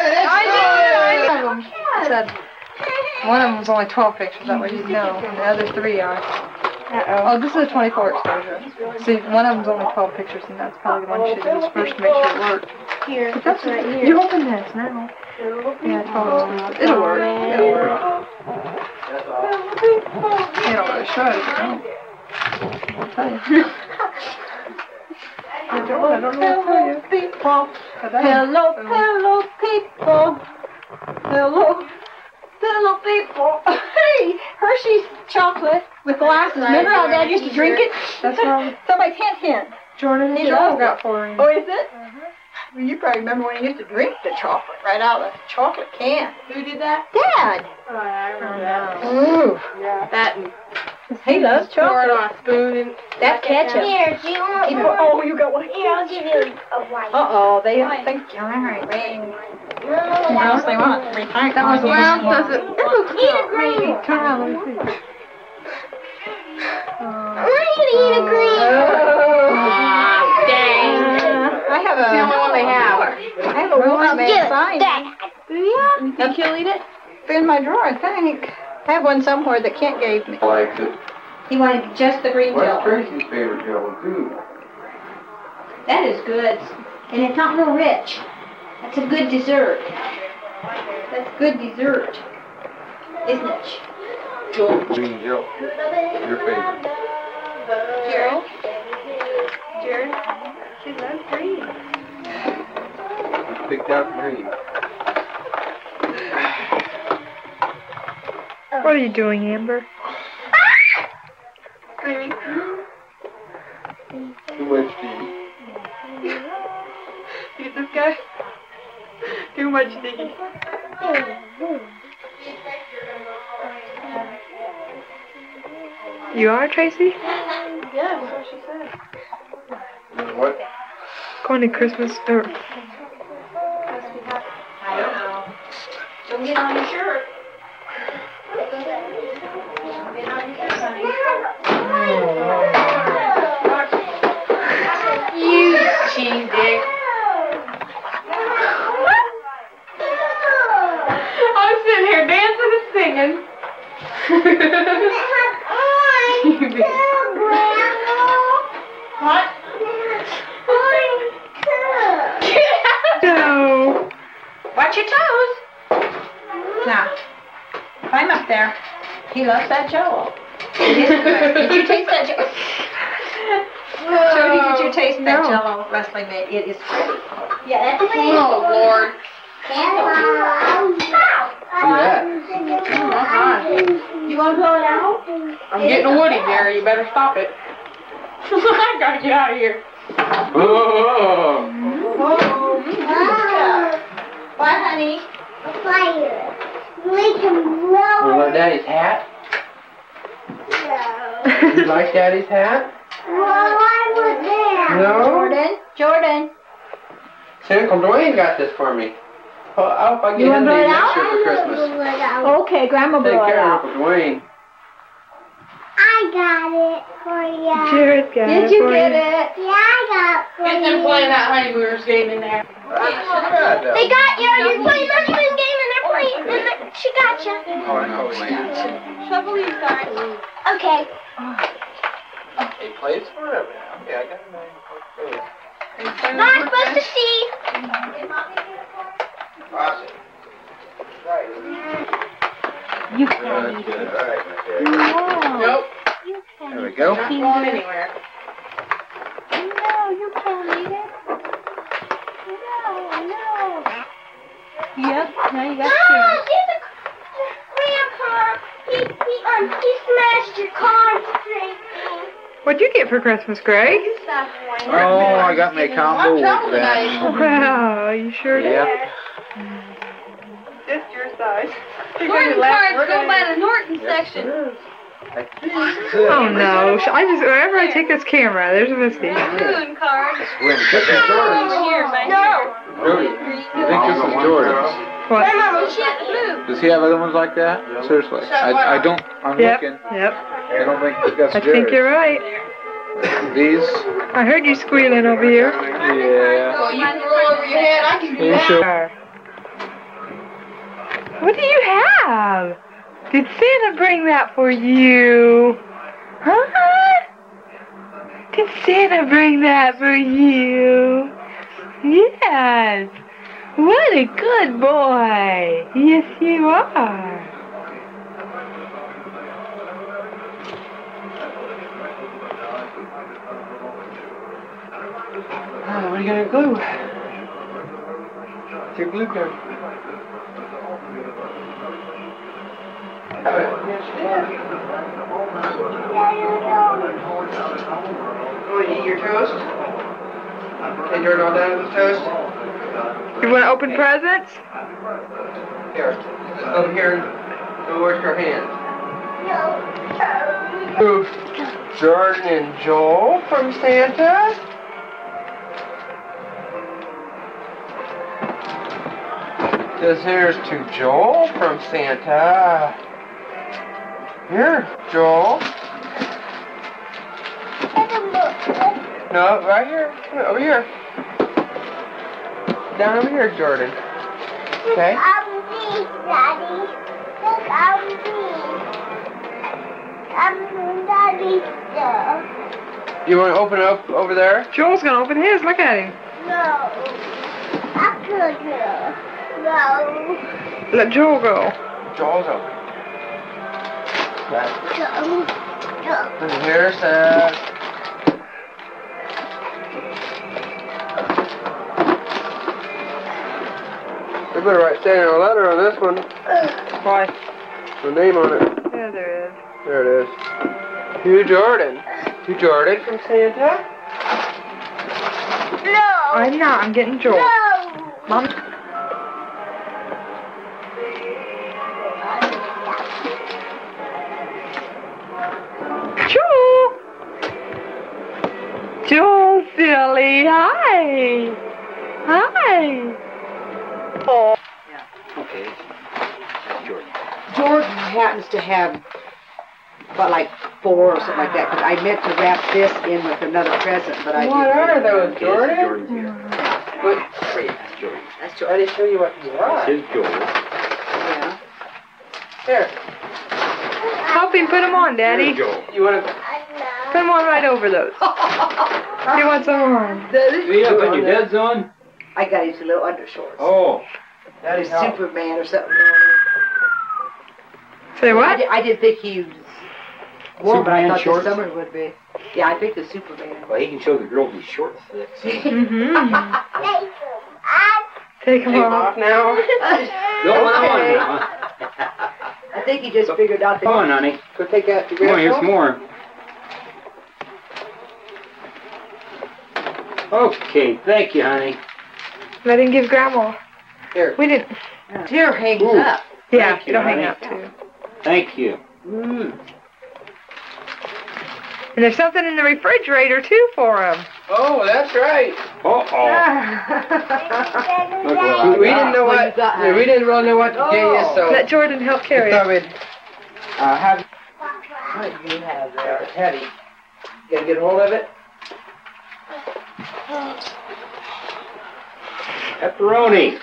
Speaker 1: I said one of them was only 12 pictures, that way you know, and the other 3 are. Oh, this is a 24 exposure. See, one of them's only 12 pictures, and that's probably the one you should use first to make sure it works.
Speaker 8: Here,
Speaker 1: But that's
Speaker 8: right here.
Speaker 1: You open this now. Yeah, 12 exposure. It'll work. It'll work. It'll really show it if you don't.
Speaker 6: Hello, people. Hello, hello, people. Hello, hello, people. Hey, Hershey's chocolate with glasses. Remember how Dad used to drink it? That's from somebody's hint. Jordan and Joel got for him. Oh, is it? Well, you probably remember when he used to drink the chocolate right out of the chocolate can. Who did that? Dad.
Speaker 3: Oh, I remember that.
Speaker 6: Ooh.
Speaker 3: Yeah. That and
Speaker 6: he loves chocolate.
Speaker 3: pour it on a spoon and
Speaker 6: That ketchup.
Speaker 8: Here, do you want one?
Speaker 6: Oh, you got one.
Speaker 8: Here, I'll give you a white.
Speaker 6: Uh-oh, they don't think you're right. Else they want to return.
Speaker 3: that was round, does it?
Speaker 8: Eat a green.
Speaker 6: Let me see.
Speaker 8: I want you to eat a green.
Speaker 3: Dang.
Speaker 6: I have a...
Speaker 3: It's the only one they have.
Speaker 6: I have a Walmart sign.
Speaker 3: You think you'll eat it?
Speaker 6: It's in my drawer, I think. I have one somewhere that Kent gave me.
Speaker 2: I liked it.
Speaker 6: He wanted just the green
Speaker 2: What's
Speaker 6: jello.
Speaker 2: Tracy's favorite jello, too?
Speaker 6: That is good. And it's not real rich. That's a good dessert. That's good dessert. Isn't it?
Speaker 2: Green jello. Your favorite.
Speaker 3: Jared? Jared? She loves green.
Speaker 2: You picked out green.
Speaker 1: What are you doing, Amber?
Speaker 3: Screaming.
Speaker 2: Too much to eat.
Speaker 3: See this guy? Too much digging.
Speaker 1: You are, Tracy?
Speaker 3: Yeah, that's what she said.
Speaker 2: What?
Speaker 1: Going to Christmas or
Speaker 6: I don't know. Don't get on your shirt.
Speaker 3: You cheese dick. I'm sitting here dancing and singing. What?
Speaker 1: no.
Speaker 6: Watch your toes. Now, climb up there. He loves that jello. It is good. Did you taste that jello? Jody, did you taste that jello Leslie made? It is great.
Speaker 8: Yeah, that's
Speaker 3: Oh, Lord.
Speaker 8: You want to blow it out?
Speaker 3: I'm getting a Woody, Jerry. You better stop it. I gotta get out of here.
Speaker 2: Oh!
Speaker 6: What, honey?
Speaker 8: A fire. We can blow
Speaker 2: You like
Speaker 8: it.
Speaker 2: Daddy's hat?
Speaker 8: No.
Speaker 2: You like Daddy's hat?
Speaker 8: Well, I was there.
Speaker 2: No?
Speaker 6: Jordan.
Speaker 2: See, Uncle Dwayne got this for me. Oh, I hope I
Speaker 6: You
Speaker 2: get
Speaker 6: want
Speaker 2: him
Speaker 6: to blow it
Speaker 2: these
Speaker 6: out?
Speaker 2: next year for Christmas.
Speaker 6: Okay, Grandma
Speaker 2: Take
Speaker 6: blow it
Speaker 2: care of
Speaker 6: out.
Speaker 2: Uncle Dwayne.
Speaker 8: I got it for you.
Speaker 1: Jared got it
Speaker 6: Did you
Speaker 1: for
Speaker 6: get
Speaker 1: you.
Speaker 6: it?
Speaker 8: Yeah, I got it for
Speaker 3: Get them playing that honeymooners game in there.
Speaker 8: They got you. You're playing Mercury's game and they're playing. And she got you.
Speaker 2: Oh, I know, Wayne.
Speaker 3: Shovel these guys.
Speaker 8: Okay.
Speaker 2: He plays forever now. Yeah, I got him name.
Speaker 8: Not supposed to see.
Speaker 2: Awesome.
Speaker 1: You
Speaker 2: can't eat it. All right, my dear.
Speaker 1: No.
Speaker 3: Nope.
Speaker 2: There we go.
Speaker 3: Not going anywhere.
Speaker 8: No, you can't eat it. No.
Speaker 1: Yep, now you got
Speaker 8: Ah, here's a Grandpa. He smashed your car straight.
Speaker 1: What'd you get for Christmas, Greg?
Speaker 2: Oh, I got my combo with that.
Speaker 1: Wow, you sure did.
Speaker 2: Yep.
Speaker 3: Just your size.
Speaker 6: Norton cards go by the Norton section.
Speaker 1: Oh no, I just, whenever I take this camera, there's a mistake.
Speaker 6: Moon cards.
Speaker 2: When this is Jordan's.
Speaker 6: Here, man.
Speaker 8: No.
Speaker 2: Jody, you think this is Jordan's?
Speaker 1: What?
Speaker 6: Grandma, she had the blue.
Speaker 2: Does he have other ones like that? Seriously. I don't, I'm
Speaker 1: Yep,
Speaker 2: looking.
Speaker 1: yep.
Speaker 2: I don't think that's
Speaker 1: I
Speaker 2: Jared's.
Speaker 1: think you're right.
Speaker 2: These?
Speaker 1: I heard you squealing over here.
Speaker 2: Yeah.
Speaker 6: Well, you can roll over your head. I can do
Speaker 2: You
Speaker 6: that.
Speaker 2: sure?
Speaker 1: What do you have? Did Santa bring that for you? Huh? Did Santa bring that for you? Yes. What a good boy. Yes, you are.
Speaker 2: What are you gonna glue? It's your glue gun. Want to eat your toast? Okay, Jordan, all done with the toast?
Speaker 1: You want to open presents?
Speaker 2: Here, over here, go wash your hands. No. Jordan and Joel from Santa. This here's to Joel from Santa. Here, Joel. No, right here. Come on, over here. Down over here, Jordan. Okay.
Speaker 8: Look, I'm me, Daddy. Look, I'm me. I'm Daddy's stuff.
Speaker 2: You want to open it up over there?
Speaker 1: Joel's gonna open his. Look at him.
Speaker 8: No. I'm gonna. No.
Speaker 1: Let Joel go.
Speaker 2: Joel's open. Okay.
Speaker 8: Go.
Speaker 2: And here's that. We better write Santa a letter on this one.
Speaker 1: Why?
Speaker 2: The name on it.
Speaker 1: Yeah, there is.
Speaker 2: There it is. To Jordan. To Jordan from Santa.
Speaker 8: No.
Speaker 1: I'm not. I'm getting Joel.
Speaker 8: No.
Speaker 1: Mom. Joel. Joel, silly. Hi. Hi. Oh.
Speaker 14: Okay. That's Jordan. Jordan happens to have about like 4 or something like that, because I meant to wrap this in with another present, but I
Speaker 2: What
Speaker 14: didn't.
Speaker 2: are those, Jordan?
Speaker 17: Jordan's here.
Speaker 2: What?
Speaker 17: That's Jordan.
Speaker 2: That's Jordan. I didn't show you what you are.
Speaker 17: This is Joel.
Speaker 14: Yeah.
Speaker 2: Here.
Speaker 1: Help him put them on, Daddy.
Speaker 17: Here's Joel.
Speaker 2: You want to?
Speaker 1: Put them on right over those. He wants them on.
Speaker 17: You ain't put your duds on?
Speaker 14: I got his little undershorts.
Speaker 17: Oh.
Speaker 2: Daddy's help.
Speaker 14: Superman or something.
Speaker 1: Say what?
Speaker 14: I didn't think he was warm, but I
Speaker 17: Superman
Speaker 14: thought
Speaker 17: shorts?
Speaker 14: the summer would be. Yeah, I think the Superman.
Speaker 17: Well, he can show the girls his shorts.
Speaker 1: Mm-hmm. Take them
Speaker 2: Take 'em
Speaker 1: off.
Speaker 2: off now.
Speaker 17: No, come on now.
Speaker 14: I think he just figured out that.
Speaker 17: Come on, honey.
Speaker 2: Go take that to
Speaker 17: Come on, here's
Speaker 2: Grandpa.
Speaker 17: some more. Okay, thank you, honey.
Speaker 1: Let him give Grandma.
Speaker 2: Here.
Speaker 1: We didn't.
Speaker 14: Deer hangs
Speaker 17: Ooh.
Speaker 14: up.
Speaker 1: Yeah,
Speaker 17: Thank you,
Speaker 1: it'll hang
Speaker 17: honey.
Speaker 1: up too.
Speaker 17: Thank you.
Speaker 14: Mm.
Speaker 1: And there's something in the refrigerator too for him.
Speaker 2: Oh, that's right.
Speaker 17: Uh-oh. Look what I
Speaker 2: We didn't
Speaker 17: got.
Speaker 2: know
Speaker 14: What
Speaker 2: what.
Speaker 14: you got,
Speaker 2: Yeah, we didn't really know what to get you, so.
Speaker 1: Let Jordan help
Speaker 2: we
Speaker 1: carry
Speaker 2: thought
Speaker 1: it.
Speaker 2: we'd have.
Speaker 14: What do you have there?
Speaker 2: It's heavy. You gotta get a hold of it.
Speaker 17: Pepperoni.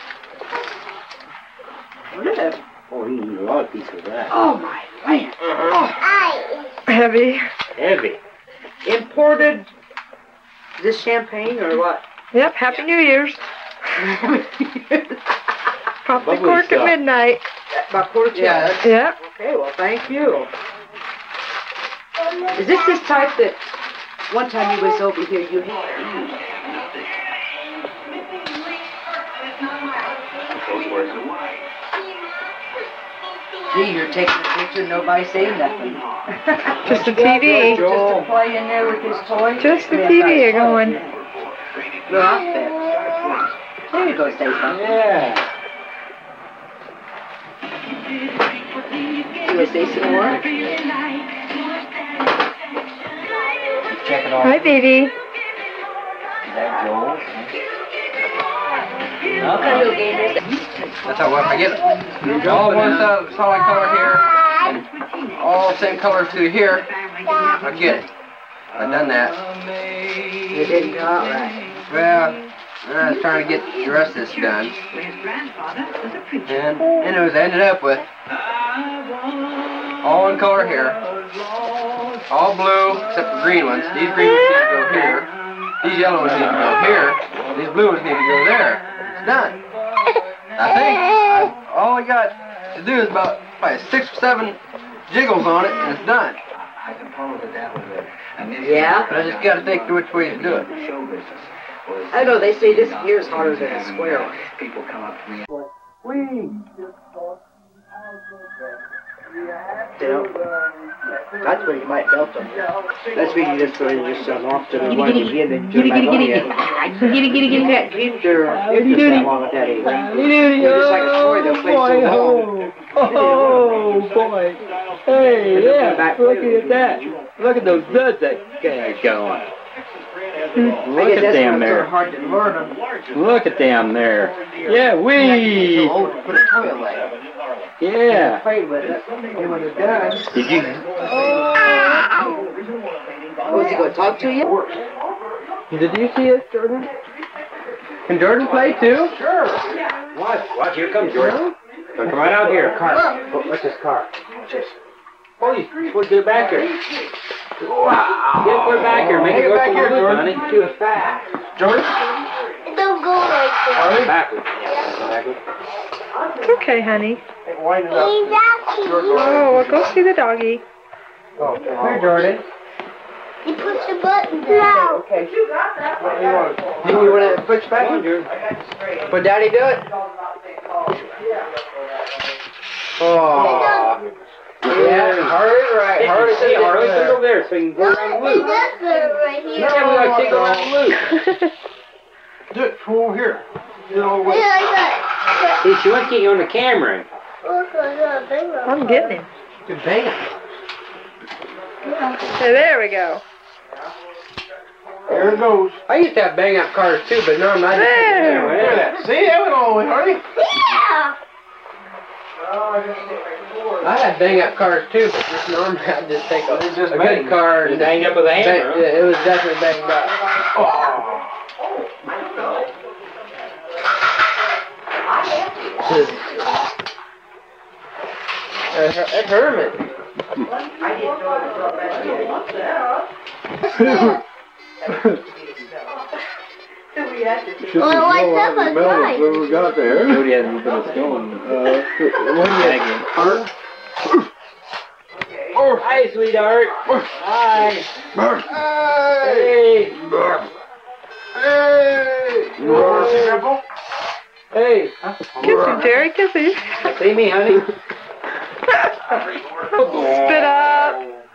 Speaker 14: Good.
Speaker 17: Oh, you need a lot of pieces of that.
Speaker 14: Oh my man.
Speaker 1: Heavy.
Speaker 17: Heavy.
Speaker 14: Imported. Is this champagne or what?
Speaker 1: Yep. Happy New Year's. Pop the
Speaker 17: Lovely
Speaker 1: cork
Speaker 17: stuff.
Speaker 1: at midnight.
Speaker 14: About quarter to.
Speaker 2: Yeah, that's-
Speaker 1: Yep.
Speaker 14: Okay, well, thank you. Is this type that one time you was over here, you had? Gee, you're taking a picture, nobody saying nothing.
Speaker 1: Just the TV.
Speaker 14: Just to play in there with his toys.
Speaker 1: Just the TV going.
Speaker 14: No, I bet. There you go, say something.
Speaker 17: Yeah.
Speaker 14: You want to say some more?
Speaker 2: Check it off.
Speaker 1: Hi, baby.
Speaker 17: Is that Joel?
Speaker 14: What kind of little game is that?
Speaker 2: That's how I get it. All one solid color here, and all same color to here. I get it. I've done that.
Speaker 14: You didn't go out right.
Speaker 2: Well, I was trying to get the rest of this done. And anyways, I ended up with all one color here. All blue, except the green ones. These green ones need to go here. These yellow ones need to go here. These blue ones need to go there. It's done. I think all I got to do is about 6 or 7 jiggles on it, and it's done.
Speaker 17: I can follow the dad with it.
Speaker 14: Yeah?
Speaker 18: I just gotta think which way to do it.
Speaker 14: I know, they say this here's harder than a square one.
Speaker 10: People come up to me.
Speaker 14: That's where you might melt them. That's when you just off to the one you get and turn back on again. You can't keep your interest that long at that age. They're just like a toy, they'll play so long.
Speaker 18: Oh boy! Hey, yeah! Look at that! Look at those duds that guy's going. Look at them there.
Speaker 14: Hard to learn them.
Speaker 18: Look at them there. Yeah, wee!
Speaker 14: Put a toy away.
Speaker 18: Yeah.
Speaker 14: Played with it. And when they're done.
Speaker 18: Did you?
Speaker 14: Oh, is he going to talk to you?
Speaker 18: Did you see it, Jordan? Can Jordan play too?
Speaker 2: Sure. Watch, here comes Jordan. Come right out here. Car. What's this car? Oh, you're supposed to get it back here. Wow. Get it back here. Make it back here, Jordan.
Speaker 14: Too fast.
Speaker 2: Jordan?
Speaker 8: Don't go like that.
Speaker 2: All right. Backward. Backward.
Speaker 6: It's okay, honey.
Speaker 2: Wind it up.
Speaker 6: Oh, well, go see the doggy.
Speaker 2: Oh, here, Jordan.
Speaker 8: You push the button down.
Speaker 14: Okay.
Speaker 2: What do you want?
Speaker 14: You want to push back? But Daddy do it? Oh. Yeah, hurry, right. Hurry,
Speaker 2: see, Harley, put it over there so you can go around the loop.
Speaker 8: That's right here.
Speaker 2: Look at me like take around the loop. Do it from over here. Do it all the way.
Speaker 8: Yeah, like that.
Speaker 2: See, she wants to get you on the camera.
Speaker 6: I'm getting him.
Speaker 14: Good bang.
Speaker 6: Hey, there we go.
Speaker 2: There it goes.
Speaker 18: I used to have bang up cars too, but no, I'm not.
Speaker 6: There.
Speaker 2: See, that went all the way, Harley.
Speaker 8: Yeah.
Speaker 18: I had bang up cars too, but just normally I'd just take a
Speaker 2: Just
Speaker 18: good
Speaker 2: bang.
Speaker 18: car and
Speaker 2: Bang up with a hammer.
Speaker 18: It was definitely banged up. It hurt me.
Speaker 8: Well, it lights up at night.
Speaker 7: When we got there.
Speaker 18: Jody hasn't been a stone. Hi, sweetheart. Hi. Hey.
Speaker 2: You want to see Grandpa?
Speaker 18: Hey.
Speaker 6: Kiss him, Jerry. Kiss him.
Speaker 2: See me, honey?
Speaker 6: Spit up.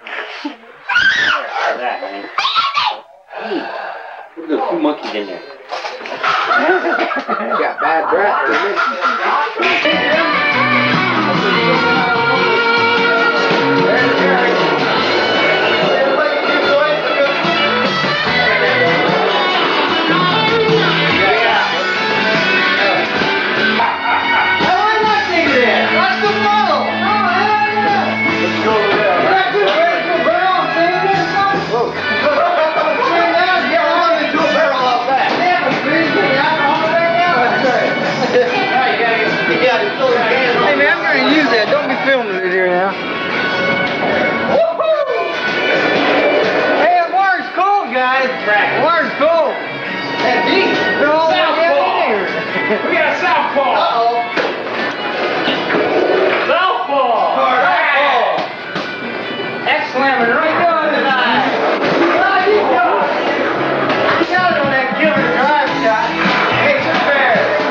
Speaker 2: Look at those two monkeys in there.
Speaker 18: Got bad breath, didn't filming it here now. Hey, water's cold, guys. Water's cold. That deep. Southpaw.
Speaker 2: We got a southpaw.
Speaker 18: Uh-oh.
Speaker 2: Southpaw. All right.
Speaker 18: Excellent. What are you doing tonight? What are you doing? I got it on that killer drive shot. Hey, it's a bear.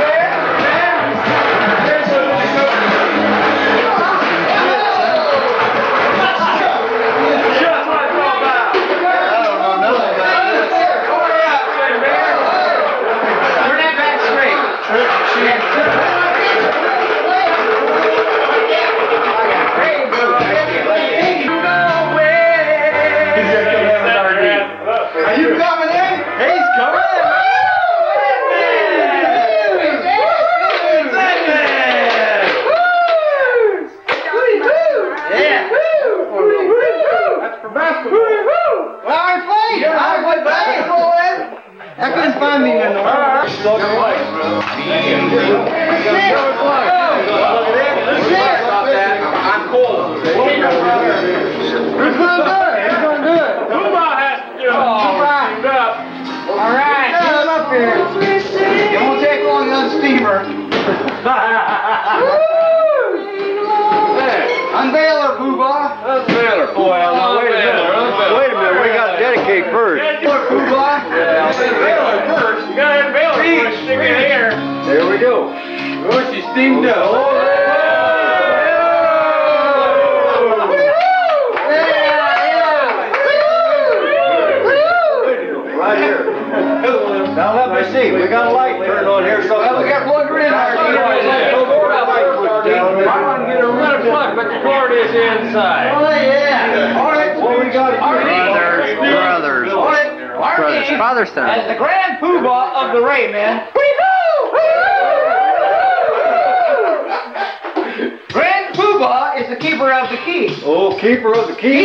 Speaker 2: Are you coming in? He's coming in.
Speaker 18: Yeah.
Speaker 2: That's for basketball.
Speaker 18: Well, I played. I played basketball then. I couldn't find me in the water.
Speaker 2: Look away. I'm cold.
Speaker 18: Who's gonna do it? Who's gonna do it?
Speaker 2: Hoorah has to do it.
Speaker 18: All right, get him up here. It won't take long on steamer. Unveil her, Boo-Bah.
Speaker 2: Unveil her. Boy, wait a minute. We got a
Speaker 19: cake first.
Speaker 18: You gotta have bail first. Stick it here.
Speaker 19: There we go.
Speaker 18: Oh, she's steamed up.
Speaker 19: Right here. Now let me see. We got a light turned on here, so
Speaker 18: we got plug her in. I want to get a red plug, but the cord is inside.
Speaker 19: Oh yeah. All right. What we got?
Speaker 17: Brothers. Father, son.
Speaker 18: As the grand poobah of the Ray, man. Grand poobah is the keeper of the key.
Speaker 19: Oh, keeper of the key.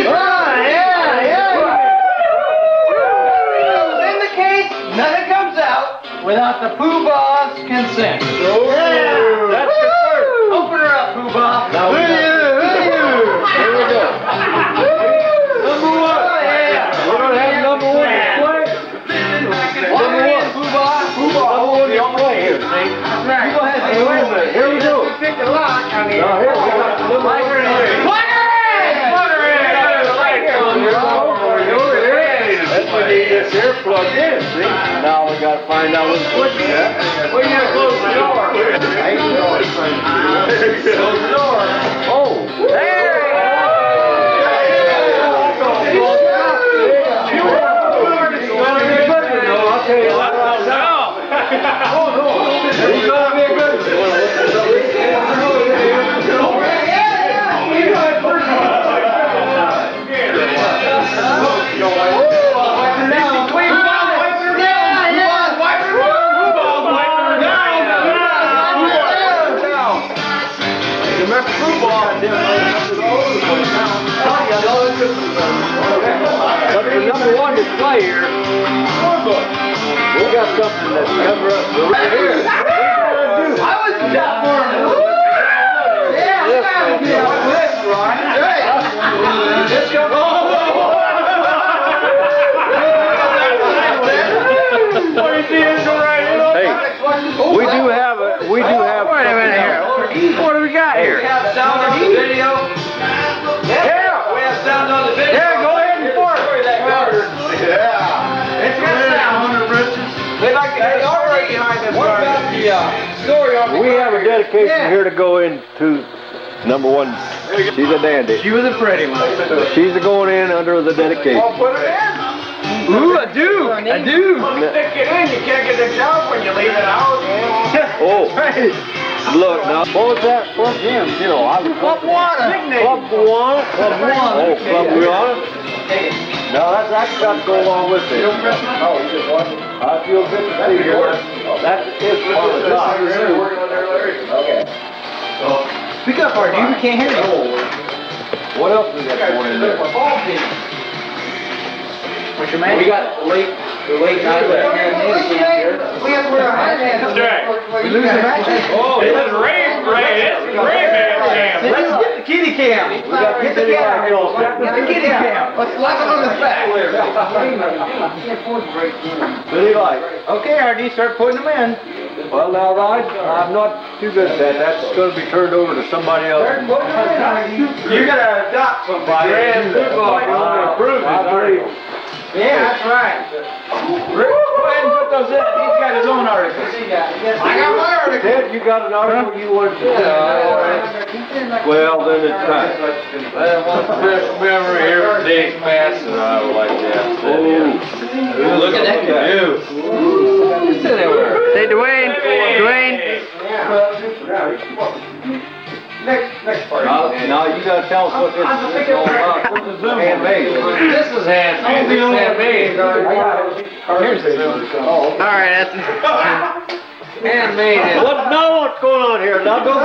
Speaker 18: In the case, nothing comes out without the poobah's consent.
Speaker 19: Oh,
Speaker 18: that's the first. Open her up, poobah.
Speaker 19: Now we got, here we go. Number one. We're going to have number one display. Number one.
Speaker 18: Poobah.
Speaker 19: Number one display here. See?
Speaker 18: Right.
Speaker 19: Go ahead. Hey, wait a minute. Here we go.
Speaker 18: Pick the lock. I mean,
Speaker 19: Now here we got number one display.
Speaker 18: Plug her in! The light's on here.
Speaker 19: That's what we need this here plugged in, see? Now we got to find out what the switch is at.
Speaker 18: We got to close the door. Close the door.
Speaker 19: Oh,
Speaker 18: There you go.
Speaker 19: I'll tell you what. Oh, no. He's going to be a good But the number one display here, we got something that's cover up the right here.
Speaker 18: I was shot for him. Yeah, I gotta get on this, right? Let's go.
Speaker 19: Hey, we do have. Wait a minute here.
Speaker 17: What do we got
Speaker 18: We
Speaker 17: here?
Speaker 18: have sound on the video. Yeah, we have sound on the video.
Speaker 19: Yeah, go ahead and fork.
Speaker 18: Yeah. It's got sound. They'd like to get a story behind this. What about the story on the
Speaker 19: We have a dedication here to go into number one. She's a dandy.
Speaker 18: She was a pretty one.
Speaker 19: She's going in under the dedication.
Speaker 18: Put it in.
Speaker 17: Ooh, I do. I do.
Speaker 5: Stick it in, you can't get the job when you leave it out.
Speaker 19: Oh, look now. What was that from him? You know, I was
Speaker 18: Club Water.
Speaker 19: Club One. Club One. Oh, Club One. No, that's got to go along with it. I feel good to see you. That is part of the job.
Speaker 5: Okay.
Speaker 18: Speak up, RD. We can't hear you.
Speaker 19: What else we got going in there?
Speaker 18: What's your man? We got the late night. We have to wear our headbands.
Speaker 5: That's right.
Speaker 18: We lose the matches.
Speaker 5: Oh, this is Ray man cam.
Speaker 18: Let's get the kitty cam. We got to get the cam. Get the kitty cam. Let's slap it on the back.
Speaker 19: Pretty light.
Speaker 18: Okay, RD, start putting them in.
Speaker 19: Well, now, Rod, I'm not too good at that. That's going to be turned over to somebody else.
Speaker 18: You gotta adopt somebody. Yeah, that's right. Rick, go ahead and put those in. He's got his own articles. I got my article.
Speaker 19: Ted, you got an article you wanted to Well, then it's time.
Speaker 5: What's the best memory ever takes passing? I would like to ask that.
Speaker 18: Ooh, look at that canoe.
Speaker 17: Say, Dwayne.
Speaker 19: Next part. Now you got to tell us what this is all about. This is handmade.
Speaker 5: This is handmade. This is handmade.
Speaker 19: Here's the
Speaker 17: All right, that's
Speaker 5: Handmade.
Speaker 19: Now what's going on here? Now don't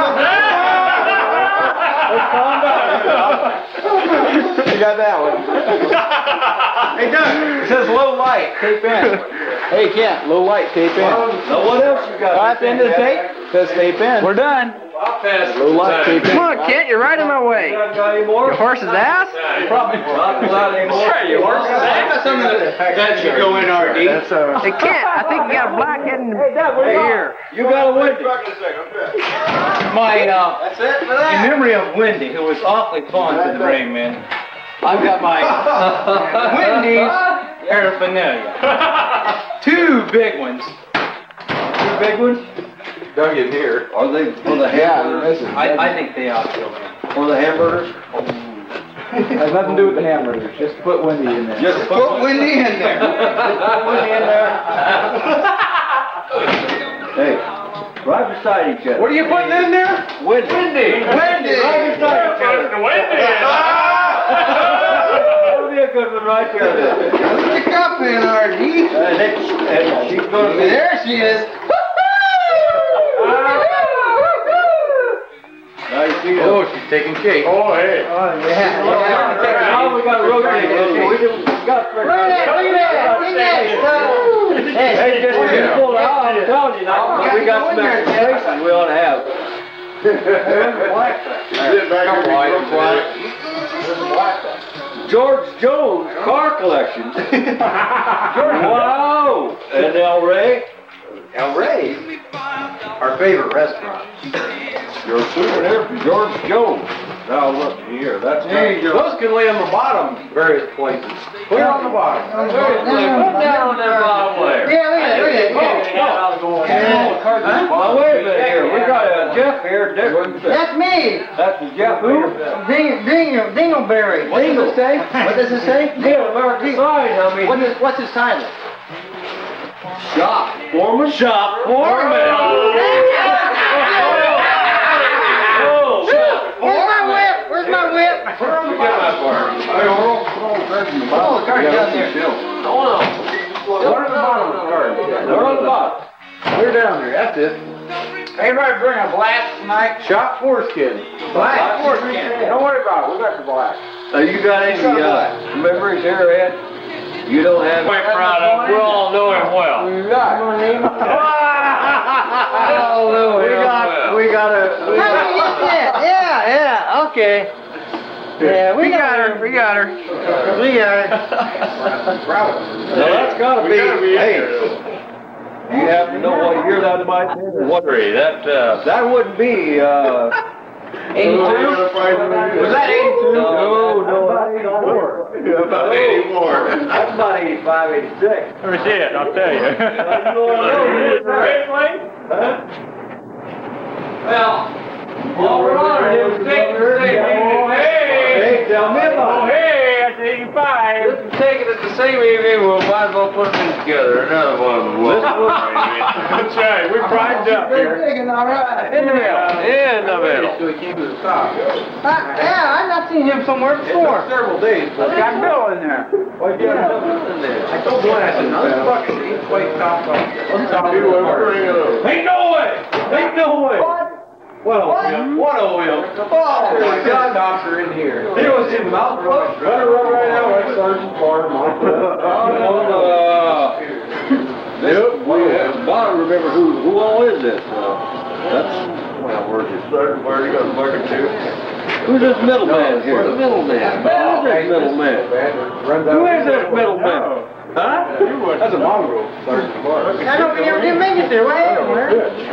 Speaker 19: let's calm down. You got that one.
Speaker 18: Hey, Doug, it says low light, tape in.
Speaker 17: Hey, Kent, low light, tape in.
Speaker 19: Now what else you got?
Speaker 17: At the end of the tape?
Speaker 18: Says tape in.
Speaker 17: We're done.
Speaker 5: I'll pass.
Speaker 17: Low light, tape in. Come on, Kent, you're right in my way.
Speaker 19: Got any more?
Speaker 17: Your horse's ass?
Speaker 19: Probably not anymore.
Speaker 5: Sure, you horse. That should go in RD.
Speaker 17: Hey, Kent, I think you got a blackhead in the ear.
Speaker 19: You got a windy.
Speaker 18: My, in memory of Wendy, who was awfully fond to the Rain Man, I've got my Wendy's
Speaker 17: paraphernalia. 2 big ones. 2 big ones?
Speaker 2: Dug in here.
Speaker 19: Are they for the hamburgers?
Speaker 17: I think they ought to go in.
Speaker 19: For the hamburgers?
Speaker 2: Has nothing to do with the hamburgers. Just put Wendy in there.
Speaker 19: Just put Wendy in there.
Speaker 17: Put Wendy in there.
Speaker 19: Hey, right beside each other.
Speaker 2: What are you putting in there?
Speaker 19: Wendy.
Speaker 2: Wendy.
Speaker 19: Right beside each other. That'll be a good one right there.
Speaker 2: Put the cup in, Archie.
Speaker 19: And she's going to be
Speaker 2: There she is.
Speaker 19: Now you see
Speaker 2: Oh, she's taking shape.
Speaker 19: Oh, hey.
Speaker 2: Oh, yeah.
Speaker 19: Now we got to rotate it. We got
Speaker 6: Look at that.
Speaker 19: Hey, just pull it out. I'm telling you now. We got some extra places we ought to have. George Jones car collection. Wow. And El Rey.
Speaker 2: El Rey? Our favorite restaurant.
Speaker 19: Your souvenir from George Jones. Now look here. That's
Speaker 2: Those can lay on the bottom various places. Put it on the bottom.
Speaker 19: Put down on that bottom layer.
Speaker 6: Yeah, look at that.
Speaker 19: Now wait a minute here. We got Jeff here.
Speaker 6: That's me.
Speaker 19: That's Jeff who?
Speaker 6: Dingleberry.
Speaker 14: What does it say? What does it say?
Speaker 19: Neil American Sign. I mean,
Speaker 14: What's his title?
Speaker 19: Shop Foreman. Shop Foreman.
Speaker 6: Where's my whip?
Speaker 19: Where on the bottom? Hey, Oral.
Speaker 6: Oh, the card's down there.
Speaker 19: Hold on.
Speaker 2: Where's the bottom of the card?
Speaker 19: They're on the bottom.
Speaker 2: We're down there. That's it.
Speaker 18: Anybody bring a blast tonight?
Speaker 2: Shop foreskin.
Speaker 18: Black foreskin. Don't worry about it. We got the black.
Speaker 19: You got any memories here, Ed? You don't have.
Speaker 18: Quite proud of him. We all know him well.
Speaker 19: We got a.
Speaker 6: Yeah, okay. Yeah, we got her. We got her.
Speaker 19: Now that's gotta be. Hey, you have to know what year that might be. What? That wouldn't be.
Speaker 18: 82? Was that 82?
Speaker 19: No, about 84.
Speaker 2: About 84.
Speaker 19: That's about 85, 86.
Speaker 18: Let me see it, I'll tell you. Well, all we're on it was taking the same evening.
Speaker 19: Hey, tell me about it.
Speaker 18: Hey, that's 85.
Speaker 2: Let's take it at the same evening. We'll might as well put them together. Another one.
Speaker 18: That's right, we primed up here.
Speaker 6: All right.
Speaker 2: In the middle. In the middle.
Speaker 18: So he came to the top.
Speaker 6: Yeah, I've not seen him somewhere before.
Speaker 2: Several days.
Speaker 18: Got Bill in there.
Speaker 2: Why do you have something in there? I told Glenn, I said, no, this fucking ain't quite top off.
Speaker 18: Ain't no way! Ain't no way!
Speaker 2: What oil? Oh my God, doctor in here.
Speaker 19: He was in Mount Brook. Right now, like Sergeant Farm.
Speaker 2: Yep.
Speaker 19: I don't remember who all is this. That's, well, where's his Sergeant Farm? You got the bucket too. Who's this middleman here? The middleman. Who is this middleman? Who is this middleman? Huh?
Speaker 2: That's a mongrel. Sergeant Farm.
Speaker 6: I don't think ever did make it there. What happened, man?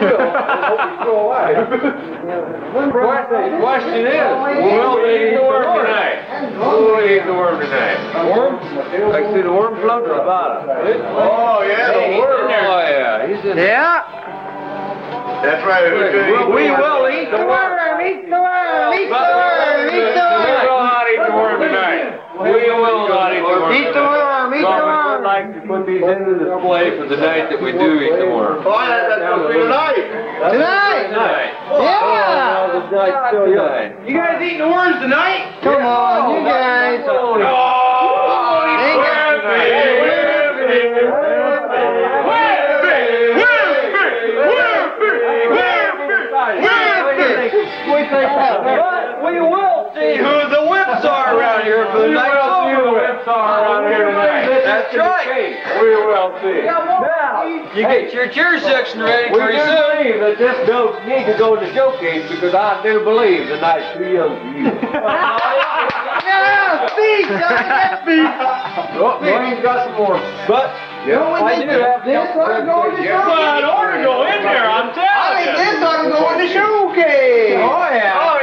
Speaker 2: Question is, will we eat the worm tonight? Will we eat the worm tonight?
Speaker 19: Worm?
Speaker 2: Like see the worm float to the bottom.
Speaker 19: Oh, yeah, the worm.
Speaker 2: Oh yeah, he's in there.
Speaker 6: Yeah.
Speaker 19: That's right.
Speaker 2: We will eat the worm.
Speaker 6: Eat the worm. Eat the worm. Eat the
Speaker 2: We will
Speaker 6: worm.
Speaker 2: not eat the worm tonight. We will not eat the worm.
Speaker 6: Eat the worm. Eat the
Speaker 2: But we
Speaker 6: worm.
Speaker 2: would like to put these into display for the night that we do eat the worm.
Speaker 19: Oh, that's supposed to be tonight.
Speaker 6: Tonight.
Speaker 2: Tonight.
Speaker 6: Yeah.
Speaker 19: The night's still young.
Speaker 2: You guys eating the worms tonight?
Speaker 6: Come on, you guys.
Speaker 19: We will see who the whips are around here for the night.
Speaker 2: That's right. We will see.
Speaker 19: Now,
Speaker 2: You get your cheer section ready
Speaker 19: we
Speaker 2: pretty
Speaker 19: do
Speaker 2: soon.
Speaker 19: believe that this does need to go to the showcase because I do believe the night's too young for you.
Speaker 6: Yeah, speak, Johnny. Speak.
Speaker 19: Oh, Wayne's got some more. But
Speaker 6: Yeah,
Speaker 19: I do have
Speaker 6: this ought to go in the showcase.
Speaker 18: Well, it ought to go in there, I'm
Speaker 6: I
Speaker 18: telling
Speaker 6: think
Speaker 18: you.
Speaker 6: this ought to go in the showcase.
Speaker 18: Oh, yeah. Oh,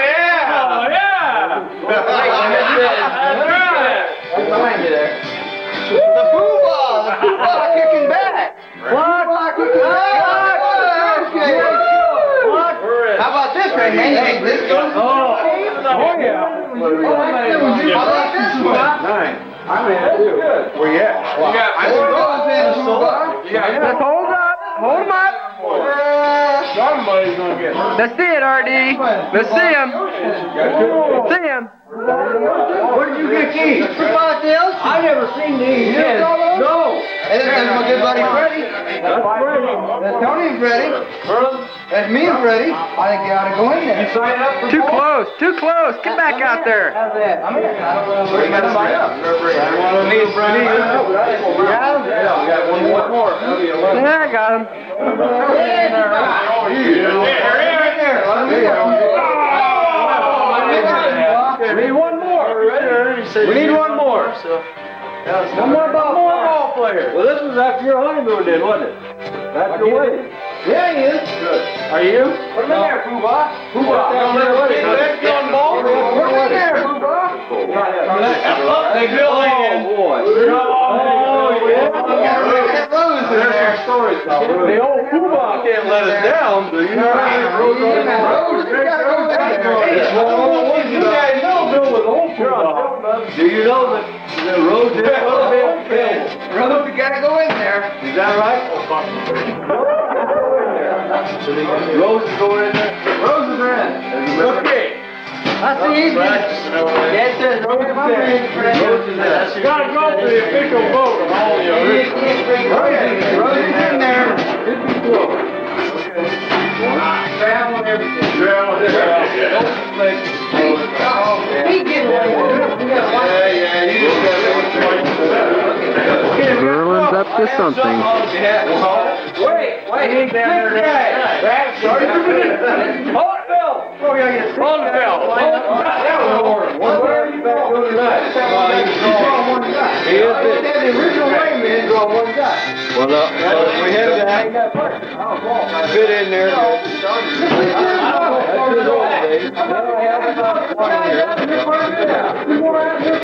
Speaker 18: yeah. That's right.
Speaker 6: Behind you there. The food
Speaker 7: How about this right man? You think this goes?
Speaker 19: Oh yeah. How
Speaker 7: about this one?
Speaker 19: Nice. I'm in it too. Where you at?
Speaker 17: Just hold up. Hold him up.
Speaker 19: Somebody's gonna get hurt.
Speaker 17: Let's see it, RD. Let's see him. See him.
Speaker 7: Where did you get these?
Speaker 19: I never seen these. No.
Speaker 7: Hey, that's my good buddy Freddie.
Speaker 19: That's Freddie.
Speaker 7: That's Tony and Freddie. That's me and Freddie. I think you ought to go in there.
Speaker 19: You sign up for
Speaker 17: Too close. Too close. Get back out there.
Speaker 7: How's that? I'm in. I don't know where you got to sign up.
Speaker 19: Yeah, we got one more.
Speaker 17: Yeah, I got him.
Speaker 19: We need one more. We need one more. One more ball player. Well, this was after your honeymoon, then, wasn't it? After your wedding.
Speaker 7: Yeah, he is.
Speaker 19: Good. Are you?
Speaker 7: Put him in there, Pooh-Bah.
Speaker 19: Pooh-Bah. Let's go on ball.
Speaker 7: Put him in there, Pooh-Bah.
Speaker 19: Hey, Bill. Oh, boy. Oh, yeah. There's some stories about Rose. The old Pooh-Bah can't let us down, do you?
Speaker 7: Rose, you gotta go back.
Speaker 19: You guys know Bill was old Pooh-Bah. Do you know that Rose did a little bit?
Speaker 7: Rose, you gotta go in there.
Speaker 19: Is that right? Rose is going in there?
Speaker 7: Rose is in.
Speaker 19: Okay.
Speaker 7: That's the easy. Dad says Rose is in.
Speaker 19: Rose is there. Gotta go for the official vote of all the originals.
Speaker 7: Rose is in there.
Speaker 19: It'd be close.
Speaker 7: Travel and everything.
Speaker 19: Travel.
Speaker 7: He getting away with it.
Speaker 19: Yeah, you just got to
Speaker 17: Merlin's up to something.
Speaker 19: Wait, down there. Sorry for me. Hold it, Bill. Hold it, Bill. Where are you back going tonight? He is it.
Speaker 7: The original way, man, draw one guy.
Speaker 19: Well, we have to hang that fit in there. That's his old days. Now I have about one here.